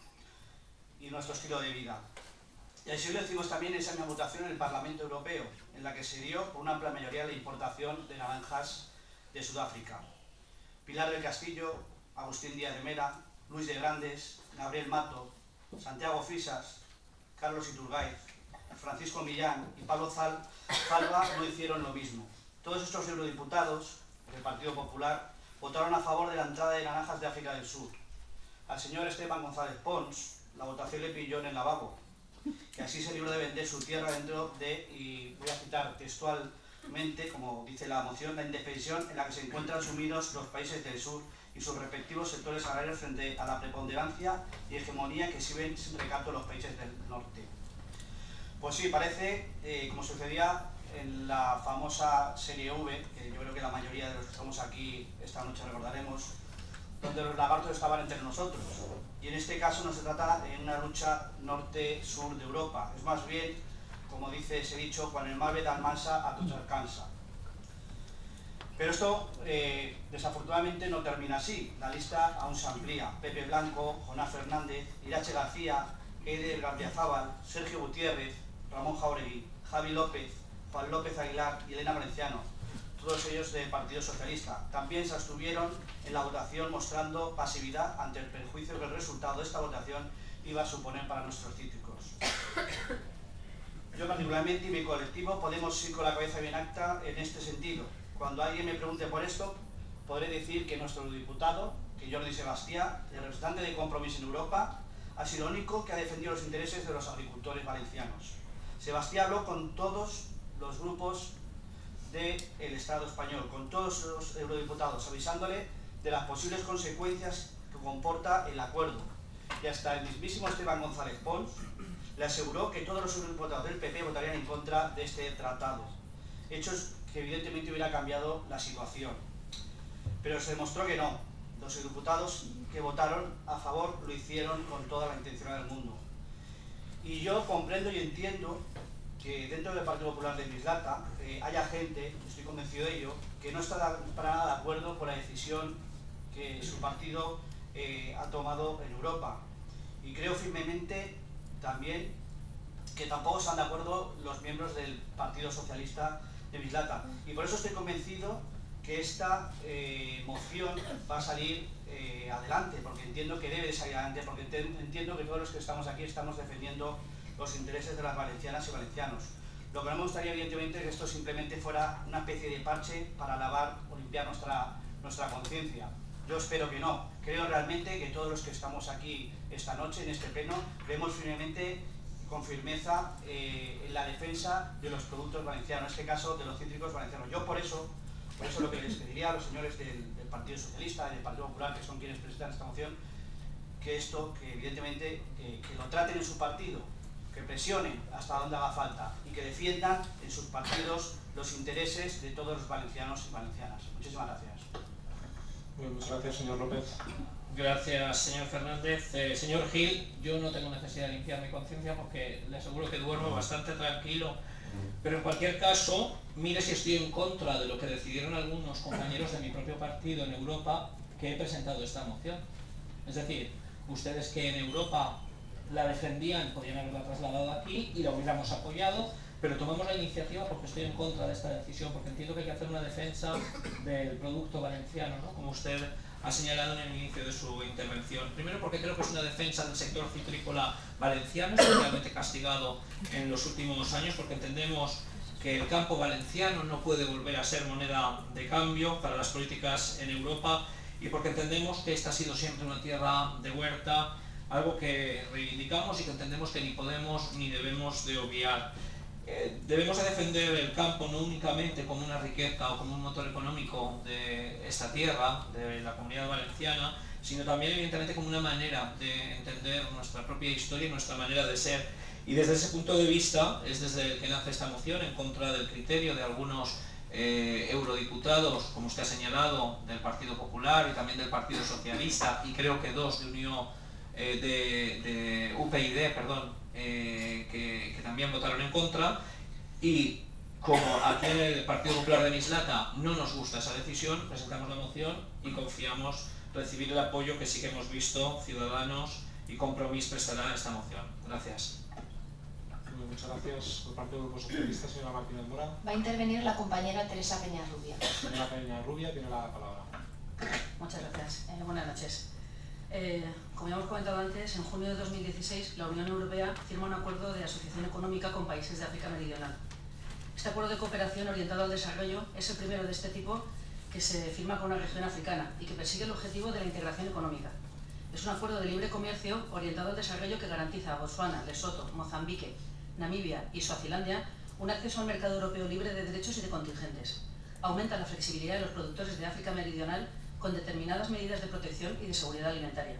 y nuestro estilo de vida. Y así lo decimos también en esa misma votación en el Parlamento Europeo, en la que se dio por una amplia mayoría la importación de naranjas de Sudáfrica. Pilar del Castillo, Agustín Díaz de Mera, Luis de Grandes, Gabriel Mato, Santiago Fisas, Carlos Iturgaiz, Francisco Millán y Pablo Zal, Zalba no hicieron lo mismo. Todos estos eurodiputados del Partido Popular votaron a favor de la entrada de naranjas de África del Sur. Al señor Esteban González Pons la votación le pilló en el lavabo, que así se libró de vender su tierra dentro de, y voy a citar textualmente, como dice la moción, la indefensión en la que se encuentran sumidos los países del sur y sus respectivos sectores agrarios frente a la preponderancia y hegemonía que exhiben sin recato los países del norte. Pues sí, parece, eh, como sucedía en la famosa serie V, que yo creo que la mayoría de los que estamos aquí esta noche recordaremos, donde los lagartos estaban entre nosotros. Y en este caso no se trata de una lucha norte-sur de Europa, es más bien, como dice ese dicho, cuando el mar ve tan mansa, a todos alcanza. Pero esto, eh, desafortunadamente, no termina así. La lista aún se amplía. Pepe Blanco, Jonás Fernández, Irache García, Eider Gardiazabal, Sergio Gutiérrez, Ramón Jauregui, Javi López, Juan López Aguilar y Elena Valenciano, todos ellos del Partido Socialista. También se abstuvieron en la votación mostrando pasividad ante el perjuicio que el resultado de esta votación iba a suponer para nuestros cítricos. Yo particularmente y mi colectivo podemos ir con la cabeza bien alta en este sentido. Cuando alguien me pregunte por esto, podré decir que nuestro diputado, que Jordi Sebastià, el representante de Compromís en Europa, ha sido el único que ha defendido los intereses de los agricultores valencianos. Sebastià habló con todos los grupos del Estado español, con todos los eurodiputados, avisándole de las posibles consecuencias que comporta el acuerdo. Y hasta el mismísimo Esteban González Pons le aseguró que todos los eurodiputados del P P votarían en contra de este tratado. Hechos que evidentemente hubiera cambiado la situación. Pero se demostró que no. Los eurodiputados que votaron a favor lo hicieron con toda la intención del mundo. Y yo comprendo y entiendo que dentro del Partido Popular de Mislata eh, haya gente, estoy convencido de ello, que no está para nada de acuerdo con la decisión que su partido eh, ha tomado en Europa. Y creo firmemente también que tampoco están de acuerdo los miembros del Partido Socialista de Mislata. Y por eso estoy convencido que esta eh, moción va a salir eh, adelante, porque entiendo que debe de salir adelante, porque entiendo que todos los que estamos aquí estamos defendiendo los intereses de las valencianas y valencianos. Lo que no me gustaría, evidentemente, es que esto simplemente fuera una especie de parche para lavar o limpiar nuestra, nuestra conciencia. Yo espero que no. Creo realmente que todos los que estamos aquí esta noche, en este pleno, creemos firmemente, con firmeza, eh, en la defensa de los productos valencianos, en este caso de los cítricos valencianos. Yo por eso, por eso lo que les pediría a los señores del, del Partido Socialista y del Partido Popular, que son quienes presentan esta moción, que esto, que evidentemente, eh, que lo traten en su partido, que presionen hasta donde haga falta y que defiendan en sus partidos los intereses de todos los valencianos y valencianas. Muchísimas gracias. Muy muchas gracias, señor López. Gracias, señor Fernández. Eh, señor Gil, yo no tengo necesidad de limpiar mi conciencia porque le aseguro que duermo bastante tranquilo. Pero en cualquier caso, mire si estoy en contra de lo que decidieron algunos compañeros de mi propio partido en Europa, que he presentado esta moción. Es decir, ustedes que en Europa la defendían, podían haberla trasladado aquí y la hubiéramos apoyado, pero tomamos la iniciativa porque estoy en contra de esta decisión, porque entiendo que hay que hacer una defensa del producto valenciano, ¿no? Como usted ha señalado en el inicio de su intervención. Primero porque creo que es una defensa del sector citrícola valenciano, especialmente castigado en los últimos años, porque entendemos que el campo valenciano no puede volver a ser moneda de cambio para las políticas en Europa, y porque entendemos que esta ha sido siempre una tierra de huerta, algo que reivindicamos y que entendemos que ni podemos ni debemos de obviar. Eh, debemos de defender el campo no únicamente como una riqueza o como un motor económico de esta tierra, de la Comunidad Valenciana, sino también evidentemente como una manera de entender nuestra propia historia y nuestra manera de ser. Y desde ese punto de vista es desde el que nace esta moción, en contra del criterio de algunos eh, eurodiputados, como usted ha señalado, del Partido Popular y también del Partido Socialista, y creo que dos de Unión eh, de, de U P y D, perdón, Eh, que, que también votaron en contra, y como aquí en el Partido Popular de Mislata no nos gusta esa decisión, presentamos la moción y confiamos recibir el apoyo que sí que hemos visto Ciudadanos y Compromís prestarán a esta moción. Gracias. Muchas gracias. Por parte del Grupo Socialista, señora Martínez Mora. Va a intervenir la compañera Teresa Peñarrubia. Señora Peñarrubia tiene la palabra. Muchas gracias. Eh, buenas noches. Eh, como ya hemos comentado antes, en junio de dos mil dieciséis la Unión Europea firma un acuerdo de asociación económica con países de África Meridional. Este acuerdo de cooperación orientado al desarrollo es el primero de este tipo que se firma con una región africana y que persigue el objetivo de la integración económica. Es un acuerdo de libre comercio orientado al desarrollo que garantiza a Botsuana, Lesoto, Mozambique, Namibia y Suazilandia un acceso al mercado europeo libre de derechos y de contingentes. Aumenta la flexibilidad de los productores de África Meridional con determinadas medidas de protección y de seguridad alimentaria.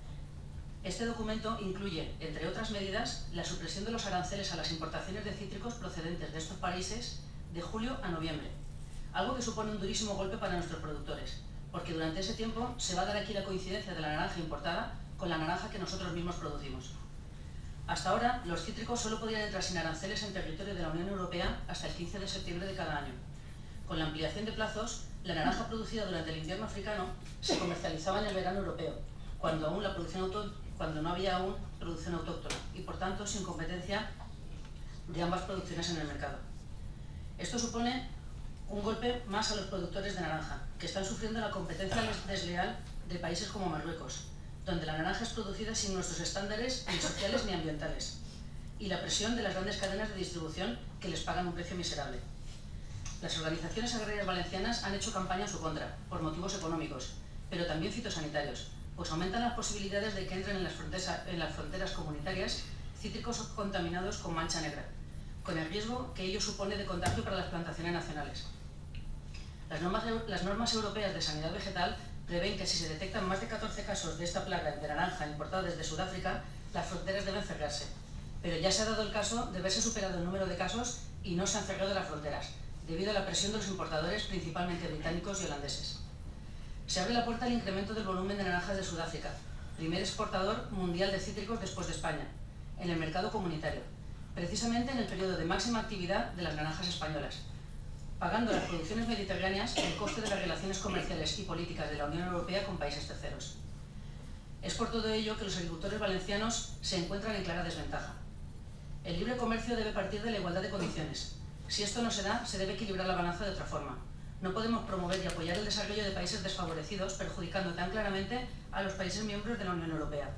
Este documento incluye, entre otras medidas, la supresión de los aranceles a las importaciones de cítricos procedentes de estos países de julio a noviembre, algo que supone un durísimo golpe para nuestros productores, porque durante ese tiempo se va a dar aquí la coincidencia de la naranja importada con la naranja que nosotros mismos producimos. Hasta ahora, los cítricos solo podían entrar sin aranceles en territorio de la Unión Europea hasta el quince de septiembre de cada año. Con la ampliación de plazos, La naranja producida durante el invierno africano se comercializaba en el verano europeo, cuando, aún la producción auto, cuando no había aún producción autóctona y, por tanto, sin competencia de ambas producciones en el mercado. Esto supone un golpe más a los productores de naranja, que están sufriendo la competencia desleal de países como Marruecos, donde la naranja es producida sin nuestros estándares ni sociales ni ambientales, y la presión de las grandes cadenas de distribución que les pagan un precio miserable. Las organizaciones agrarias valencianas han hecho campaña en su contra, por motivos económicos, pero también fitosanitarios, pues aumentan las posibilidades de que entren en las fronteras, en las fronteras comunitarias cítricos contaminados con mancha negra, con el riesgo que ello supone de contagio para las plantaciones nacionales. Las normas, las normas europeas de sanidad vegetal prevén que si se detectan más de catorce casos de esta plaga de naranja importada desde Sudáfrica, las fronteras deben cerrarse. Pero ya se ha dado el caso de verse superado el número de casos y no se han cerrado las fronteras, debido a la presión de los importadores, principalmente británicos y holandeses. Se abre la puerta al incremento del volumen de naranjas de Sudáfrica, primer exportador mundial de cítricos después de España, en el mercado comunitario, precisamente en el periodo de máxima actividad de las naranjas españolas, pagando las producciones mediterráneas el coste de las relaciones comerciales y políticas de la Unión Europea con países terceros. Es por todo ello que los agricultores valencianos se encuentran en clara desventaja. El libre comercio debe partir de la igualdad de condiciones. Si esto no se da, se debe equilibrar la balanza de otra forma. No podemos promover y apoyar el desarrollo de países desfavorecidos, perjudicando tan claramente a los países miembros de la Unión Europea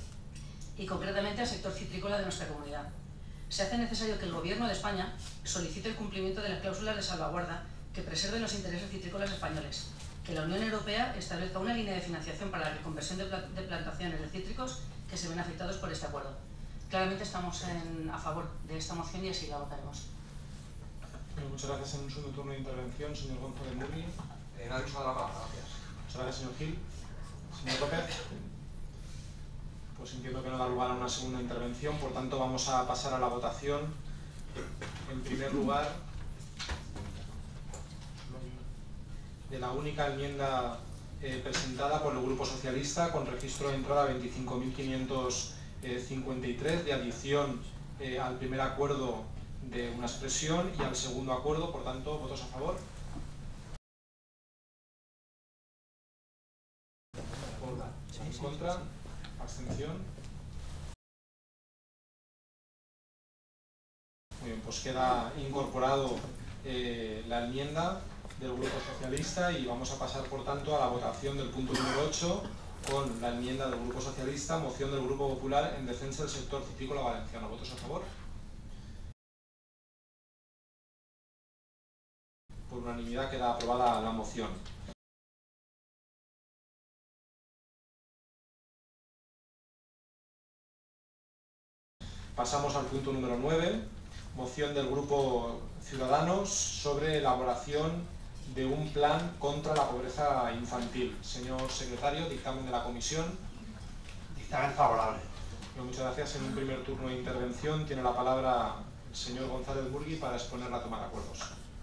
y concretamente al sector citrícola de nuestra comunidad. Se hace necesario que el Gobierno de España solicite el cumplimiento de las cláusulas de salvaguarda que preserven los intereses citrícolas españoles, que la Unión Europea establezca una línea de financiación para la reconversión de, pla de plantaciones de cítricos que se ven afectados por este acuerdo. Claramente estamos en, a favor de esta moción y así la votaremos. Muchas gracias. En un segundo turno de intervención, señor González Murgui. Eh, no ha dicho la palabra, gracias. Muchas gracias, señor Gil. Señor López. Pues entiendo que no da lugar a una segunda intervención, por tanto vamos a pasar a la votación. En primer lugar, de la única enmienda eh, presentada por el Grupo Socialista con registro de entrada veinticinco mil quinientos cincuenta y tres de adición eh, al primer acuerdo de una expresión y al segundo acuerdo, por tanto, votos a favor. En contra, abstención. Muy bien, pues queda incorporado eh, la enmienda del Grupo Socialista y vamos a pasar, por tanto, a la votación del punto número ocho con la enmienda del Grupo Socialista, moción del Grupo Popular en defensa del sector citrícola valenciano. ¿Votos a favor? Por unanimidad queda aprobada la moción. Pasamos al punto número nueve, moción del Grupo Ciudadanos sobre elaboración de un plan contra la pobreza infantil. Señor secretario, dictamen de la comisión. Dictamen favorable. Bueno, muchas gracias. En un primer turno de intervención tiene la palabra el señor González Murgui para exponer la toma de acuerdos.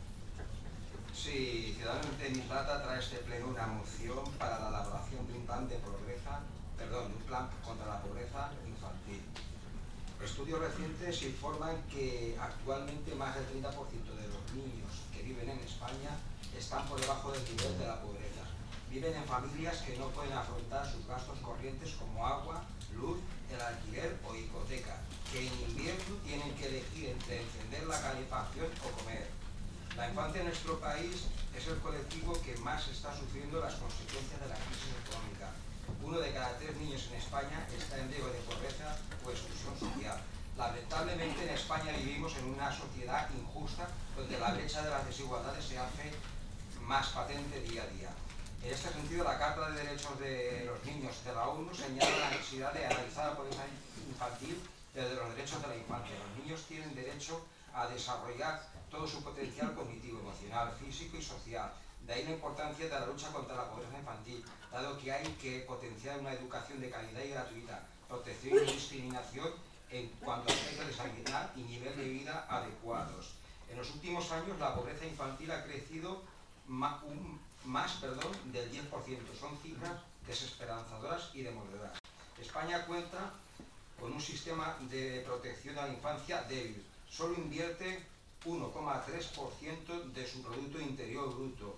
Sí, Ciudadanos de Mislata trae a este pleno una moción para la elaboración de un plan de pobreza, perdón, de un plan contra la pobreza infantil. Estudios recientes informan que actualmente más del treinta por ciento de los niños que viven en España están por debajo del nivel de la pobreza. Viven en familias que no pueden afrontar sus gastos corrientes como agua, luz, el alquiler o hipoteca, que en invierno tienen que elegir entre encender la calefacción o comer. La infancia en nuestro país es el colectivo que más está sufriendo las consecuencias de la crisis económica. Uno de cada tres niños en España está en riesgo de pobreza o exclusión social. Lamentablemente en España vivimos en una sociedad injusta donde la brecha de las desigualdades se hace más patente día a día. En este sentido, la Carta de Derechos de los Niños de la ONU señala la necesidad de analizar la pobreza infantil desde los derechos de la infancia. Los niños tienen derecho a desarrollar todo su potencial cognitivo, emocional, físico y social. De ahí la importancia de la lucha contra la pobreza infantil, dado que hay que potenciar una educación de calidad y gratuita, protección y discriminación en cuanto a aspectos de sanidad y nivel de vida adecuados. En los últimos años la pobreza infantil ha crecido más, un, más perdón, del diez por ciento. Son cifras desesperanzadoras y demoledoras. España cuenta con un sistema de protección a la infancia débil. Solo invierte uno coma tres por ciento de su Producto Interior Bruto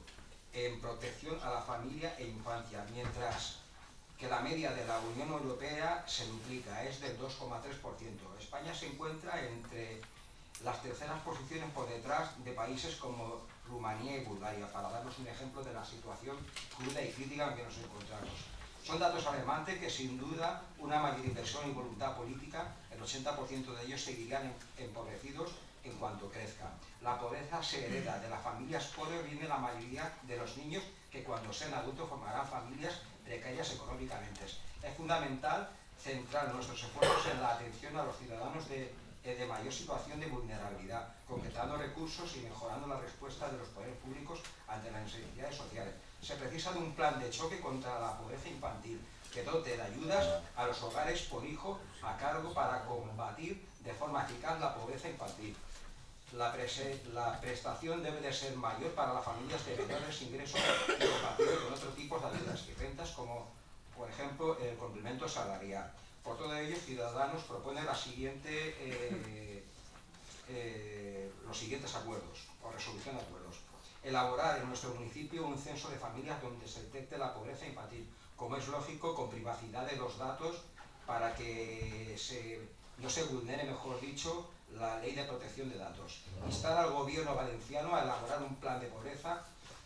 en protección a la familia e infancia, mientras que la media de la Unión Europea se duplica, es del dos coma tres por ciento. España se encuentra entre las terceras posiciones por detrás de países como Rumanía y Bulgaria, para darnos un ejemplo de la situación cruda y crítica en que nos encontramos. Son datos alarmantes que sin duda una mayor inversión y voluntad política, el ochenta por ciento de ellos seguirían empobrecidos en cuanto crezca. La pobreza se hereda de las familias pobres, viene la mayoría de los niños que cuando sean adultos formarán familias precarias económicamente. Es fundamental centrar nuestros esfuerzos en la atención a los ciudadanos de, de mayor situación de vulnerabilidad, concretando recursos y mejorando la respuesta de los poderes públicos ante las necesidades sociales. Se precisa de un plan de choque contra la pobreza infantil, que dote de ayudas a los hogares por hijo a cargo para combatir de forma eficaz la pobreza infantil. La, la prestación debe de ser mayor para las familias de menores ingresos y compatible con otros tipos de ayudas y rentas, como por ejemplo el complemento salarial. Por todo ello, Ciudadanos propone la siguiente, eh, eh, los siguientes acuerdos, o resolución de acuerdos. Elaborar en nuestro municipio un censo de familias donde se detecte la pobreza infantil, como es lógico, con privacidad de los datos para que se, no se vulnere, mejor dicho, la ley de protección de datos. Instar al gobierno valenciano a elaborar un plan de pobreza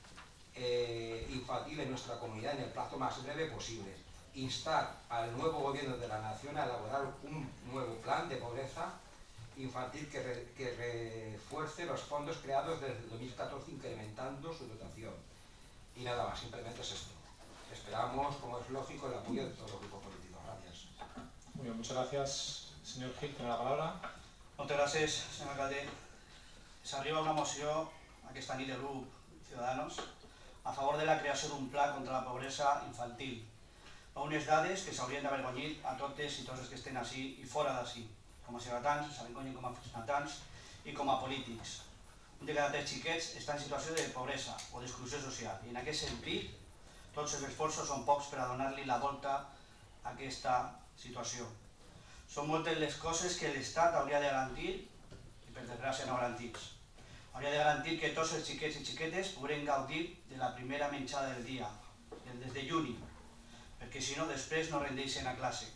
eh, infantil en nuestra comunidad en el plazo más breve posible. Instar al nuevo gobierno de la nación a elaborar un nuevo plan de pobreza infantil que, re, que refuerce los fondos creados desde el dos mil catorce, incrementando su dotación. Y nada más, simplemente es esto. Esperamos, como es lógico, el apoyo de todos los grupos políticos. Gracias. Muy bien, muchas gracias. Señor Gil, tiene la palabra. Moltes gràcies, senyor alcalde. S'arriba una moció aquesta nit del grup Ciudadanos a favor de la creació d'un pla contra la pobresa infantil. Unes dades que s'haurien d'avergonyir a totes i tots els que estem així i fora d'ací, com a ciutadans, s'avergonyen com a ciutadans i com a polítics. Un de cada tres xiquets està en situació de pobresa o d'exclusió social i en aquest sentit tots els esforços són pocs per a donar-li la volta a aquesta situació. Són moltes les coses que l'Estat hauria de garantir i per desgràcia no garantits. Hauria de garantir que tots els xiquets i xiquetes podrien gaudir de la primera menjada del dia, des de juny, perquè si no després no rendeixen a classe.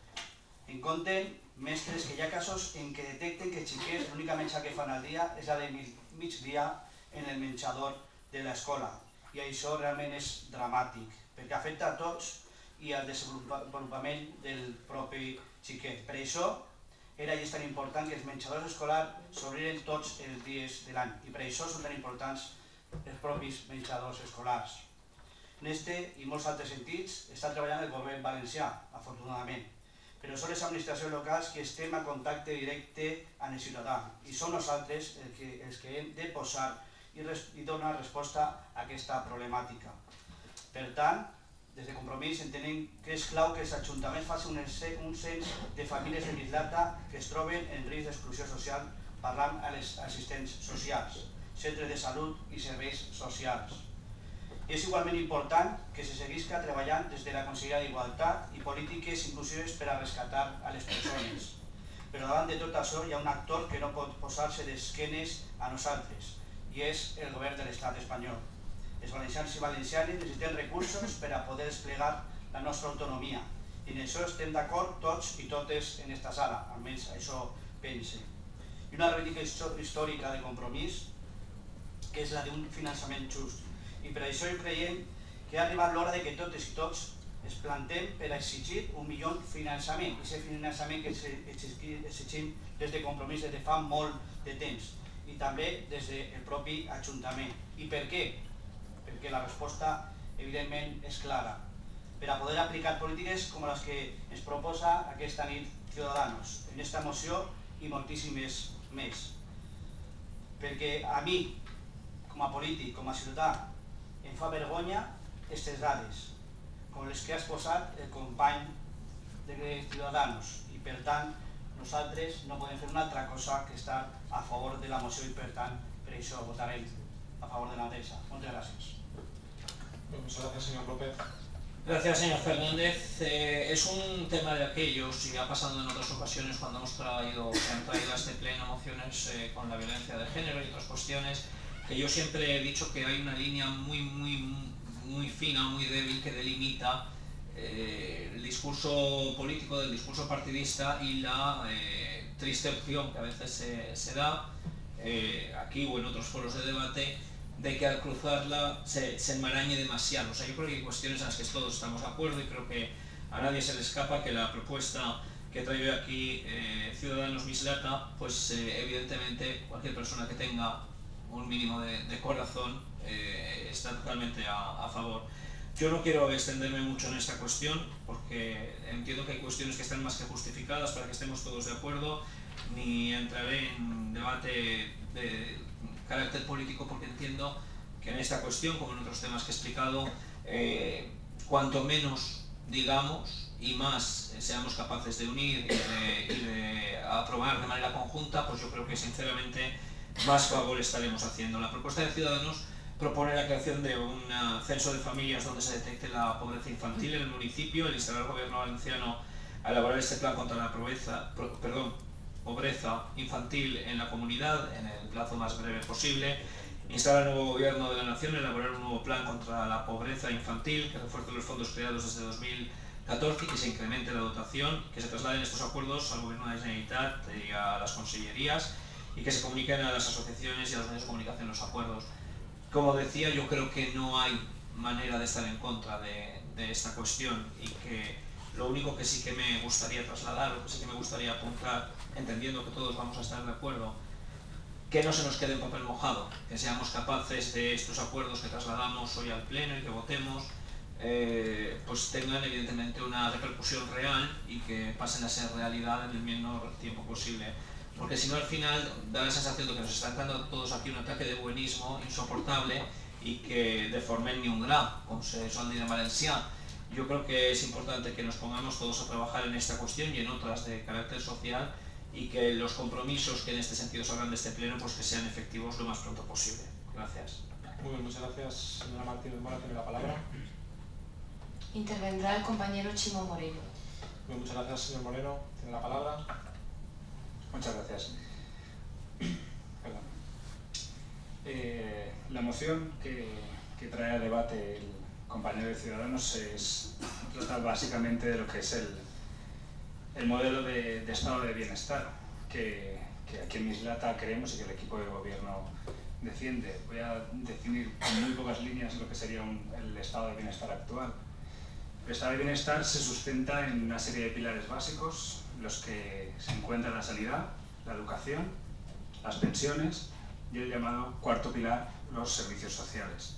En compten mestres que hi ha casos en què detecten que xiquets l'única menjada que fan al dia és la de migdia en el menjador de l'escola. I això realment és dramàtic, perquè afecta a tots i al desenvolupament del propi xiquet. Per això era i és tan important que els menjadors escolars s'obriren tots els dies de l'any i per això són tan importants els propis menjadors escolars. En este i molts altres sentits està treballant el govern valencià, afortunadament, però són les administracions locals que estem en contacte directe amb el ciutadà i són nosaltres els que, els que hem de posar i, res, i donar resposta a aquesta problemàtica. Per tant, des de Compromís entenem que és clau que els ajuntaments facin un cens de famílies de Mislata que es troben en risc d'exclusió social, parlant a les assistents socials, centres de salut i serveis socials. És igualment important que se seguisca treballant des de la Conselleria d'Igualtat i polítiques inclusives per a rescatar a les persones. Però davant de tot això hi ha un actor que no pot posar-se d'esquenes a nosaltres i és el govern de l'estat espanyol. Els valencians i valencianes necessitem recursos per a poder desplegar la nostra autonomia i en això estem d'acord tots i totes en esta sala, almenys això pense. I una reivindicació històrica de Compromís que és la d'un finançament just i per això creiem que ha arribat l'hora de que totes i tots es plantem per a exigir un millor finançament i aquest finançament que exigim des de Compromís des de fa molt de temps i també des del propi Ajuntament. I per què? Perquè la resposta evidentment és clara, per a poder aplicar polítiques com les que ens proposa aquesta nit Ciudadanos, en aquesta moció i moltíssimes més. Perquè a mi, com a polític, com a ciutadà, em fa vergonya aquestes dades, com les que has posat el company de Ciudadanos, i per tant nosaltres no podem fer una altra cosa que estar a favor de la moció i per tant per això votarem a favor de la mateixa. Moltes gràcies. Muchas gracias, señor López. Gracias, señor Fernández. Eh, es un tema de aquellos, y ha pasado en otras ocasiones cuando hemos traído, se han traído a este pleno mociones eh, con la violencia de género y otras cuestiones, que yo siempre he dicho que hay una línea muy, muy, muy fina, muy débil que delimita eh, el discurso político del discurso partidista y la eh, triste opción que a veces se, se da eh, aquí o en otros foros de debate, de que al cruzarla se, se enmarañe demasiado. O sea, yo creo que hay cuestiones en las que todos estamos de acuerdo y creo que a nadie se le escapa que la propuesta que trae aquí eh, Ciudadanos Mislata, pues eh, evidentemente cualquier persona que tenga un mínimo de, de corazón eh, está totalmente a, a favor. Yo no quiero extenderme mucho en esta cuestión porque entiendo que hay cuestiones que están más que justificadas para que estemos todos de acuerdo, ni entraré en debate de carácter político porque entiendo que en esta cuestión, como en otros temas que he explicado, eh, cuanto menos digamos y más eh, seamos capaces de unir y de, y de aprobar de manera conjunta, pues yo creo que sinceramente más favor estaremos haciendo. La propuesta de Ciudadanos propone la creación de un censo de familias donde se detecte la pobreza infantil en el municipio, el instar al gobierno valenciano a elaborar este plan contra la pobreza, pro, perdón, pobreza infantil en la comunidad en el plazo más breve posible, instar al nuevo gobierno de la nación a elaborar un nuevo plan contra la pobreza infantil que refuerce los fondos creados desde dos mil catorce y que se incremente la dotación, que se trasladen estos acuerdos al gobierno de la Generalitat y a las consellerías y que se comuniquen a las asociaciones y a los medios de comunicación los acuerdos. Como decía, yo creo que no hay manera de estar en contra de, de esta cuestión y que lo único que sí que me gustaría trasladar, lo que sí que me gustaría apuntar, entendiendo que todos vamos a estar de acuerdo, que no se nos quede en papel mojado, que seamos capaces de estos acuerdos que trasladamos hoy al Pleno y que votemos, eh, pues tengan evidentemente una repercusión real y que pasen a ser realidad en el menor tiempo posible. Porque si no, al final da la sensación de que nos está entrando a todos aquí un ataque de buenismo insoportable y que de formen ni un gra, com se sol dir en valencià. Yo creo que es importante que nos pongamos todos a trabajar en esta cuestión y en otras de carácter social y que los compromisos que en este sentido salgan de este pleno pues que sean efectivos lo más pronto posible. Gracias. Muy bien, muchas gracias, señora Martínez Mora, tiene la palabra. Intervendrá el compañero Chimo Moreno. Muy bien, muchas gracias, señor Moreno, tiene la palabra. Muchas gracias. Perdón. Eh, la moción que, que trae a debate el compañero de Ciudadanos es, trata básicamente de lo que es el, el modelo de, de estado de bienestar que, que aquí en Mislata queremos y que el equipo de gobierno defiende. Voy a definir en muy pocas líneas lo que sería un, el estado de bienestar actual. El estado de bienestar se sustenta en una serie de pilares básicos, los que se encuentran la sanidad, la educación, las pensiones y el llamado cuarto pilar, los servicios sociales.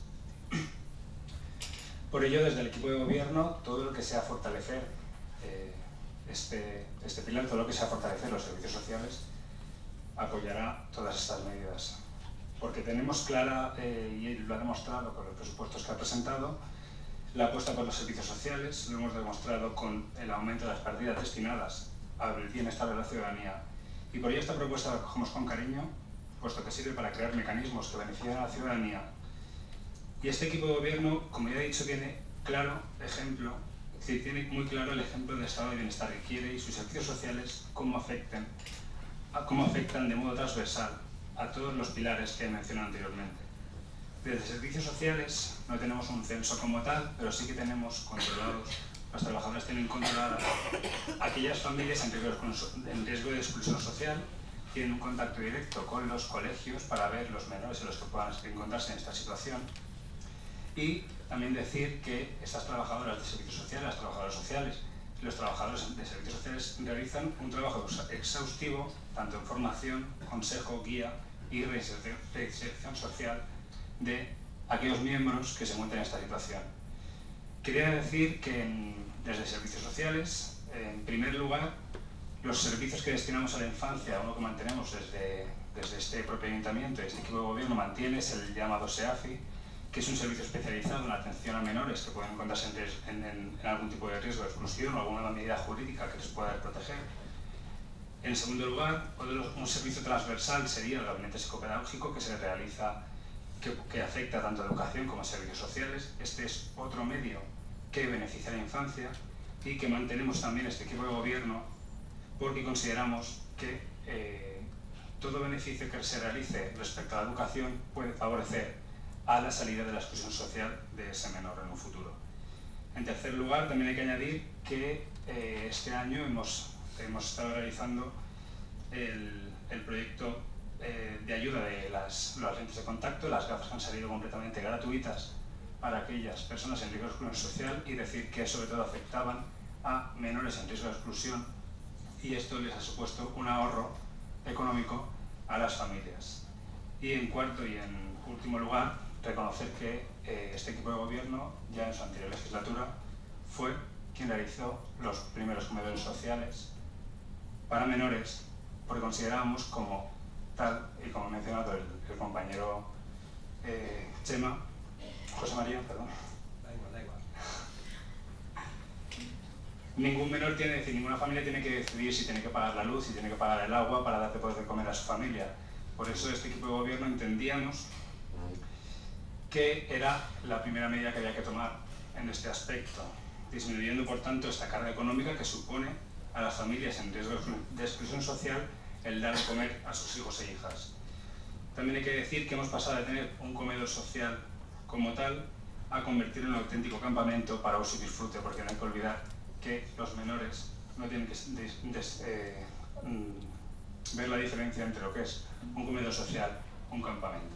Por ello, desde el equipo de gobierno, todo lo que sea fortalecer eh, este, este pilar, todo lo que sea fortalecer los servicios sociales, apoyará todas estas medidas. Porque tenemos clara, eh, y lo ha demostrado con los presupuestos que ha presentado, la apuesta por los servicios sociales, lo hemos demostrado con el aumento de las partidas destinadas al bienestar de la ciudadanía. Y por ello esta propuesta la cogemos con cariño, puesto que sirve para crear mecanismos que beneficien a la ciudadanía. Y este equipo de gobierno, como ya he dicho, tiene claro ejemplo, es decir, tiene muy claro el ejemplo del estado de bienestar que quiere y sus servicios sociales cómo afectan, cómo afectan de modo transversal a todos los pilares que he mencionado anteriormente. Desde servicios sociales no tenemos un censo como tal, pero sí que tenemos controlados, los trabajadores tienen controladas aquellas familias en riesgo, en riesgo de exclusión social, tienen un contacto directo con los colegios para ver los menores en los que puedan encontrarse en esta situación. Y también decir que estas trabajadoras de servicios sociales, las trabajadoras sociales y los trabajadores de servicios sociales realizan un trabajo exhaustivo, tanto en formación, consejo, guía y reinserción, reinserción social de aquellos miembros que se encuentran en esta situación. Quería decir que en, desde servicios sociales, en primer lugar, los servicios que destinamos a la infancia, uno que mantenemos desde, desde este propio ayuntamiento y este equipo de gobierno mantiene, es el llamado SEAFI, que es un servicio especializado en la atención a menores que pueden encontrarse en, en, en algún tipo de riesgo de exclusión o alguna medida jurídica que les pueda proteger. En segundo lugar, un servicio transversal sería el gabinete psicopedagógico que se realiza, que, que afecta tanto a educación como a servicios sociales. Este es otro medio que beneficia a la infancia y que mantenemos también este equipo de gobierno porque consideramos que eh, todo beneficio que se realice respecto a la educación puede favorecer a la salida de la exclusión social de ese menor en un futuro. En tercer lugar, también hay que añadir que eh, este año hemos, hemos estado realizando el, el proyecto eh, de ayuda de las, las lentes de contacto, las gafas que han salido completamente gratuitas para aquellas personas en riesgo de exclusión social, y decir que sobre todo afectaban a menores en riesgo de exclusión, y esto les ha supuesto un ahorro económico a las familias. Y en cuarto y en último lugar, reconocer que eh, este equipo de gobierno, ya en su anterior legislatura, fue quien realizó los primeros comedores sociales para menores, porque considerábamos, como tal y como ha mencionado el, el compañero eh, Chema, José María, perdón. Da igual, da igual. Ningún menor tiene, es decir, ninguna familia tiene que decidir si tiene que pagar la luz, si tiene que pagar el agua para dar de poder de comer a su familia. Por eso este equipo de gobierno entendíamos que era la primera medida que había que tomar en este aspecto, disminuyendo por tanto esta carga económica que supone a las familias en riesgo de exclusión social el dar de comer a sus hijos e hijas. También hay que decir que hemos pasado de tener un comedor social como tal a convertirlo en un auténtico campamento para uso y disfrute, porque no hay que olvidar que los menores no tienen que des, des, eh, mm, ver la diferencia entre lo que es un comedor social y un campamento.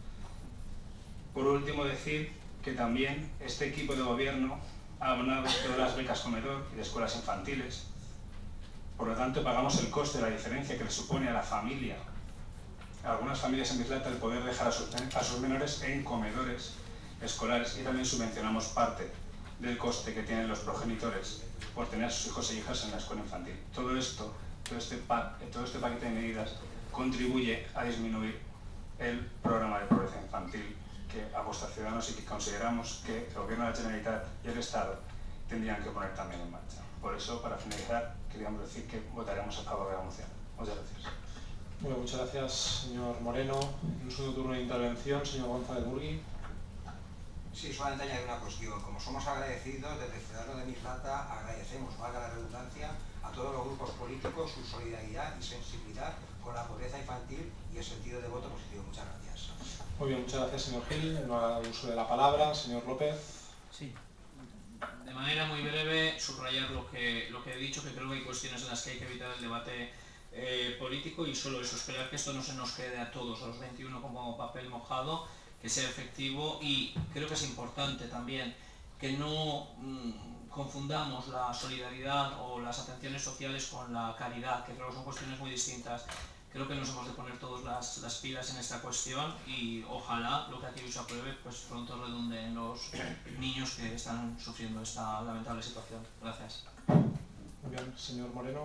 Por último, decir que también este equipo de gobierno ha abonado todas las becas comedor y de escuelas infantiles. Por lo tanto, pagamos el coste de la diferencia que le supone a la familia, a algunas familias en Mislata, el poder dejar a sus, a sus menores en comedores escolares, y también subvencionamos parte del coste que tienen los progenitores por tener a sus hijos e hijas en la escuela infantil. Todo esto, todo este, pa, todo este paquete de medidas contribuye a disminuir el programa de pobreza infantil que apuesta a Ciudadanos y que consideramos que el Gobierno de la Generalitat y el Estado tendrían que poner también en marcha. Por eso, para finalizar, queríamos decir que votaremos a favor de la moción. Muchas gracias. Bueno, muchas gracias, señor Moreno. En un segundo turno de intervención, señor González Burgui. Sí, solamente añadir una cuestión. Como somos agradecidos, desde Ciudadanos de Mislata agradecemos, valga la redundancia, a todos los grupos políticos su solidaridad y sensibilidad con la pobreza infantil y el sentido de voto positivo. Muchas gracias. Muy bien, muchas gracias, señor Gil. No haga uso de la palabra. Señor López. Sí. De manera muy breve, subrayar lo que, lo que he dicho, que creo que hay cuestiones en las que hay que evitar el debate eh, político, y solo eso, esperar que esto no se nos quede a todos, a los veintiuno, como papel mojado, que sea efectivo. Y creo que es importante también que no mmm, confundamos la solidaridad o las atenciones sociales con la caridad, que creo que son cuestiones muy distintas. Creo que nos hemos de poner todas las, las pilas en esta cuestión, y ojalá lo que aquí hoy se apruebe pues pronto redunde en los niños que están sufriendo esta lamentable situación. Gracias. Muy bien, señor Moreno.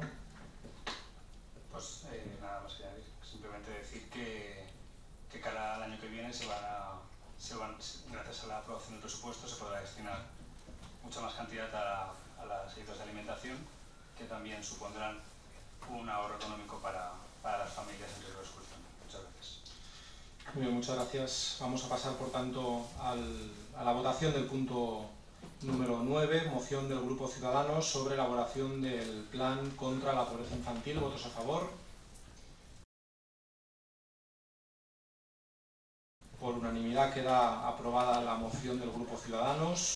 Pues eh, nada más que añadir. Simplemente decir que, que cara al año que viene se van a, se van, gracias a la aprobación del presupuesto, se podrá destinar mucha más cantidad a, a las ayudas de alimentación, que también supondrán un ahorro económico para, para las familias en riesgo de exclusión. Muchas gracias. Muy bien, muchas gracias. Vamos a pasar, por tanto, al, a la votación del punto número nueve, moción del Grupo Ciudadanos sobre elaboración del plan contra la pobreza infantil. ¿Votos a favor? Por unanimidad queda aprobada la moción del Grupo Ciudadanos.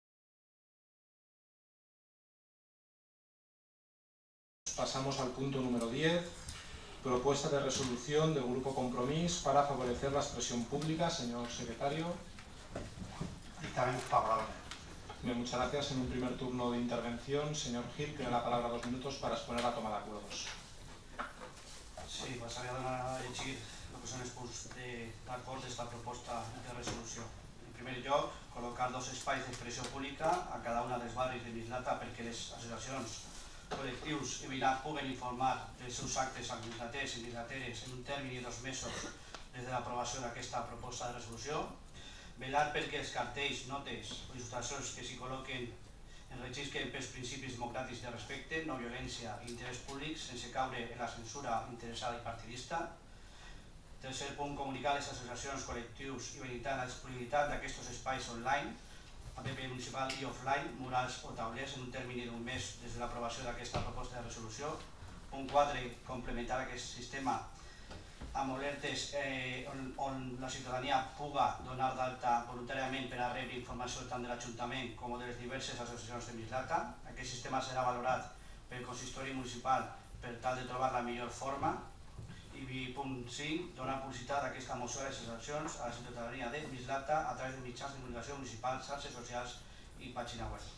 Pasamos al punto número diez, propuesta de resolución del Grupo Compromís para favorecer la expresión pública. Señor secretario. Dictamen favorable. Bien, muchas gracias. En un primer turno de intervención, señor Gil, tiene la palabra dos minutos para exponer la toma de acuerdos. Sí, pasaré a donar a llegir lo que són els punts d'acord d'esta proposta de resolució. En primer lloc, col·locar dos espais d'expressió pública a cada una dels barris de Mislata perquè les associacions, col·lectius i veïnat puguen informar dels seus actes administratius i mislateres en un termini de dos mesos des de l'aprovació d'aquesta proposta de resolució. Velar perquè els cartells, notes o il·lustracions que s'hi col·loquen enregistren pels principis democràtics de respecte, no violència i interès públic sense caure en la censura interessada i partidista. Tercer punt, comunicar a les associacions, col·lectius i veïnat la disponibilitat d'aquests espais online, a P P municipal i offline, murals o taulers en un termini d'un mes des de l'aprovació d'aquesta proposta de resolució. Punt quatre, complementar aquest sistema amb alertes eh, on, on la ciutadania puga donar d'alta voluntàriament per a rebre informació tant de l'Ajuntament com de les diverses associacions de Mislata. Aquest sistema serà valorat pel consistori municipal per tal de trobar la millor forma. I punt cinc, donar publicitat a aquesta moció a les associacions a la ciutadania de Mislata a través de mitjans de comunicació municipals, xarxes socials y página web.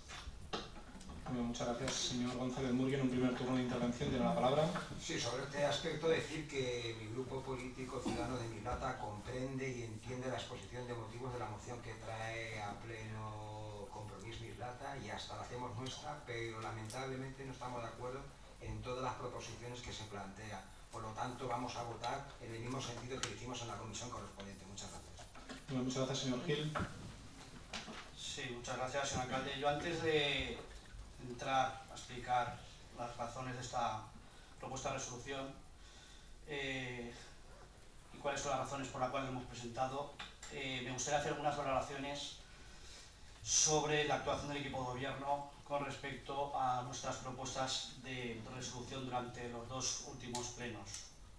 Bueno, muchas gracias, señor González Murgui. En un primer turno de intervención tiene la palabra. Sí, sobre este aspecto decir que mi grupo político Ciudadanos de Mislata comprende y entiende la exposición de motivos de la moción que trae a pleno Compromís Mislata y hasta la hacemos nuestra, pero lamentablemente no estamos de acuerdo en todas las proposiciones que se plantean. Por lo tanto, vamos a votar en el mismo sentido que lo hicimos en la comisión correspondiente. Muchas gracias. Bueno, muchas gracias, señor Gil. Sí, muchas gracias, señor alcalde. Yo antes de entrar a explicar las razones de esta propuesta de resolución eh, y cuáles son las razones por las cuales hemos presentado, eh, me gustaría hacer algunas valoraciones sobre la actuación del equipo de gobierno con respecto a nuestras propuestas de resolución durante los dos últimos plenos.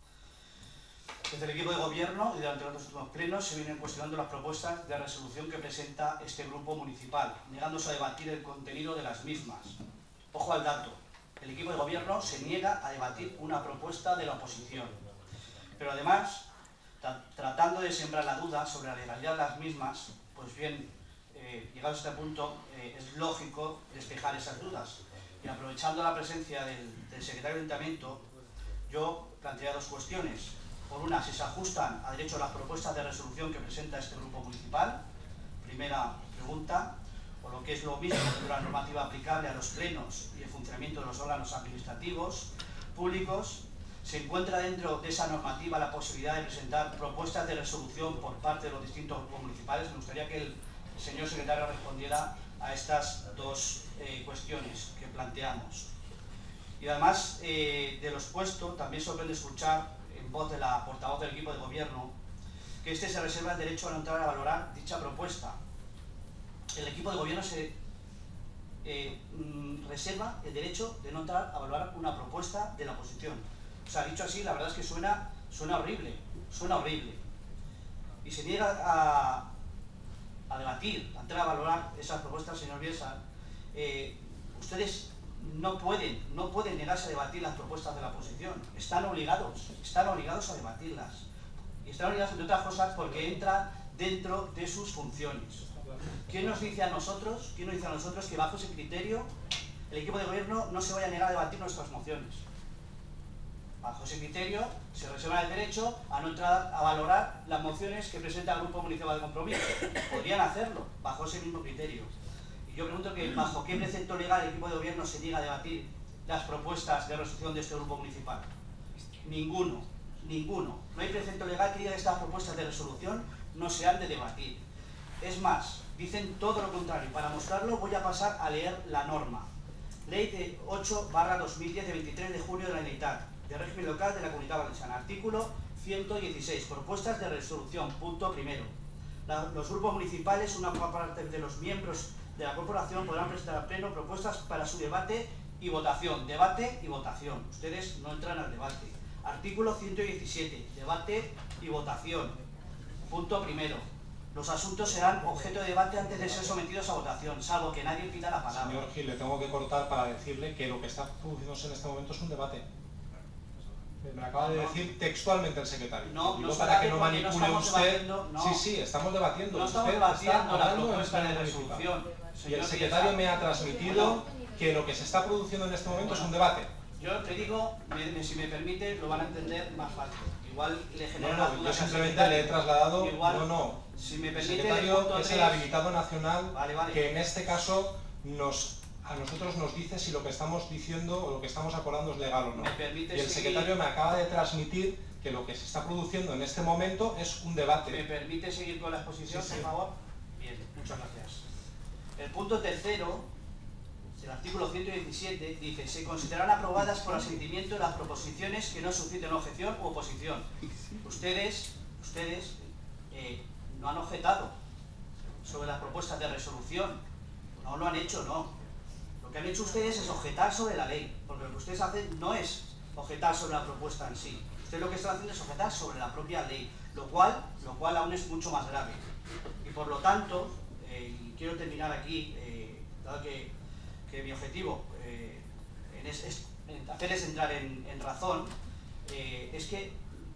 Desde el equipo de gobierno y durante los dos últimos plenos se vienen cuestionando las propuestas de resolución que presenta este grupo municipal, negándose a debatir el contenido de las mismas. Ojo al dato, el equipo de gobierno se niega a debatir una propuesta de la oposición, pero además, tra tratando de sembrar la duda sobre la legalidad de las mismas, pues bien, Eh, llegados a este punto, eh, es lógico despejar esas dudas. Y aprovechando la presencia del, del secretario de Ayuntamiento, yo plantearía dos cuestiones. Por una, si se ajustan a derecho las propuestas de resolución que presenta este grupo municipal. Primera pregunta. O lo que es lo mismo, la normativa aplicable a los plenos y el funcionamiento de los órganos administrativos públicos. ¿Se encuentra dentro de esa normativa la posibilidad de presentar propuestas de resolución por parte de los distintos grupos municipales? Me gustaría que el el señor secretario respondiera a estas dos eh, cuestiones que planteamos. Y además eh, de lo expuesto, también sorprende escuchar en voz de la portavoz del equipo de gobierno que este se reserva el derecho a no entrar a valorar dicha propuesta. El equipo de gobierno se eh, mm, reserva el derecho de no entrar a valorar una propuesta de la oposición. O sea, dicho así, la verdad es que suena, suena horrible, suena horrible. Y se niega a a debatir, a entrar a valorar esas propuestas, señor Bielsa. Eh, ustedes no pueden, no pueden negarse a debatir las propuestas de la oposición. Están obligados, están obligados a debatirlas. Y están obligados, entre otras cosas, porque entra dentro de sus funciones. ¿Quién nos dice a nosotros, quién nos dice a nosotros que bajo ese criterio el equipo de gobierno no se vaya a negar a debatir nuestras mociones? Bajo ese criterio se reserva el derecho a no entrar a valorar las mociones que presenta el Grupo Municipal de Compromiso. Podrían hacerlo bajo ese mismo criterio. Y yo pregunto que bajo qué precepto legal el equipo de gobierno se niega a debatir las propuestas de resolución de este Grupo Municipal. Ninguno, ninguno. No hay precepto legal que diga que estas propuestas de resolución no se han de debatir. Es más, dicen todo lo contrario. Para mostrarlo voy a pasar a leer la norma. Ley de ocho barra dos mil diez de veintitrés de junio de la Generalitat, de régimen local de la Comunidad Valenciana. Artículo ciento dieciséis. Propuestas de resolución. Punto primero. La, los grupos municipales, una parte de los miembros de la corporación, podrán presentar al pleno propuestas para su debate y votación. Debate y votación. Ustedes no entran al debate. Artículo ciento diecisiete. Debate y votación. Punto primero. Los asuntos serán objeto de debate antes de ser sometidos a votación, salvo que nadie pida la palabra. Señor Gil, le tengo que cortar para decirle que lo que está produciéndose en este momento es un debate. Me acaba de decir textualmente el secretario. No, no para que no manipule no usted. No. Sí, sí, estamos debatiendo. No estamos usted debatiendo está la propuesta de resolución. resolución. Y el secretario me ha transmitido que lo que se está produciendo en este momento bueno, es un debate. Yo te digo, me, me, si me permite, lo van a entender más fácil. Igual le genera no, no, yo simplemente le he trasladado. Igual, no, no. Si me permite, el secretario es el habilitado nacional vale, vale. que en este caso nos a nosotros nos dice si lo que estamos diciendo o lo que estamos acordando es legal o no. Y el seguir... secretario me acaba de transmitir que lo que se está produciendo en este momento es un debate. ¿Me permite seguir con la exposición, sí, por sí. favor? Bien, muchas gracias. El punto tercero del artículo ciento diecisiete dice: se considerarán aprobadas por asentimiento de las proposiciones que no susciten objeción u oposición. Ustedes, ustedes eh, no han objetado sobre las propuestas de resolución. No lo han hecho, no. Lo que han hecho ustedes es objetar sobre la ley, porque lo que ustedes hacen no es objetar sobre la propuesta en sí. Ustedes lo que están haciendo es objetar sobre la propia ley, lo cual, lo cual aún es mucho más grave. Y por lo tanto, eh, y quiero terminar aquí, eh, dado que, que mi objetivo eh, en es, es en hacerles entrar en, en razón, eh, es que,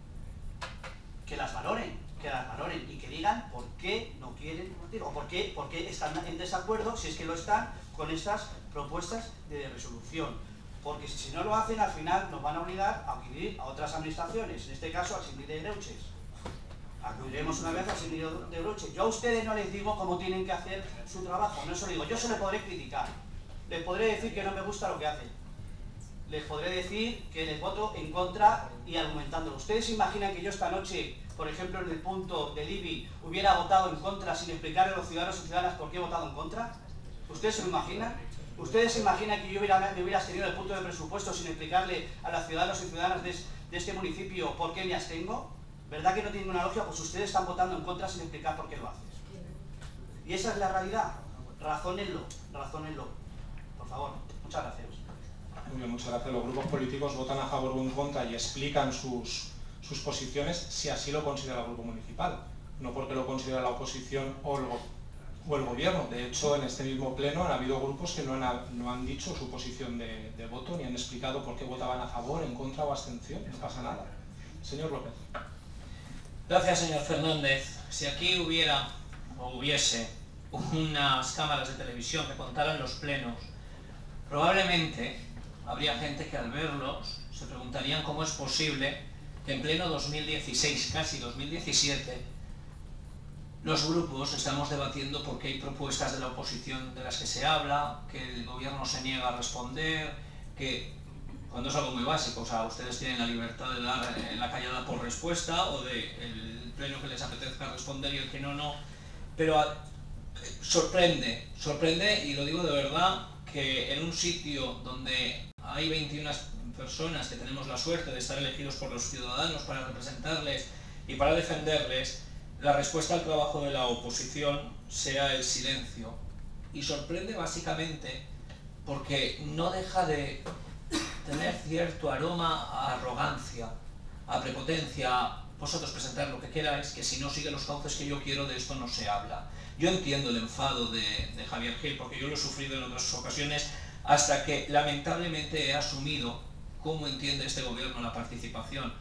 que las valoren, que las valoren y que digan por qué no quieren, o por qué, por qué están en desacuerdo, si es que lo están, con estas propuestas de resolución. Porque si no lo hacen, al final nos van a obligar a acudir a otras administraciones, en este caso al Síndic de Greuges. Acudiremos una vez al Síndic de Greuges. Yo a ustedes no les digo cómo tienen que hacer su trabajo, no se lo digo. Yo se lo podré criticar. Les podré decir que no me gusta lo que hacen. Les podré decir que les voto en contra y argumentándolo. ¿Ustedes se imaginan que yo esta noche, por ejemplo en el punto del I B I, hubiera votado en contra sin explicarle a los ciudadanos y ciudadanas por qué he votado en contra? ¿Ustedes se lo imaginan? ¿Ustedes se imaginan que yo hubiera, me hubiera abstenido del punto de presupuesto sin explicarle a los ciudadanos y ciudadanas de, de este municipio por qué me abstengo? ¿Verdad que no tiene ninguna lógica? Pues ustedes están votando en contra sin explicar por qué lo hacen. Y esa es la realidad. Razónenlo, razónenlo. Por favor. Muchas gracias. Muy bien, muchas gracias. Los grupos políticos votan a favor o en contra y explican sus, sus posiciones si así lo considera el grupo municipal, no porque lo considera la oposición o el, o el gobierno. De hecho, en este mismo pleno ha habido grupos que no han, no han dicho su posición de, de voto ni han explicado por qué votaban a favor, en contra o abstención. No pasa nada. Señor López. Gracias, señor Fernández. Si aquí hubiera o hubiese unas cámaras de televisión que contaran los plenos, probablemente habría gente que al verlos se preguntarían cómo es posible que en pleno dos mil dieciséis, casi dos mil diecisiete, los grupos estamos debatiendo porque hay propuestas de la oposición de las que se habla, que el gobierno se niega a responder, que cuando es algo muy básico, o sea, ustedes tienen la libertad de dar la callada por respuesta o del pleno que les apetezca responder y el que no, no, pero a, sorprende, sorprende y lo digo de verdad que en un sitio donde hay veintiuna personas que tenemos la suerte de estar elegidos por los ciudadanos para representarles y para defenderles, la respuesta al trabajo de la oposición sea el silencio. Y sorprende básicamente porque no deja de tener cierto aroma a arrogancia, a prepotencia. Vosotros presentar lo que queráis, que si no sigue los cauces que yo quiero, de esto no se habla. Yo entiendo el enfado de, de Javier Gil, porque yo lo he sufrido en otras ocasiones, hasta que lamentablemente he asumido cómo entiende este gobierno la participación.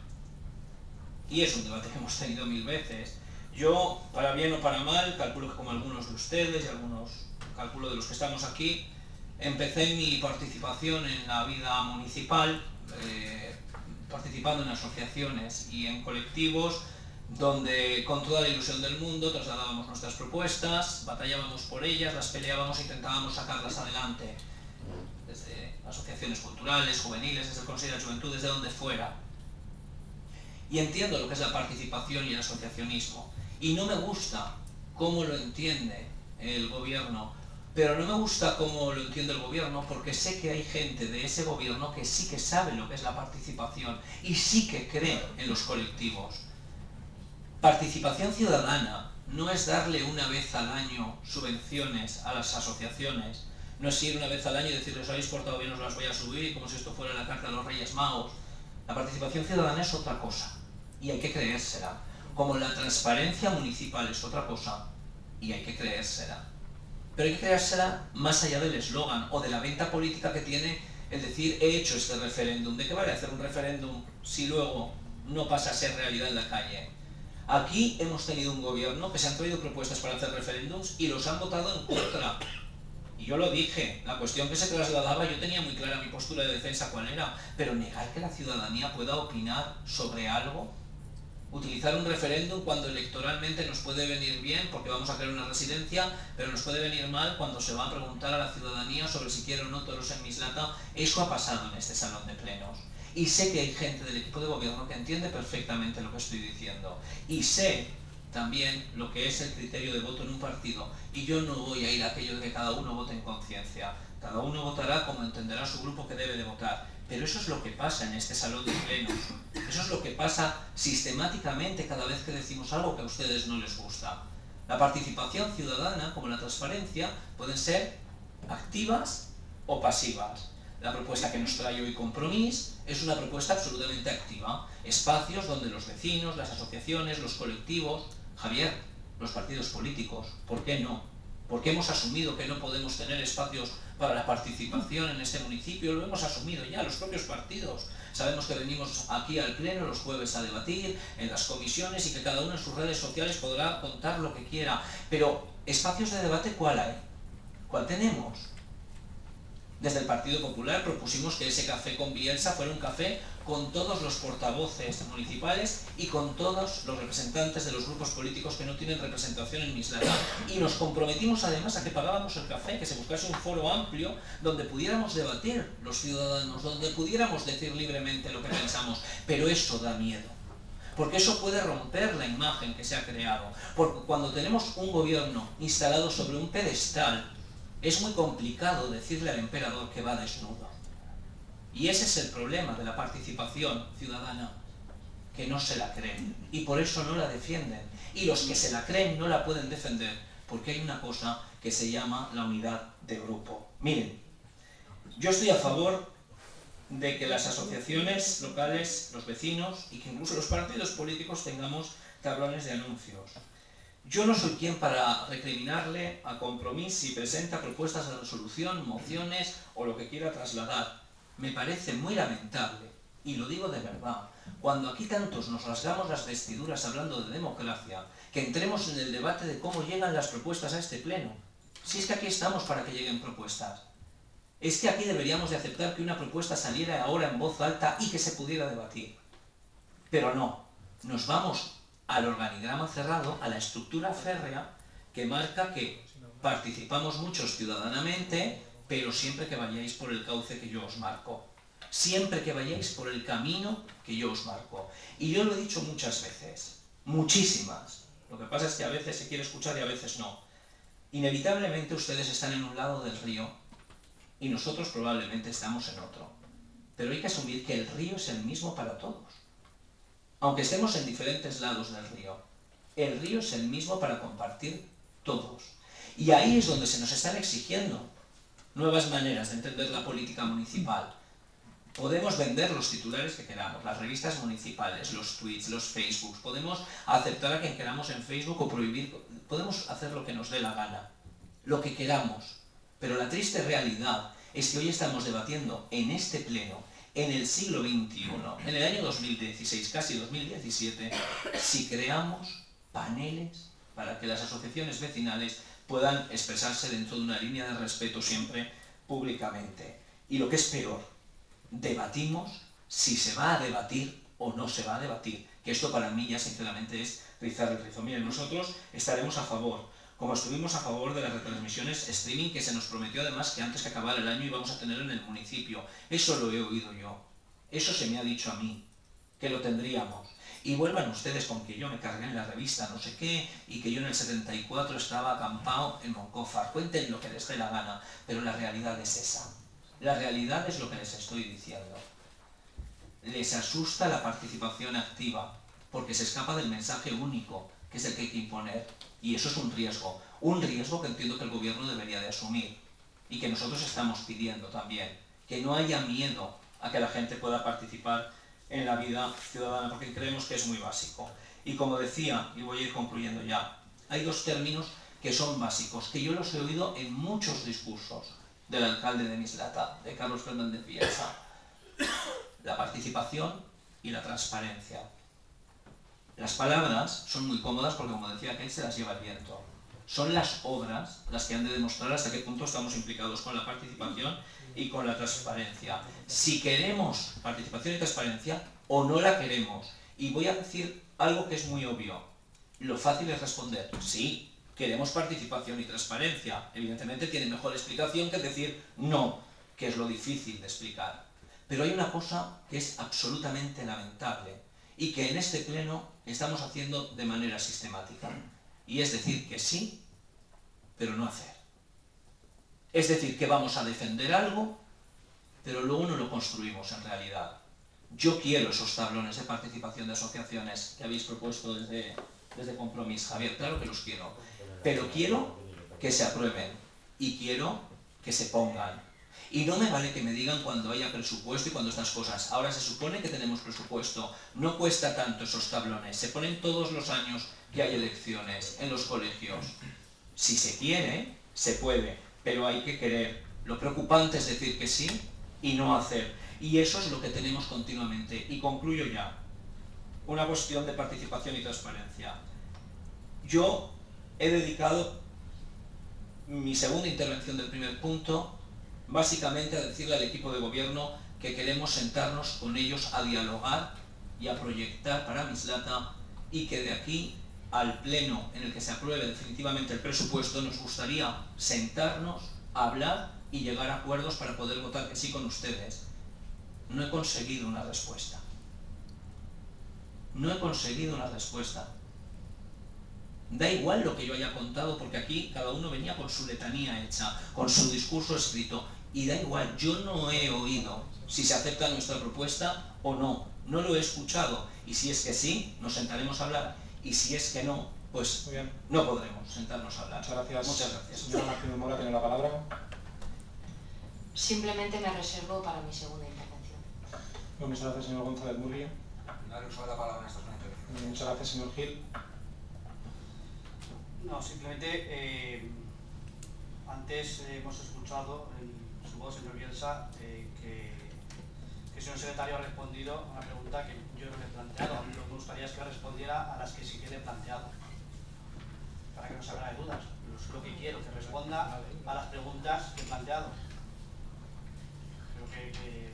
Y es un debate que hemos tenido mil veces. Yo, para bien o para mal, calculo que como algunos de ustedes y algunos, calculo de los que estamos aquí, empecé mi participación en la vida municipal, eh, participando en asociaciones y en colectivos, donde con toda la ilusión del mundo trasladábamos nuestras propuestas, batallábamos por ellas, las peleábamos e intentábamos sacarlas adelante, desde asociaciones culturales, juveniles, desde el Consejo de Juventud, desde donde fuera. Y entiendo lo que es la participación y el asociacionismo. Y no me gusta cómo lo entiende el gobierno, pero no me gusta cómo lo entiende el gobierno porque sé que hay gente de ese gobierno que sí que sabe lo que es la participación y sí que cree en los colectivos. Participación ciudadana no es darle una vez al año subvenciones a las asociaciones, no es ir una vez al año y decirles, os habéis portado bien, os las voy a subir, como si esto fuera la carta de los Reyes Magos. La participación ciudadana es otra cosa y hay que creérsela, como la transparencia municipal es otra cosa y hay que creérsela. Pero hay que creérsela más allá del eslogan o de la venta política que tiene el decir, he hecho este referéndum. ¿De qué vale hacer un referéndum si luego no pasa a ser realidad en la calle? Aquí hemos tenido un gobierno que se han traído propuestas para hacer referéndums y los han votado en contra. Y yo lo dije, la cuestión que se trasladaba, yo tenía muy clara mi postura de defensa cuál era, pero negar que la ciudadanía pueda opinar sobre algo, utilizar un referéndum cuando electoralmente nos puede venir bien porque vamos a crear una residencia, pero nos puede venir mal cuando se va a preguntar a la ciudadanía sobre si quiere o no toros en Mislata, eso ha pasado en este salón de plenos. Y sé que hay gente del equipo de gobierno que entiende perfectamente lo que estoy diciendo. Y sé también lo que es el criterio de voto en un partido. Y yo no voy a ir a aquello de que cada uno vote en conciencia. Cada uno votará como entenderá su grupo que debe de votar. Pero eso es lo que pasa en este salón de plenos. Eso es lo que pasa sistemáticamente cada vez que decimos algo que a ustedes no les gusta. La participación ciudadana, como la transparencia, pueden ser activas o pasivas. La propuesta que nos trae hoy Compromís es una propuesta absolutamente activa. Espacios donde los vecinos, las asociaciones, los colectivos... Javier, los partidos políticos, ¿por qué no? ¿Por qué hemos asumido que no podemos tener espacios para la participación en este municipio? Lo hemos asumido ya, los propios partidos. Sabemos que venimos aquí al pleno los jueves a debatir, en las comisiones, y que cada uno en sus redes sociales podrá contar lo que quiera. Pero, ¿espacios de debate cuál hay? ¿Cuál tenemos? Desde el Partido Popular propusimos que ese café con Bielsa fuera un café con todos los portavoces municipales y con todos los representantes de los grupos políticos que no tienen representación en Mislata. Y nos comprometimos además a que pagábamos el café, que se buscase un foro amplio donde pudiéramos debatir los ciudadanos, donde pudiéramos decir libremente lo que pensamos. Pero eso da miedo, porque eso puede romper la imagen que se ha creado. Porque cuando tenemos un gobierno instalado sobre un pedestal, es muy complicado decirle al emperador que va desnudo. Y ese es el problema de la participación ciudadana, que no se la creen, y por eso no la defienden. Y los que se la creen no la pueden defender, porque hay una cosa que se llama la unidad de grupo. Miren, yo estoy a favor de que las asociaciones locales, los vecinos, y que incluso los partidos políticos tengamos tablones de anuncios. Yo no soy quien para recriminarle a Compromís si presenta propuestas de resolución, mociones o lo que quiera trasladar. Me parece muy lamentable, y lo digo de verdad, cuando aquí tantos nos rasgamos las vestiduras hablando de democracia, que entremos en el debate de cómo llegan las propuestas a este pleno. Si es que aquí estamos para que lleguen propuestas. Es que aquí deberíamos de aceptar que una propuesta saliera ahora en voz alta y que se pudiera debatir. Pero no, nos vamos al organigrama cerrado, a la estructura férrea que marca que participamos muchos ciudadanamente, pero siempre que vayáis por el cauce que yo os marco. Siempre que vayáis por el camino que yo os marco. Y yo lo he dicho muchas veces, muchísimas. Lo que pasa es que a veces se quiere escuchar y a veces no. Inevitablemente ustedes están en un lado del río y nosotros probablemente estamos en otro. Pero hay que asumir que el río es el mismo para todos. Aunque estemos en diferentes lados del río, el río es el mismo para compartir todos. Y ahí es donde se nos están exigiendo nuevas maneras de entender la política municipal. Podemos vender los titulares que queramos, las revistas municipales, los tweets, los Facebooks, podemos aceptar a quien queramos en Facebook o prohibir, podemos hacer lo que nos dé la gana, lo que queramos. Pero la triste realidad es que hoy estamos debatiendo en este pleno, en el siglo veintiuno, en el año dos mil dieciséis, casi dos mil diecisiete, si creamos paneles para que las asociaciones vecinales puedan expresarse dentro de una línea de respeto siempre públicamente. Y lo que es peor, debatimos si se va a debatir o no se va a debatir, que esto para mí ya sinceramente es rizar el rizo. Miren, nosotros estaremos a favor, como estuvimos a favor de las retransmisiones streaming que se nos prometió además que antes que acabara el año íbamos a tener en el municipio. Eso lo he oído yo, eso se me ha dicho a mí, que lo tendríamos. Y vuelvan ustedes con que yo me cargué en la revista no sé qué y que yo en el setenta y cuatro estaba acampado en Moncófar. Cuenten lo que les dé la gana, pero la realidad es esa. La realidad es lo que les estoy diciendo. Les asusta la participación activa porque se escapa del mensaje único, que es el que hay que imponer. Y eso es un riesgo. Un riesgo que entiendo que el gobierno debería de asumir y que nosotros estamos pidiendo también. Que no haya miedo a que la gente pueda participar en la vida ciudadana, porque creemos que es muy básico. Y como decía, y voy a ir concluyendo ya, hay dos términos que son básicos, que yo los he oído en muchos discursos del alcalde de Mislata, de Carlos Fernández Bielsa: la participación y la transparencia. Las palabras son muy cómodas porque, como decía aquel, se las lleva el viento. Son las obras las que han de demostrar hasta qué punto estamos implicados con la participación y con la transparencia. Si queremos participación y transparencia o no la queremos. Y voy a decir algo que es muy obvio. Lo fácil es responder, sí, queremos participación y transparencia. Evidentemente tiene mejor explicación que decir no, que es lo difícil de explicar. Pero hay una cosa que es absolutamente lamentable y que en este pleno estamos haciendo de manera sistemática. Y es decir que sí, pero no hacer. Es decir, que vamos a defender algo, pero luego no lo construimos en realidad. Yo quiero esos tablones de participación de asociaciones que habéis propuesto desde, desde Compromís, Javier, claro que los quiero. Pero quiero que se aprueben y quiero que se pongan. Y no me vale que me digan cuando haya presupuesto y cuando estas cosas. Ahora se supone que tenemos presupuesto, no cuesta tanto esos tablones, se ponen todos los años que hay elecciones en los colegios. Si se quiere, se puede, pero hay que querer. Lo preocupante es decir que sí y no hacer. Y eso es lo que tenemos continuamente. Y concluyo ya. Una cuestión de participación y transparencia. Yo he dedicado mi segunda intervención del primer punto básicamente a decirle al equipo de gobierno que queremos sentarnos con ellos a dialogar y a proyectar para Mislata, y que de aquí al pleno en el que se apruebe definitivamente el presupuesto nos gustaría sentarnos, a hablar y llegar a acuerdos para poder votar que sí con ustedes. No he conseguido una respuesta. No he conseguido una respuesta. Da igual lo que yo haya contado, porque aquí cada uno venía con su letanía hecha, con su discurso escrito, y da igual, yo no he oído si se acepta nuestra propuesta o no, no lo he escuchado, y si es que sí, nos sentaremos a hablar, y si es que no, pues no podremos sentarnos a hablar. Muchas gracias. Muchas gracias. Señora Martínez Mora, tiene la palabra. Simplemente me reservo para mi segunda intervención. Muchas gracias, señor González Murri. No le uso la palabra en esta intervención. Muchas gracias, señor Gil. No, simplemente eh, antes eh, hemos escuchado en su voz, señor Bielsa, eh, que, que el señor secretario ha respondido a una pregunta que yo no le he planteado. A mí lo que me gustaría es que respondiera a las que sí que le he planteado, para que no se haga de dudas. Es lo que quiero, que responda a las preguntas que he planteado. Creo que... que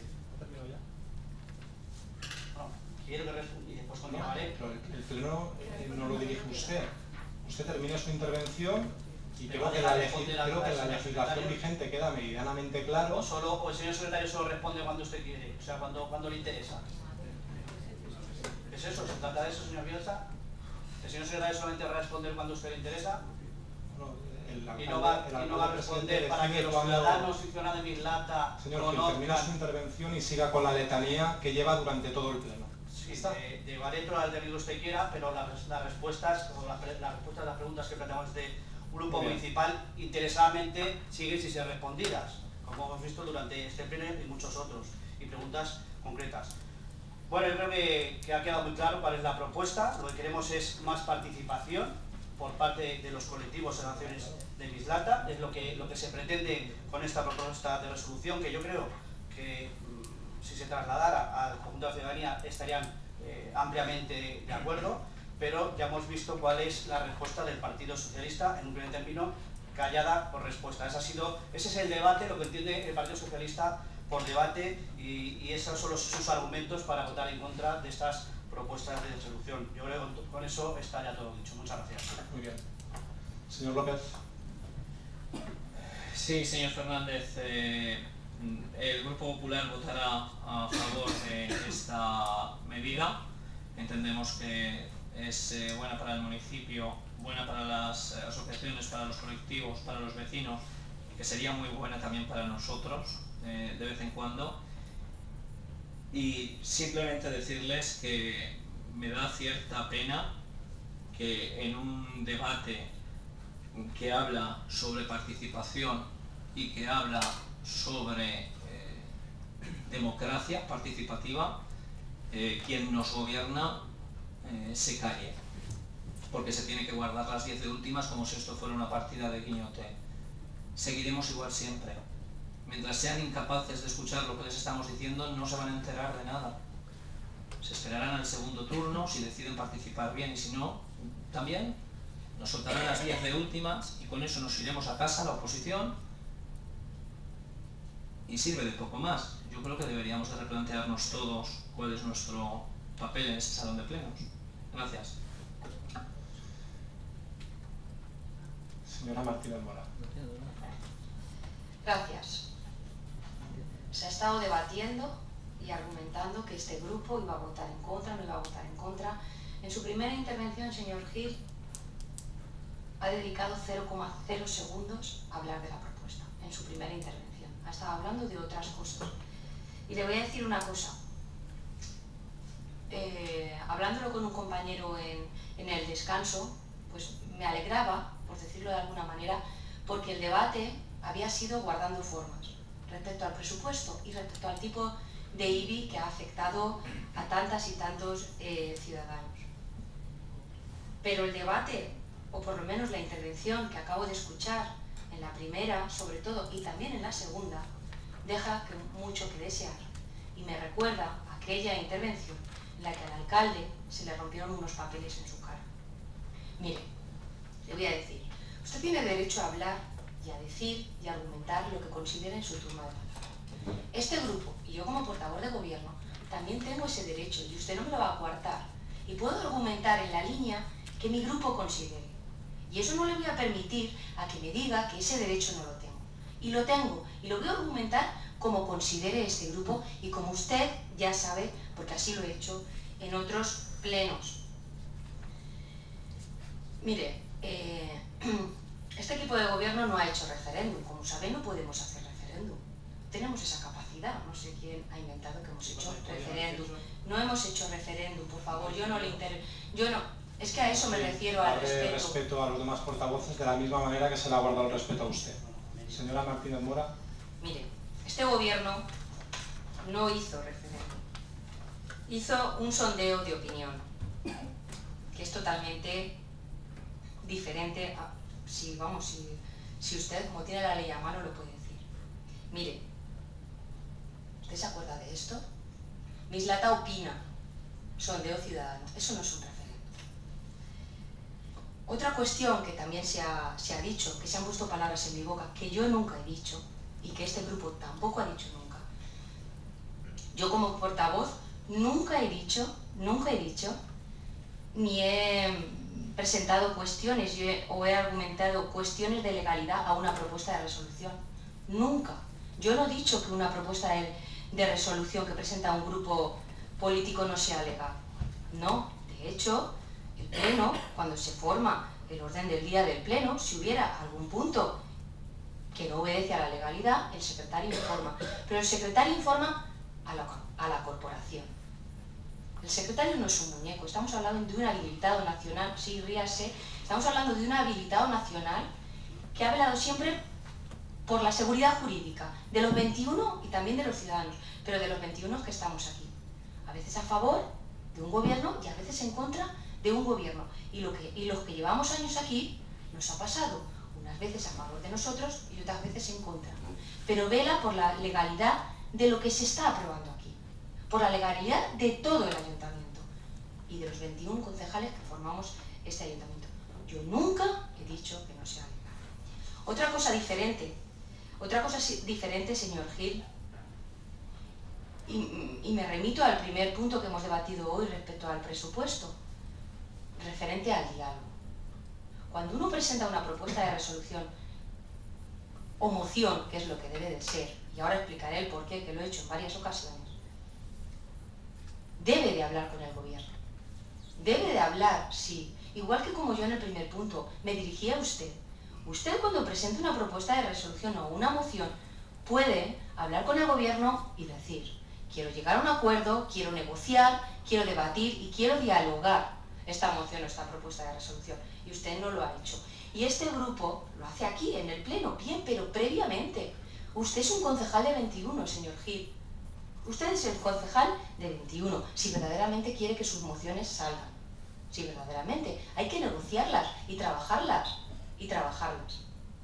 bueno, quiero que responda y después continuaré. Pero el pleno eh, no lo dirige usted. Usted termina su intervención y creo que, la, creo que la legislación vigente queda meridianamente claro. O, solo, o el señor secretario solo responde cuando usted quiere, o sea, cuando, cuando le interesa. ¿Es eso? ¿Se trata de eso, señor Bielsa? ¿El señor secretario solamente va a responder cuando a usted le interesa? No, el alcalde, y no va, el y no va a responder para que los cuando... ciudadanos y ciudadanas de Mislata Señor Gil, conozcan... termina su intervención y siga con la letanía que lleva durante todo el pleno. Sí, de, de Baretro al que usted quiera, pero las, las respuestas, o las, las respuestas a las preguntas que planteamos de grupo municipal interesadamente siguen sin ser respondidas, como hemos visto durante este pleno y muchos otros, y preguntas concretas. Bueno, yo creo que, que ha quedado muy claro cuál es la propuesta. Lo que queremos es más participación por parte de los colectivos en acciones de Mislata. Es lo que, lo que se pretende con esta propuesta de resolución, que yo creo que si se trasladara al conjunto de la ciudadanía estarían eh, ampliamente de acuerdo, pero ya hemos visto cuál es la respuesta del Partido Socialista, en un primer término, callada por respuesta. Ese, ha sido, ese es el debate, lo que entiende el Partido Socialista por debate, y, y esos son los, sus argumentos para votar en contra de estas propuestas de resolución. Yo creo que con eso está ya todo dicho. Muchas gracias. Muy bien. Señor López. Sí, señor Fernández. Eh... El Grupo Popular votará a favor de esta medida. Entendemos que es eh, buena para el municipio, buena para las eh, asociaciones, para los colectivos, para los vecinos, que sería muy buena también para nosotros eh, de vez en cuando. Y simplemente decirles que me da cierta pena que en un debate que habla sobre participación y que habla sobre eh, democracia participativa, eh, quien nos gobierna eh, se calle, porque se tiene que guardar las diez de últimas como si esto fuera una partida de guiñote. Seguiremos igual siempre. Mientras sean incapaces de escuchar lo que les estamos diciendo, no se van a enterar de nada. Se esperarán al segundo turno, si deciden participar bien, y si no, también nos soltarán las diez de últimas y con eso nos iremos a casa, la oposición, y sirve de poco más. Yo creo que deberíamos de replantearnos todos cuál es nuestro papel en este salón de plenos. Gracias. Señora Martínez Mora. Gracias. Se ha estado debatiendo y argumentando que este grupo iba a votar en contra, no iba a votar en contra. En su primera intervención, señor Gil ha dedicado cero coma cero segundos a hablar de la propuesta, en su primera intervención. Estaba hablando de otras cosas. Y le voy a decir una cosa. Eh, hablándolo con un compañero en, en el descanso, pues me alegraba, por decirlo de alguna manera, porque el debate había sido guardando formas. respecto al presupuesto y respecto al tipo de I B I que ha afectado a tantas y tantos eh, ciudadanos. Pero el debate, o por lo menos la intervención que acabo de escuchar en la primera, sobre todo, y también en la segunda, deja que, mucho que desear. Y me recuerda a aquella intervención en la que al alcalde se le rompieron unos papeles en su cara. Mire, le voy a decir, usted tiene derecho a hablar y a decir y a argumentar lo que considere en su turno de palabra. Este grupo, y yo como portavoz de gobierno, también tengo ese derecho y usted no me lo va a coartar. Y puedo argumentar en la línea que mi grupo considere. Y eso no le voy a permitir a que me diga que ese derecho no lo tengo. Y lo tengo, y lo voy a argumentar como considere este grupo y como usted ya sabe, porque así lo he hecho en otros plenos. Mire, eh, este equipo de gobierno no ha hecho referéndum. Como saben, no podemos hacer referéndum. Tenemos esa capacidad. No sé quién ha inventado que hemos hecho referéndum. No hemos hecho referéndum, por favor. Yo no le inter... Yo no... Es que a eso me refiero, al respeto. respeto a los demás portavoces de la misma manera que se le ha guardado el respeto a usted. Señora Martínez Mora. Mire, este gobierno no hizo referéndum. Hizo un sondeo de opinión, que es totalmente diferente a... Si, vamos, si, si usted, como tiene la ley a mano, lo puede decir. Mire, ¿usted se acuerda de esto? Mislata opina, sondeo ciudadano. Eso no es un referéndum. Otra cuestión que también se ha, se ha dicho, que se han puesto palabras en mi boca, que yo nunca he dicho, y que este grupo tampoco ha dicho nunca. Yo como portavoz nunca he dicho, nunca he dicho, ni he presentado cuestiones yo he, o he argumentado cuestiones de legalidad a una propuesta de resolución. Nunca. Yo no he dicho que una propuesta de, de resolución que presenta un grupo político no sea legal. No, de hecho... El Pleno, cuando se forma el orden del día del Pleno, si hubiera algún punto que no obedece a la legalidad, el secretario informa. Pero el secretario informa a la, a la corporación. El secretario no es un muñeco, estamos hablando de un habilitado nacional, sí, ríase, estamos hablando de un habilitado nacional que ha velado siempre por la seguridad jurídica de los veintiuno y también de los ciudadanos, pero de los veintiuno que estamos aquí. A veces a favor de un gobierno y a veces en contra de un gobierno. Y, lo que, y los que llevamos años aquí nos ha pasado unas veces a favor de nosotros y otras veces en contra. Pero vela por la legalidad de lo que se está aprobando aquí, por la legalidad de todo el ayuntamiento y de los veintiún concejales que formamos este ayuntamiento. Yo nunca he dicho que no sea legal. Otra cosa diferente, otra cosa diferente, señor Gil, y, y me remito al primer punto que hemos debatido hoy respecto al presupuesto, referente al diálogo. Cuando uno presenta una propuesta de resolución o moción, que es lo que debe de ser, y ahora explicaré el porqué, que lo he hecho en varias ocasiones, debe de hablar con el gobierno. Debe de hablar, sí. Igual que como yo en el primer punto me dirigí a usted. Usted cuando presenta una propuesta de resolución o una moción puede hablar con el gobierno y decir, quiero llegar a un acuerdo, quiero negociar, quiero debatir y quiero dialogar esta moción o esta propuesta de resolución, y usted no lo ha hecho. Y este grupo lo hace aquí, en el Pleno, bien, pero previamente. Usted es un concejal de veintiuno, señor Gil. Usted es el concejal de veintiuno, si verdaderamente quiere que sus mociones salgan. Si verdaderamente hay que negociarlas y trabajarlas, y trabajarlas.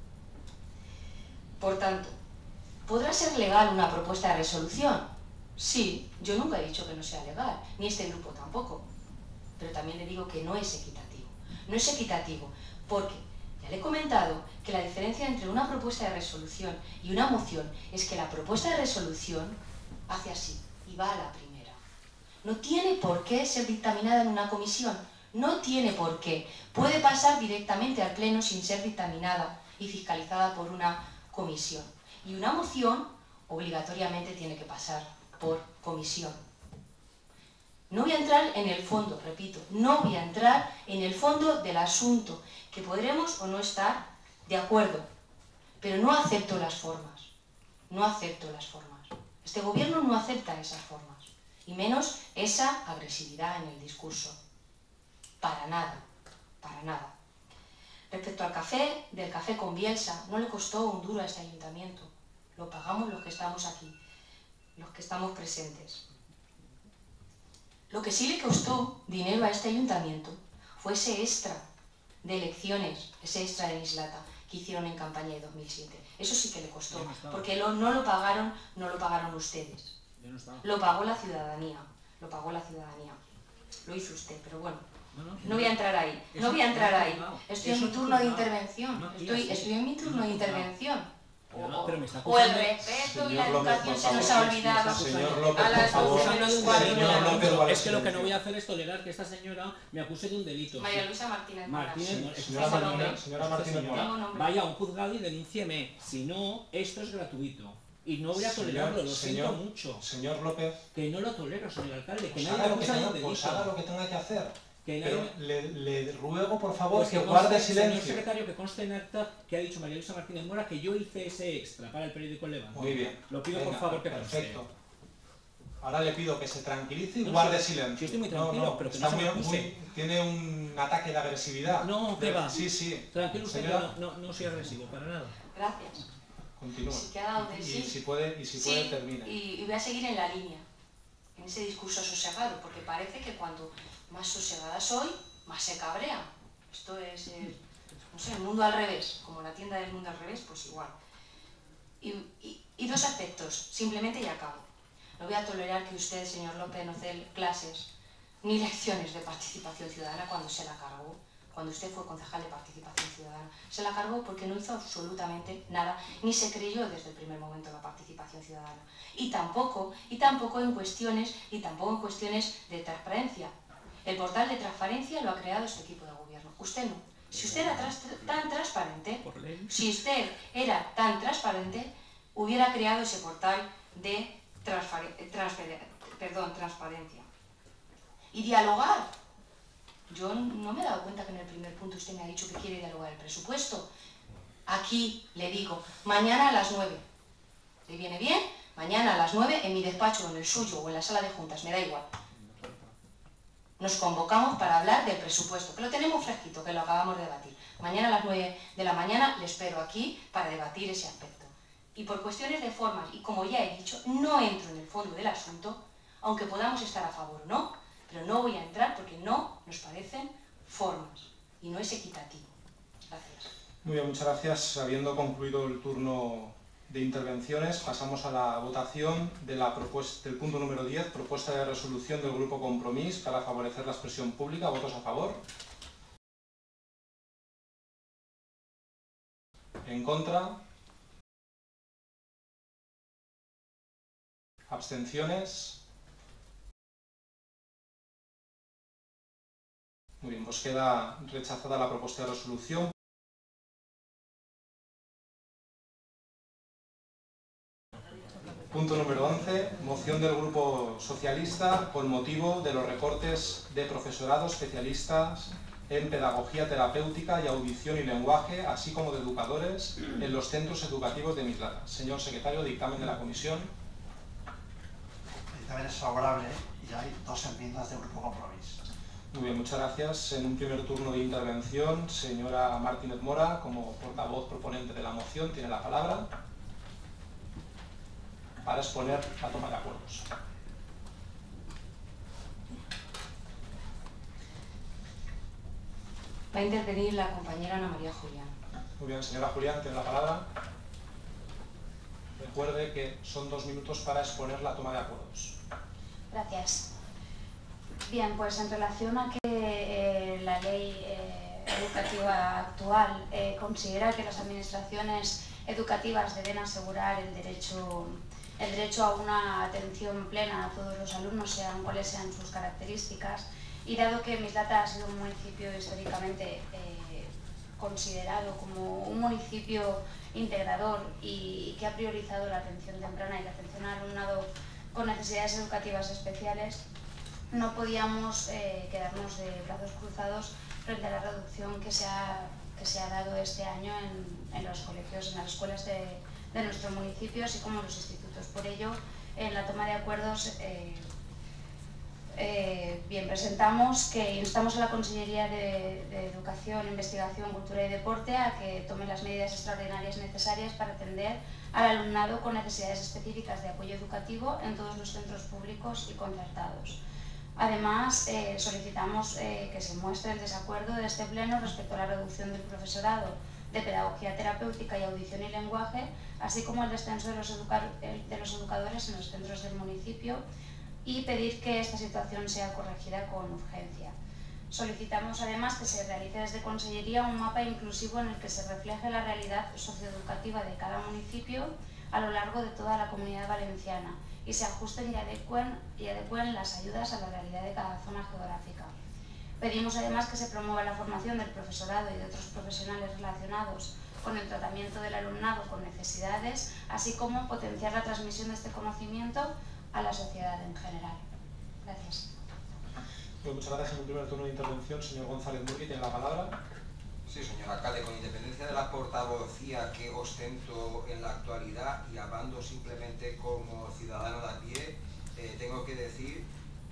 Por tanto, ¿podrá ser legal una propuesta de resolución? Sí, yo nunca he dicho que no sea legal, ni este grupo tampoco. Pero también le digo que no es equitativo. No es equitativo porque ya le he comentado que la diferencia entre una propuesta de resolución y una moción es que la propuesta de resolución hace así y va a la primera. No tiene por qué ser dictaminada en una comisión. No tiene por qué. Puede pasar directamente al Pleno sin ser dictaminada y fiscalizada por una comisión. Y una moción obligatoriamente tiene que pasar por comisión. No voy a entrar en el fondo, repito, no voy a entrar en el fondo del asunto, que podremos o no estar de acuerdo, pero no acepto las formas, no acepto las formas. Este gobierno no acepta esas formas, y menos esa agresividad en el discurso. Para nada, para nada. Respecto al café, del café con Bielsa, no le costó un duro a este ayuntamiento. lo pagamos los que estamos aquí, los que estamos presentes. Lo que sí le costó dinero a este ayuntamiento fue ese extra de elecciones, ese extra de Mislata que hicieron en campaña de dos mil siete. Eso sí que le costó, porque lo, no lo pagaron, no lo pagaron ustedes. Lo pagó la ciudadanía, lo pagó la ciudadanía. Lo hizo usted, pero bueno, no voy a entrar ahí, no voy a entrar ahí. Estoy en mi turno de intervención, estoy, estoy en mi turno de intervención. O, No, pero me está o el acusando- respeto y Señor la López, educación por se nos favor. ha olvidado Señor López, a las por favor. doce menos cuarto. Señor López, guarde Es que lo que no silencio. voy a hacer es tolerar que esta señora me acuse de un delito. María Luisa Martínez Mora. Martínez Mora. Señora Esta Martínez- señora- señora esta Martínez señora Mora. Tengo nombre. Vaya a un juzgado y denúncieme. Si no, esto es gratuito. Y no voy a Señor- tolerarlo, lo señor- siento mucho. Señor López, Que no lo tolero, señor alcalde. Que pues nadie haga me lo que acusa de un tenga, pues delito. haga lo que tenga que hacer. Que Pero nadie- le, le ruego, por favor, Pues que conste, guarde Señor silencio. secretario, que conste en acta que ha dicho María Luisa Martínez Mora que yo hice ese extra para el periódico El Levante. Muy bien. Lo pido Venga, por favor que conste. perfecto. Ahora le pido que se tranquilice y No, guarde sí, silencio. sí estoy muy No, tranquilo, no, pero que está no se me muy- acuse. muy- tiene un ataque de agresividad. No, ¿qué De- va? Sí, sí. Tranquilo usted, Señora, no, no, no soy agresivo, para nada. Gracias. continúe. Sí que ha dado de Y sí. si puede, y si Sí, puede termine. y, y voy a seguir en la línea, en ese discurso sosegado, porque parece que cuanto más sosegada soy, más se cabrea. Esto es, el, no sé, el mundo al revés, como la tienda del mundo al revés, pues igual. Y, y- y dos aspectos, simplemente y acabo. No voy a tolerar que usted, señor López, no dé clases ni lecciones de participación ciudadana cuando se la cargó, cuando usted fue concejal de participación ciudadana. Se la cargó porque no hizo absolutamente nada, ni se creyó desde el primer momento la participación ciudadana. Y tampoco, y tampoco en cuestiones, y tampoco en cuestiones de transparencia. El portal de transparencia lo ha creado este equipo de gobierno. Usted no. Si usted era tras- tan transparente, si usted era tan transparente, hubiera creado ese portal de transfare- transfer- perdón, transparencia. Y dialogar. Yo no me he dado cuenta que en el primer punto usted me ha dicho que quiere dialogar el presupuesto. Aquí le digo, mañana a las nueve. ¿Le viene bien? Mañana a las nueve en mi despacho, o en el suyo, o en la sala de juntas, me da igual. Nos convocamos para hablar del presupuesto, que lo tenemos fresquito, que lo acabamos de debatir. Mañana a las nueve de la mañana le espero aquí para debatir ese aspecto. Y por cuestiones de formas, y como ya he dicho, no entro en el fondo del asunto, aunque podamos estar a favor o no, pero no voy a entrar porque no nos parecen formas y no es equitativo. Gracias. Muy bien, muchas gracias. Habiendo concluido el turno de intervenciones, pasamos a la votación de la propuesta, del punto número diez, propuesta de resolución del Grupo Compromís para favorecer la expresión pública. ¿Votos a favor? ¿En contra? ¿Abstenciones? Muy bien, pues queda rechazada la propuesta de resolución. Punto número once, moción del Grupo Socialista con motivo de los recortes de profesorado especialistas en pedagogía terapéutica y audición y lenguaje, así como de educadores en los centros educativos de Mislata. Señor secretario, dictamen de la comisión. El dictamen es favorable y hay dos enmiendas del Grupo Compromís. Muy bien, muchas gracias. En un primer turno de intervención, señora Martínez Mora, como portavoz proponente de la moción, tiene la palabra para exponer la toma de acuerdos. Va a intervenir la compañera Ana María Julián. Muy bien, señora Julián, tiene la palabra. Recuerde que son dos minutos para exponer la toma de acuerdos. Gracias. Bien, pues en relación a que eh, la ley eh, educativa actual eh, considera que las administraciones educativas deben asegurar el derecho, el derecho a una atención plena a todos los alumnos, sean cuales sean sus características, y dado que Mislata ha sido un municipio históricamente eh, considerado como un municipio integrador y que ha priorizado la atención temprana y la atención al alumnado con necesidades educativas especiales, no podíamos eh, quedarnos de brazos cruzados frente a la reducción que se ha, que se ha dado este año en, en los colegios, en las escuelas de, de nuestro municipio, así como en los institutos. Por ello, en la toma de acuerdos eh, Eh, bien, presentamos que instamos a la Consellería de, de Educación, Investigación, Cultura y Deporte a que tome las medidas extraordinarias necesarias para atender al alumnado con necesidades específicas de apoyo educativo en todos los centros públicos y concertados. Además, eh, solicitamos eh, que se muestre el desacuerdo de este Pleno respecto a la reducción del profesorado de Pedagogía Terapéutica y Audición y Lenguaje, así como el descenso de los, educa de los educadores en los centros del municipio, y pedir que esta situación sea corregida con urgencia. Solicitamos además que se realice desde Consellería un mapa inclusivo en el que se refleje la realidad socioeducativa de cada municipio a lo largo de toda la Comunidad Valenciana y se ajusten y adecuen, y adecuen las ayudas a la realidad de cada zona geográfica. Pedimos además que se promueva la formación del profesorado y de otros profesionales relacionados con el tratamiento del alumnado con necesidades, así como potenciar la transmisión de este conocimiento a la sociedad en general. Gracias. Pues muchas gracias. En un primer turno de intervención, señor González Murgui, tiene la palabra. Sí, señor alcalde, con independencia de la portavocía que ostento en la actualidad y hablando simplemente como ciudadano de a pie, eh, tengo que decir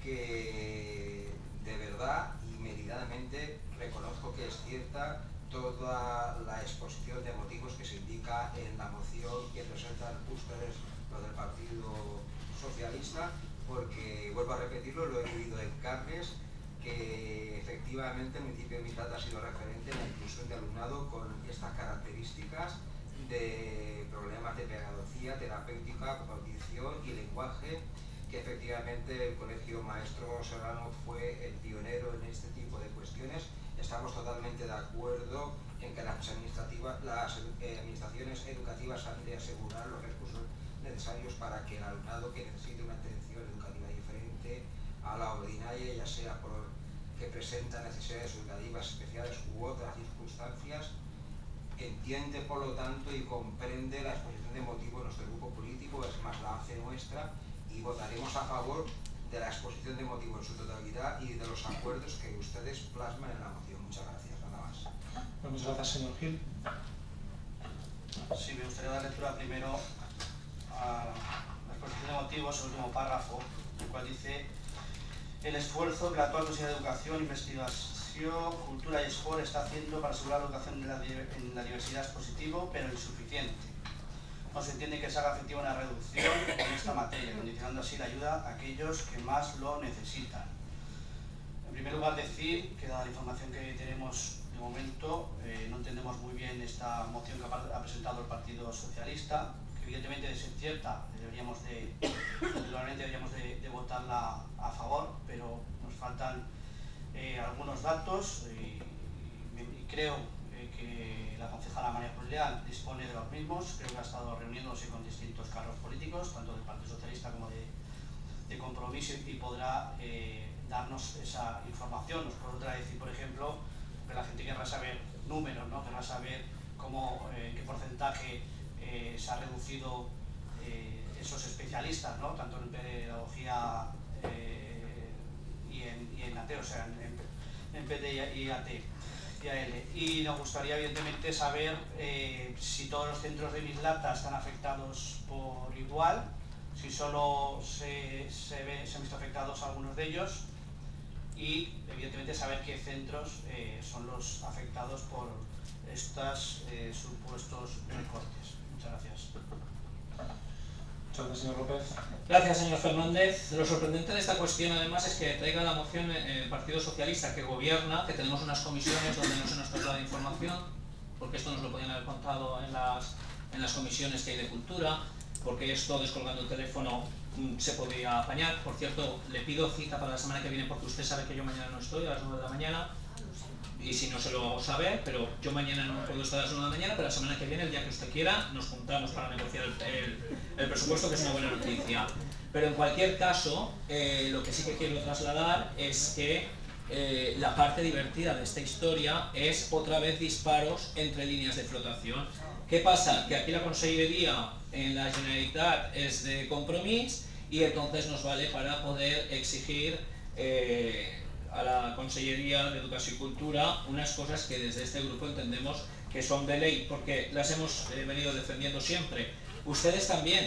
que de verdad y meridamente reconozco que es cierta toda la exposición de motivos que se indica en la moción que presentan ustedes, los del Partido Socialista, porque, vuelvo a repetirlo, lo he vivido en carnes, que efectivamente el municipio de Mislata ha sido referente en la inclusión de alumnado con estas características de problemas de pedagogía terapéutica, audición y lenguaje, que efectivamente el Colegio Maestro Serrano fue el pionero en este tipo de cuestiones. Estamos totalmente de acuerdo en que las, administrativas, las eh, administraciones educativas han de asegurar los recursos necesarios para que el alumnado que necesite una atención educativa diferente a la ordinaria, ya sea por que presenta necesidades educativas especiales u otras circunstancias, entiende por lo tanto y comprende la exposición de motivos de nuestro grupo político, es más, la hace nuestra, y votaremos a favor de la exposición de motivos en su totalidad y de los acuerdos que ustedes plasman en la moción. Muchas gracias, nada más. Bueno, muchas gracias, señor Gil. Sí, me gustaría dar lectura primero a la exposición de motivos, el último párrafo, el cual dice: el esfuerzo que la actual Consejería de Educación, Investigación, Cultura y Sport está haciendo para asegurar la educación en la, en la diversidad es positivo, pero insuficiente. No se entiende que se haga efectiva una reducción en esta materia, condicionando así la ayuda a aquellos que más lo necesitan. En primer lugar, decir que dada la información que tenemos de momento, eh, no entendemos muy bien esta moción que ha presentado el Partido Socialista, que evidentemente de ser cierta deberíamos de, deberíamos de, de votarla a favor, pero nos faltan eh, algunos datos y, y creo eh, que la concejala María Cruz Leal dispone de los mismos. Creo que ha estado reuniéndose con distintos cargos políticos, tanto del Partido Socialista como de, de Compromiso, y podrá eh, darnos esa información. Nos podrá decir, por ejemplo, que la gente querrá saber números, ¿no? Querrá saber cómo, eh, qué porcentaje eh, se ha reducido eh, esos especialistas, ¿no? Tanto en pedagogía eh, y, en, y en A T, o sea, en, en P D y A T y A L. Y nos gustaría evidentemente saber eh, si todos los centros de Mislata están afectados por igual, si solo se, se, ve, se han visto afectados algunos de ellos, y evidentemente saber qué centros eh, son los afectados por estos eh, supuestos recortes. Muchas gracias. Muchas gracias, señor López. Gracias, señor Fernández. Lo sorprendente de esta cuestión, además, es que traiga la moción el Partido Socialista, que gobierna, que tenemos unas comisiones donde no se nos traslada información, porque esto nos lo podían haber contado en las, en las comisiones que hay de cultura, porque esto, descolgando el teléfono, se podía apañar. Por cierto, le pido cita para la semana que viene, porque usted sabe que yo mañana no estoy a las nueve de la mañana, y si no se lo hago saber, pero yo mañana no puedo estar a las nueve de la mañana, pero la semana que viene, el día que usted quiera, nos juntamos para negociar el, el, el presupuesto, que es una buena noticia. Pero en cualquier caso, eh, lo que sí que quiero trasladar es que eh, la parte divertida de esta historia es otra vez disparos entre líneas de flotación. ¿Qué pasa? Que aquí la Consellería en la Generalitat es de Compromís, y entonces nos vale para poder exigir eh, a la Consellería de Educación y Cultura unas cosas que desde este grupo entendemos que son de ley, porque las hemos eh, venido defendiendo siempre. Ustedes también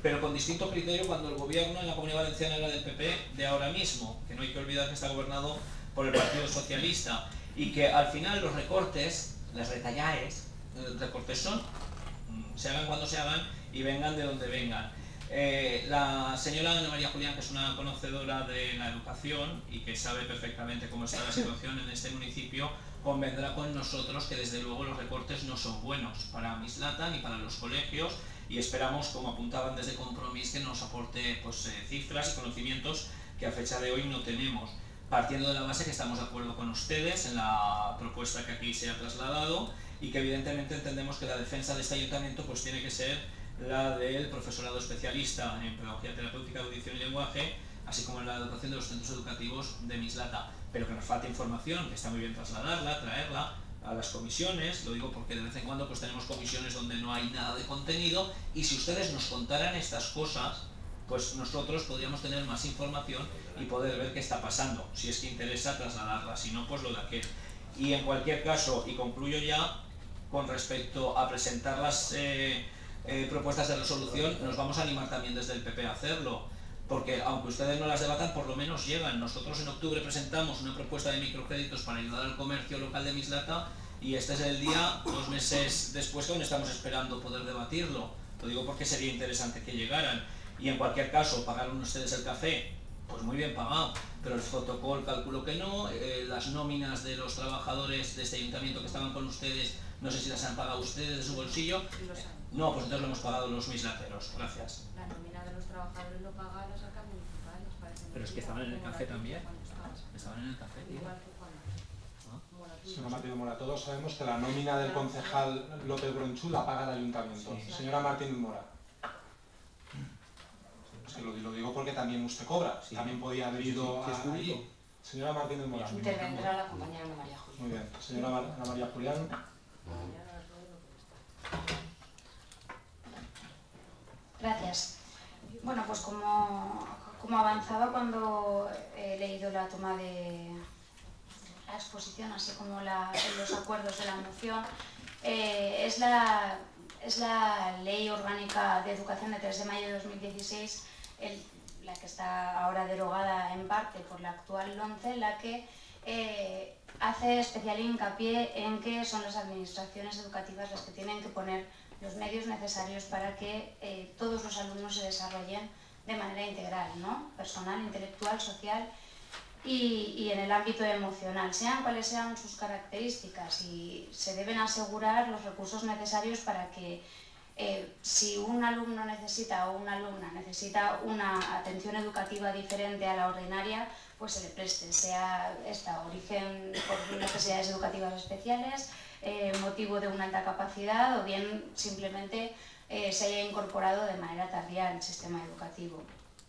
pero con distinto criterio cuando el gobierno en la Comunidad Valenciana era del P P de ahora mismo, que no hay que olvidar que está gobernado por el Partido Socialista, y que al final los recortes, las retallaes, los recortes son, se hagan cuando se hagan y vengan de donde vengan. Eh, la señora Ana María Julián, que es una conocedora de la educación y que sabe perfectamente cómo está la situación en este municipio, convendrá con nosotros que desde luego los recortes no son buenos para Mislata ni para los colegios, y esperamos, como apuntaban desde Compromís, que nos aporte pues, eh, cifras y conocimientos que a fecha de hoy no tenemos, partiendo de la base que estamos de acuerdo con ustedes en la propuesta que aquí se ha trasladado y que evidentemente entendemos que la defensa de este ayuntamiento pues tiene que ser la del profesorado especialista en pedagogía terapéutica, audición y lenguaje, así como en la educación de los centros educativos de Mislata, pero que nos falta información, que está muy bien trasladarla, traerla a las comisiones, lo digo porque de vez en cuando pues tenemos comisiones donde no hay nada de contenido, y si ustedes nos contaran estas cosas, pues nosotros podríamos tener más información y poder ver qué está pasando, si es que interesa trasladarla, si no pues lo de aquel. Y en cualquier caso, y concluyo ya, con respecto a presentar las eh, eh, propuestas de resolución, nos vamos a animar también desde el P P a hacerlo, porque aunque ustedes no las debatan, por lo menos llegan. Nosotros en octubre presentamos una propuesta de microcréditos para ayudar al comercio local de Mislata, y este es el día, dos meses después, que aún estamos esperando poder debatirlo. Lo digo porque sería interesante que llegaran. Y en cualquier caso, ¿pagaron ustedes el café? Pues muy bien pagado, pero el protocolo calculo que no, eh, las nóminas de los trabajadores de este ayuntamiento que estaban con ustedes, no sé si las han pagado ustedes de su bolsillo. No, pues entonces lo hemos pagado los mislateros. Gracias. La nómina de los trabajadores lo pagan las arcas municipales. Parece. Pero es que estaban en el café también. Estaban en el café, tío. Señora Martínez Mora, todos sabemos que la nómina del concejal López Bronchú la paga el ayuntamiento. Sí. Señora Martínez Mora. Es que lo, lo digo porque también usted cobra. Sí. También podía haber ido sí, sí, a allí. Señora Martínez Mora. Intervendrá la compañera Ana María Julián. Muy bien. Señora Mar Ana María Julián. Gracias. Bueno, pues como, como avanzaba cuando he leído la toma de la exposición, así como la, los acuerdos de la moción, eh, es, la, es la Ley Orgánica de Educación de tres de mayo de dos mil dieciséis, el, la que está ahora derogada en parte por la actual LOMCE, la que eh, hace especial hincapié en que son las administraciones educativas las que tienen que poner los medios necesarios para que eh, todos los alumnos se desarrollen de manera integral, ¿no? Personal, intelectual, social y, y en el ámbito emocional, sean cuales sean sus características, y se deben asegurar los recursos necesarios para que eh, si un alumno necesita o una alumna necesita una atención educativa diferente a la ordinaria, pues se le preste, sea esta origen por necesidades educativas especiales, Eh, motivo de una alta capacidad o bien simplemente eh, se haya incorporado de manera tardía al sistema educativo.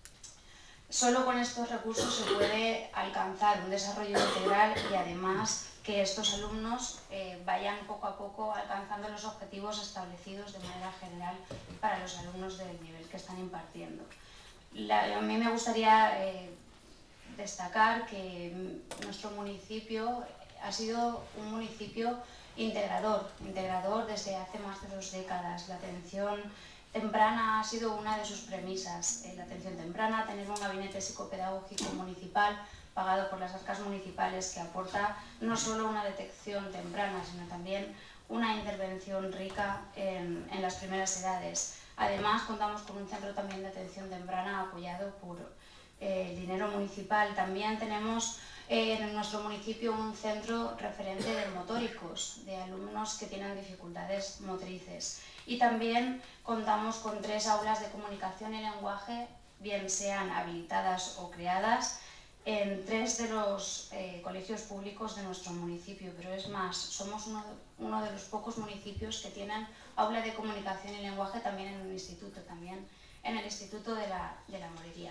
Solo con estos recursos se puede alcanzar un desarrollo integral y además que estos alumnos eh, vayan poco a poco alcanzando los objetivos establecidos de manera general para los alumnos del nivel que están impartiendo. La, a mí me gustaría eh, destacar que nuestro municipio ha sido un municipio integrador, integrador desde hace más de dos décadas. La atención temprana ha sido una de sus premisas. Eh, la atención temprana, tener un gabinete psicopedagógico municipal pagado por las arcas municipales que aporta no solo una detección temprana, sino también una intervención rica en, en las primeras edades. Además, contamos con un centro también de atención temprana apoyado por eh, el dinero municipal. También tenemos en nuestro municipio un centro referente de motóricos, de alumnos que tienen dificultades motrices. Y también contamos con tres aulas de comunicación y lenguaje, bien sean habilitadas o creadas, en tres de los eh, colegios públicos de nuestro municipio. Pero es más, somos uno, uno de los pocos municipios que tienen aula de comunicación y lenguaje también en un instituto, también en el Instituto de la, de la Morería.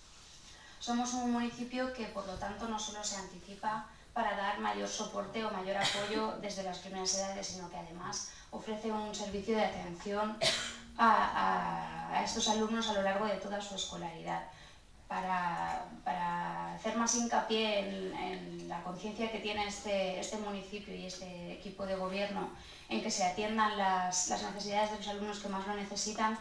Somos un municipio que, por lo tanto, no solo se anticipa para dar mayor soporte o mayor apoyo desde las primeras edades, sino que además ofrece un servicio de atención a, a, a estos alumnos a lo largo de toda su escolaridad. Para, para hacer más hincapié en, en la conciencia que tiene este, este municipio y este equipo de gobierno en que se atiendan las, las necesidades de los alumnos que más lo necesitan,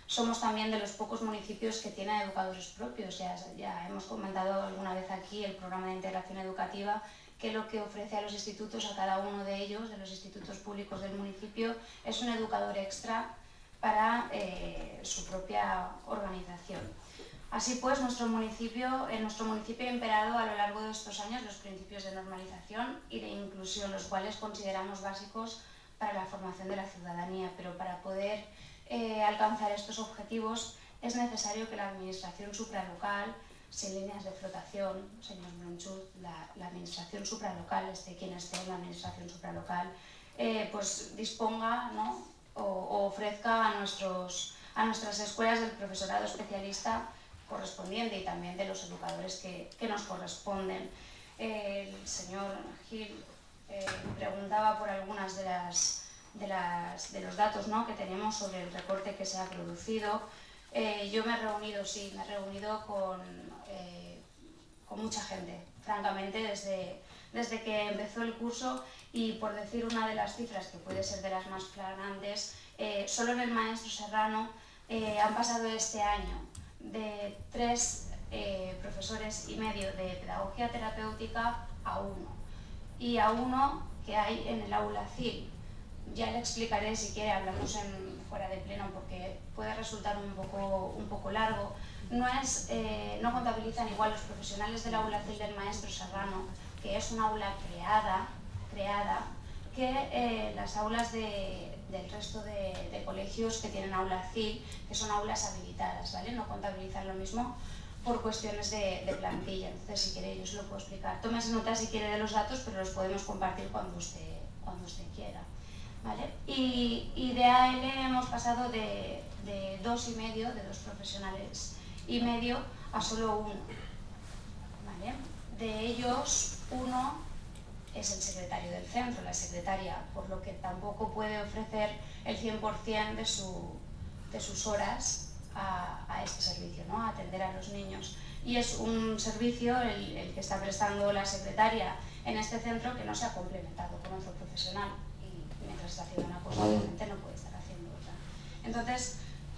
somos también de los pocos municipios que tienen educadores propios. Ya, ya hemos comentado alguna vez aquí el programa de integración educativa, que lo que ofrece a los institutos, a cada uno de ellos, de los institutos públicos del municipio, es un educador extra para eh, su propia organización. Así pues, nuestro municipio, en nuestro municipio ha imperado a lo largo de estos años los principios de normalización y de inclusión, los cuales consideramos básicos para la formación de la ciudadanía, pero para poder eh, alcanzar estos objetivos es necesario que la administración supralocal, sin líneas de flotación, señor Bronchud, la, la administración supralocal, esté quien esté en la administración supralocal, eh, pues disponga, ¿no?, o, o ofrezca a, nuestros, a nuestras escuelas del profesorado especialista correspondiente y también de los educadores que, que nos corresponden. Eh, el señor Gil eh, preguntaba por algunas de, las, de, las, de los datos, ¿no?, que tenemos sobre el recorte que se ha producido. Eh, yo me he reunido, sí, me he reunido con, eh, con mucha gente, francamente, desde, desde que empezó el curso, y por decir una de las cifras que puede ser de las más flagrantes, eh, solo en el Maestro Serrano eh, han pasado este año de tres eh, profesores y medio de pedagogía terapéutica a uno, y a uno que hay en el aula C I L. Ya le explicaré, si quiere, hablamos en, fuera de pleno, porque puede resultar un poco, un poco largo. No, es, eh, no contabilizan igual los profesionales del aula C I L del Maestro Serrano, que es un aula creada, creada que eh, las aulas de, del resto de, de colegios que tienen aula C I L, que son aulas habilitadas, ¿vale? No contabilizan lo mismo por cuestiones de, de plantilla. Entonces, si quiere, yo se lo puedo explicar. Tómese nota si quiere de los datos, pero los podemos compartir cuando usted, cuando usted quiera. ¿Vale? Y, y de A L hemos pasado de, de dos y medio, de dos profesionales y medio, a solo uno. ¿Vale? De ellos, uno es el secretario del centro, la secretaria, por lo que tampoco puede ofrecer el cien por cien de, su, de sus horas a, a este servicio, ¿no?, a atender a los niños. Y es un servicio, el, el que está prestando la secretaria en este centro, que no se ha complementado con otro profesional. Mientras está haciendo una cosa, obviamente no puede estar haciendo otra. Entonces,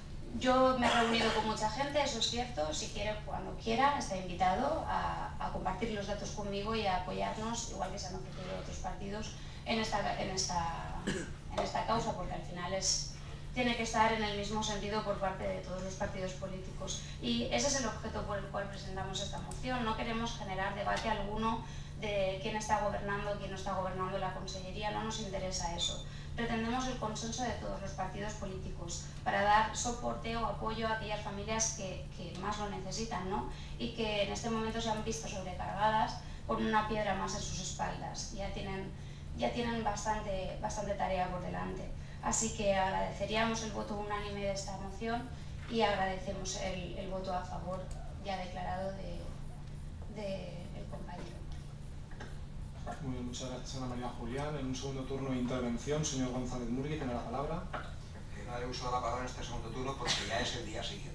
yo me he reunido con mucha gente, eso es cierto. Si quiere, cuando quiera, está invitado a, a compartir los datos conmigo y a apoyarnos, igual que se han ofrecido otros partidos, en esta, en esta, en esta causa, porque al final es, tiene que estar en el mismo sentido por parte de todos los partidos políticos. Y ese es el objeto por el cual presentamos esta moción. No queremos generar debate alguno de quién está gobernando, quién no está gobernando la consellería, no nos interesa eso. Pretendemos el consenso de todos los partidos políticos para dar soporte o apoyo a aquellas familias que, que más lo necesitan, ¿no?, y que en este momento se han visto sobrecargadas con una piedra más en sus espaldas. Ya tienen, ya tienen bastante, bastante tarea por delante. Así que agradeceríamos el voto unánime de esta moción y agradecemos el, el voto a favor ya declarado de, de el compañero. Muy bien, muchas gracias, Ana María Julián. En un segundo turno de intervención, señor González Murgui, tiene la palabra. Eh, no he usado la palabra en este segundo turno porque ya es el día siguiente.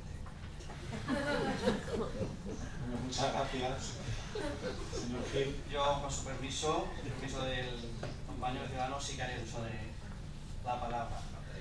Bueno, muchas gracias, señor Gil. Yo, con su permiso, el permiso del compañero ciudadano, sí que haré uso de la palabra.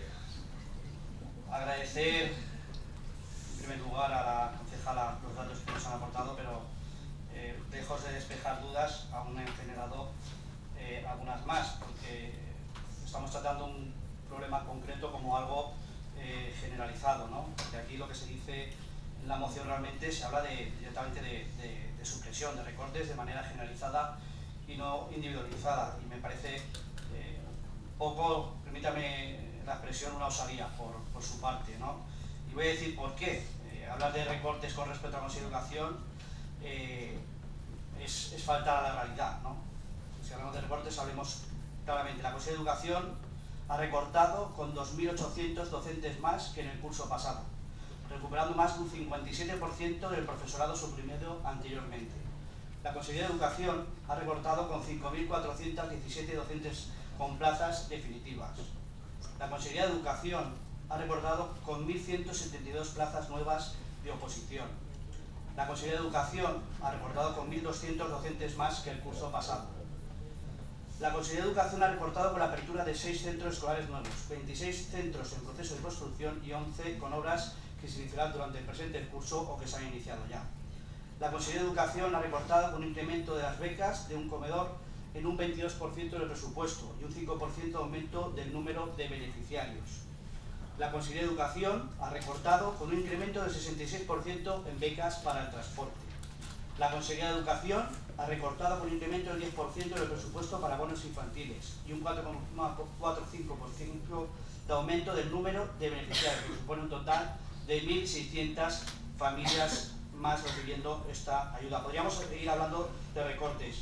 Agradecer, en primer lugar, a la concejala los datos que nos han aportado, pero Eh, lejos de despejar dudas, aún han generado eh, algunas más, porque estamos tratando un problema concreto como algo eh, generalizado, ¿no? Porque aquí lo que se dice en la moción realmente se habla de, directamente de, de, de supresión, de recortes de manera generalizada y no individualizada, y me parece eh, un poco, permítame la expresión, una osadía por, por su parte, ¿no? Y voy a decir por qué. Eh, hablar de recortes con respecto a la Consejería de Educación Eh, es, es faltar a la realidad, ¿no? Si hablamos de recortes, hablemos claramente. La Consejería de Educación ha recortado con dos mil ochocientos docentes más que en el curso pasado, recuperando más de un cincuenta y siete por ciento del profesorado suprimido anteriormente. La Consejería de Educación ha recortado con cinco mil cuatrocientos diecisiete docentes con plazas definitivas. La Consejería de Educación ha recortado con mil ciento setenta y dos plazas nuevas de oposición. La Consejería de Educación ha recortado con mil doscientos docentes más que el curso pasado. La Consejería de Educación ha recortado con la apertura de seis centros escolares nuevos, veintiséis centros en proceso de construcción y once con obras que se iniciarán durante el presente curso o que se han iniciado ya. La Consellería de Educación ha recortado un incremento de las becas de un comedor en un veintidós por ciento del presupuesto y un cinco por ciento de aumento del número de beneficiarios. La Consellería de Educación ha recortado con un incremento del sesenta y seis por ciento en becas para el transporte. La Consellería de Educación ha recortado con un incremento del diez por ciento del presupuesto para bonos infantiles y un cuatro coma cuarenta y cinco por ciento de aumento del número de beneficiarios, que supone un total de mil seiscientas familias más recibiendo esta ayuda. Podríamos seguir hablando de recortes.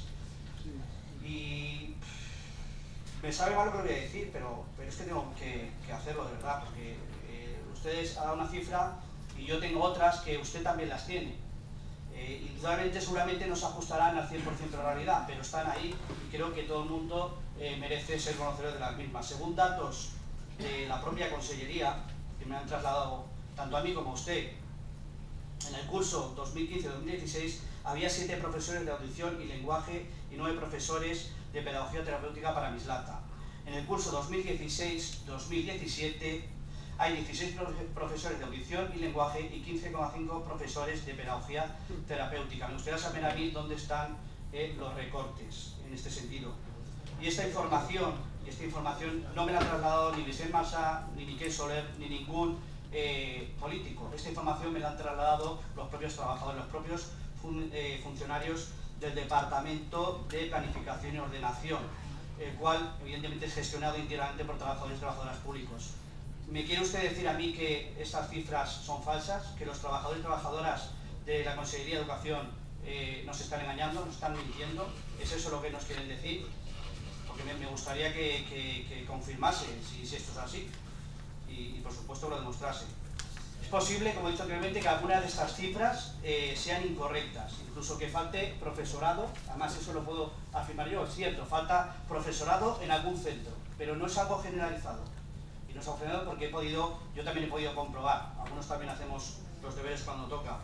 Y me sabe mal lo que voy a decir, pero, pero es que tengo que, que hacerlo de verdad, porque eh, ustedes han dado una cifra y yo tengo otras que usted también las tiene. Eh, indudablemente seguramente no se ajustarán al cien por ciento de la realidad, pero están ahí y creo que todo el mundo eh, merece ser conocedor de las mismas. Según datos de la propia Consellería, que me han trasladado tanto a mí como a usted, en el curso dos mil quince dos mil dieciséis había siete profesores de audición y lenguaje y nueve profesores de pedagogía terapéutica para Mislata. En el curso dos mil dieciséis dos mil diecisiete hay dieciséis profesores de audición y lenguaje y quince coma cinco profesores de pedagogía terapéutica. Me gustaría saber a mí dónde están eh, los recortes en este sentido. Y esta información, y esta información no me la ha trasladado ni Vicente Massa, ni Miquel Soler, ni ningún eh, político. Esta información me la han trasladado los propios trabajadores, los propios fun eh, funcionarios del Departamento de Planificación y Ordenación, el cual evidentemente es gestionado íntegramente por trabajadores y trabajadoras públicos. ¿Me quiere usted decir a mí que estas cifras son falsas? ¿Que los trabajadores y trabajadoras de la Consellería de Educación eh, nos están engañando, nos están mintiendo? ¿Es eso lo que nos quieren decir? Porque me, me gustaría que, que, que confirmase si, si esto es así y, y por supuesto lo demostrase. Es posible, como he dicho anteriormente, que algunas de estas cifras eh, sean incorrectas, incluso que falte profesorado, además eso lo puedo afirmar yo, es cierto, falta profesorado en algún centro, pero no es algo generalizado. Y no es algo generalizado porque he podido, yo también he podido comprobar, algunos también hacemos los deberes cuando toca.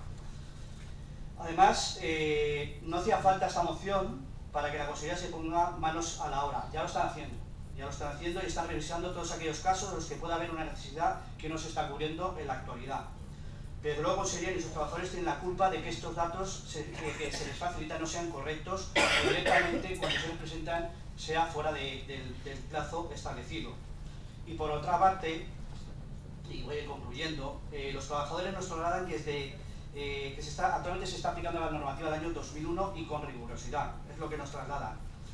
Además, eh, no hacía falta esta moción para que la Consellería se ponga manos a la obra, ya lo están haciendo. Ya lo están haciendo y están revisando todos aquellos casos en los que pueda haber una necesidad que no se está cubriendo en la actualidad. Pero luego Consellería y sus trabajadores tienen la culpa de que estos datos se, que, que se les facilitan no sean correctos o directamente cuando se les presentan sea fuera de, de, del plazo establecido. Y por otra parte, y voy a ir concluyendo, eh, los trabajadores nos trasladan que, desde, eh, que se está, actualmente se está aplicando la normativa del año dos mil uno y con rigurosidad, es lo que nos trasladan.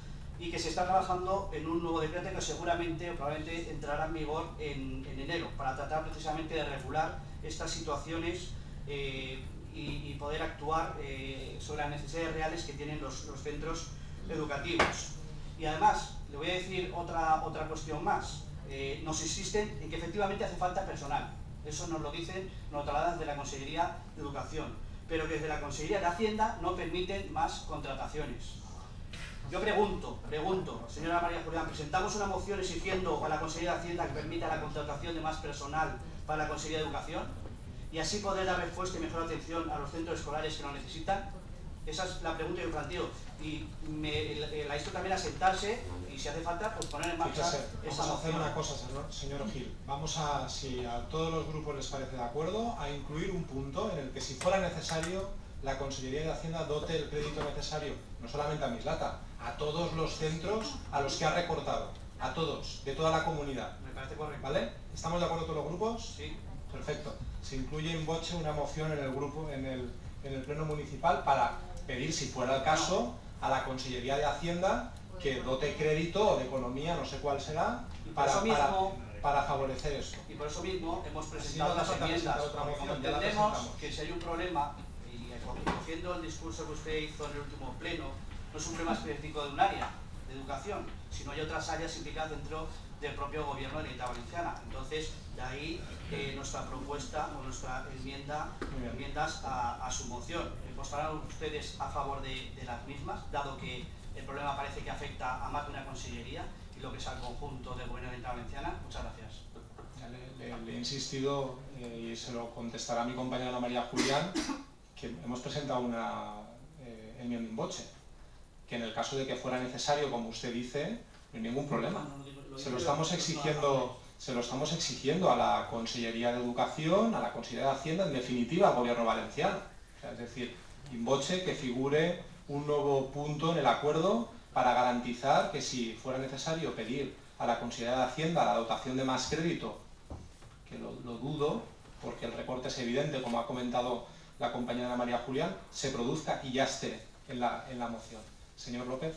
Y que se está trabajando en un nuevo decreto que seguramente o probablemente entrará en vigor en, en enero para tratar precisamente de regular estas situaciones eh, y, y poder actuar eh, sobre las necesidades reales que tienen los, los centros educativos. Y además, le voy a decir otra, otra cuestión más. Eh, nos insisten en que efectivamente hace falta personal. Eso nos lo dicen, nos lo trasladan de la Consellería de Educación. Pero que desde la Consellería de Hacienda no permiten más contrataciones. Yo pregunto, pregunto, señora María Julián, ¿presentamos una moción exigiendo a la Consellería de Hacienda que permita la contratación de más personal para la Consellería de Educación? Y así poder dar respuesta y mejor atención a los centros escolares que lo necesitan. Esa es la pregunta que yo planteo. Y me, la insto también a sentarse y si hace falta, pues poner en marcha Fíjese, esa vamos a hacer moción. una cosa, señor, señor Gil. Vamos a, si a todos los grupos les parece de acuerdo, a incluir un punto en el que si fuera necesario la Consellería de Hacienda dote el crédito necesario, no solamente a Mislata, a todos los centros a los que ha recortado, a todos, de toda la comunidad. Me parece correcto. ¿Vale? ¿Estamos de acuerdo todos los grupos? Sí. Perfecto. Se incluye en boche una moción en el grupo, en el, en el pleno municipal para pedir, si fuera el caso, a la Consellería de Hacienda que dote crédito o de economía, no sé cuál será, para, eso mismo, para, para favorecer esto. Y por eso mismo hemos presentado Así no las hace falta enmiendas, presentar otra porque como moción, ya la entendemos presentamos. que si hay un problema, y cogiendo el discurso que usted hizo en el último pleno, no es un problema específico de un área de educación, sino hay otras áreas implicadas dentro del propio gobierno de la Comunidad Valenciana. Entonces, de ahí eh, nuestra propuesta o nuestra enmienda, enmiendas a, a su moción. ¿Votarán ustedes a favor de, de las mismas, dado que el problema parece que afecta a más de una consellería y lo que es al conjunto del gobierno de la Comunidad Valenciana? Muchas gracias. Ya le, le, le he insistido eh, y se lo contestará mi compañera Ana María Julián, que hemos presentado una eh, enmienda in voce, que en el caso de que fuera necesario, como usted dice, no hay ningún problema. Se lo estamos exigiendo, se lo estamos exigiendo a la Consellería de Educación, a la Consellería de Hacienda, en definitiva al Gobierno valenciano. O sea, es decir, in voce que figure un nuevo punto en el acuerdo para garantizar que si fuera necesario pedir a la Consellería de Hacienda la dotación de más crédito, que lo, lo dudo, porque el recorte es evidente, como ha comentado la compañera María Julián, se produzca y ya esté en la, en la moción. Señor López.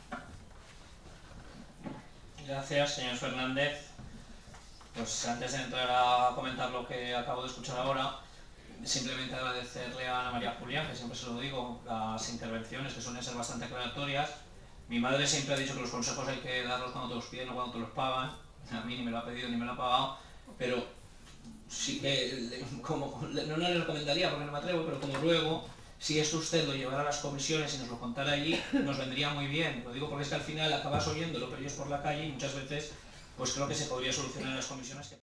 Gracias, señor Fernández. Pues antes de entrar a comentar lo que acabo de escuchar ahora, simplemente agradecerle a Ana María Julián, que siempre se lo digo, las intervenciones que suelen ser bastante aclaratorias. Mi madre siempre ha dicho que los consejos hay que darlos cuando te los piden o cuando te los pagan. A mí ni me lo ha pedido ni me lo ha pagado, pero sí que, como, no le recomendaría porque no me atrevo, pero como luego, si es usted lo llevara a las comisiones y nos lo contara allí, nos vendría muy bien. Lo digo porque es que al final acabas oyéndolo, pero yo es por la calle y muchas veces pues creo que se podría solucionar en las comisiones. Que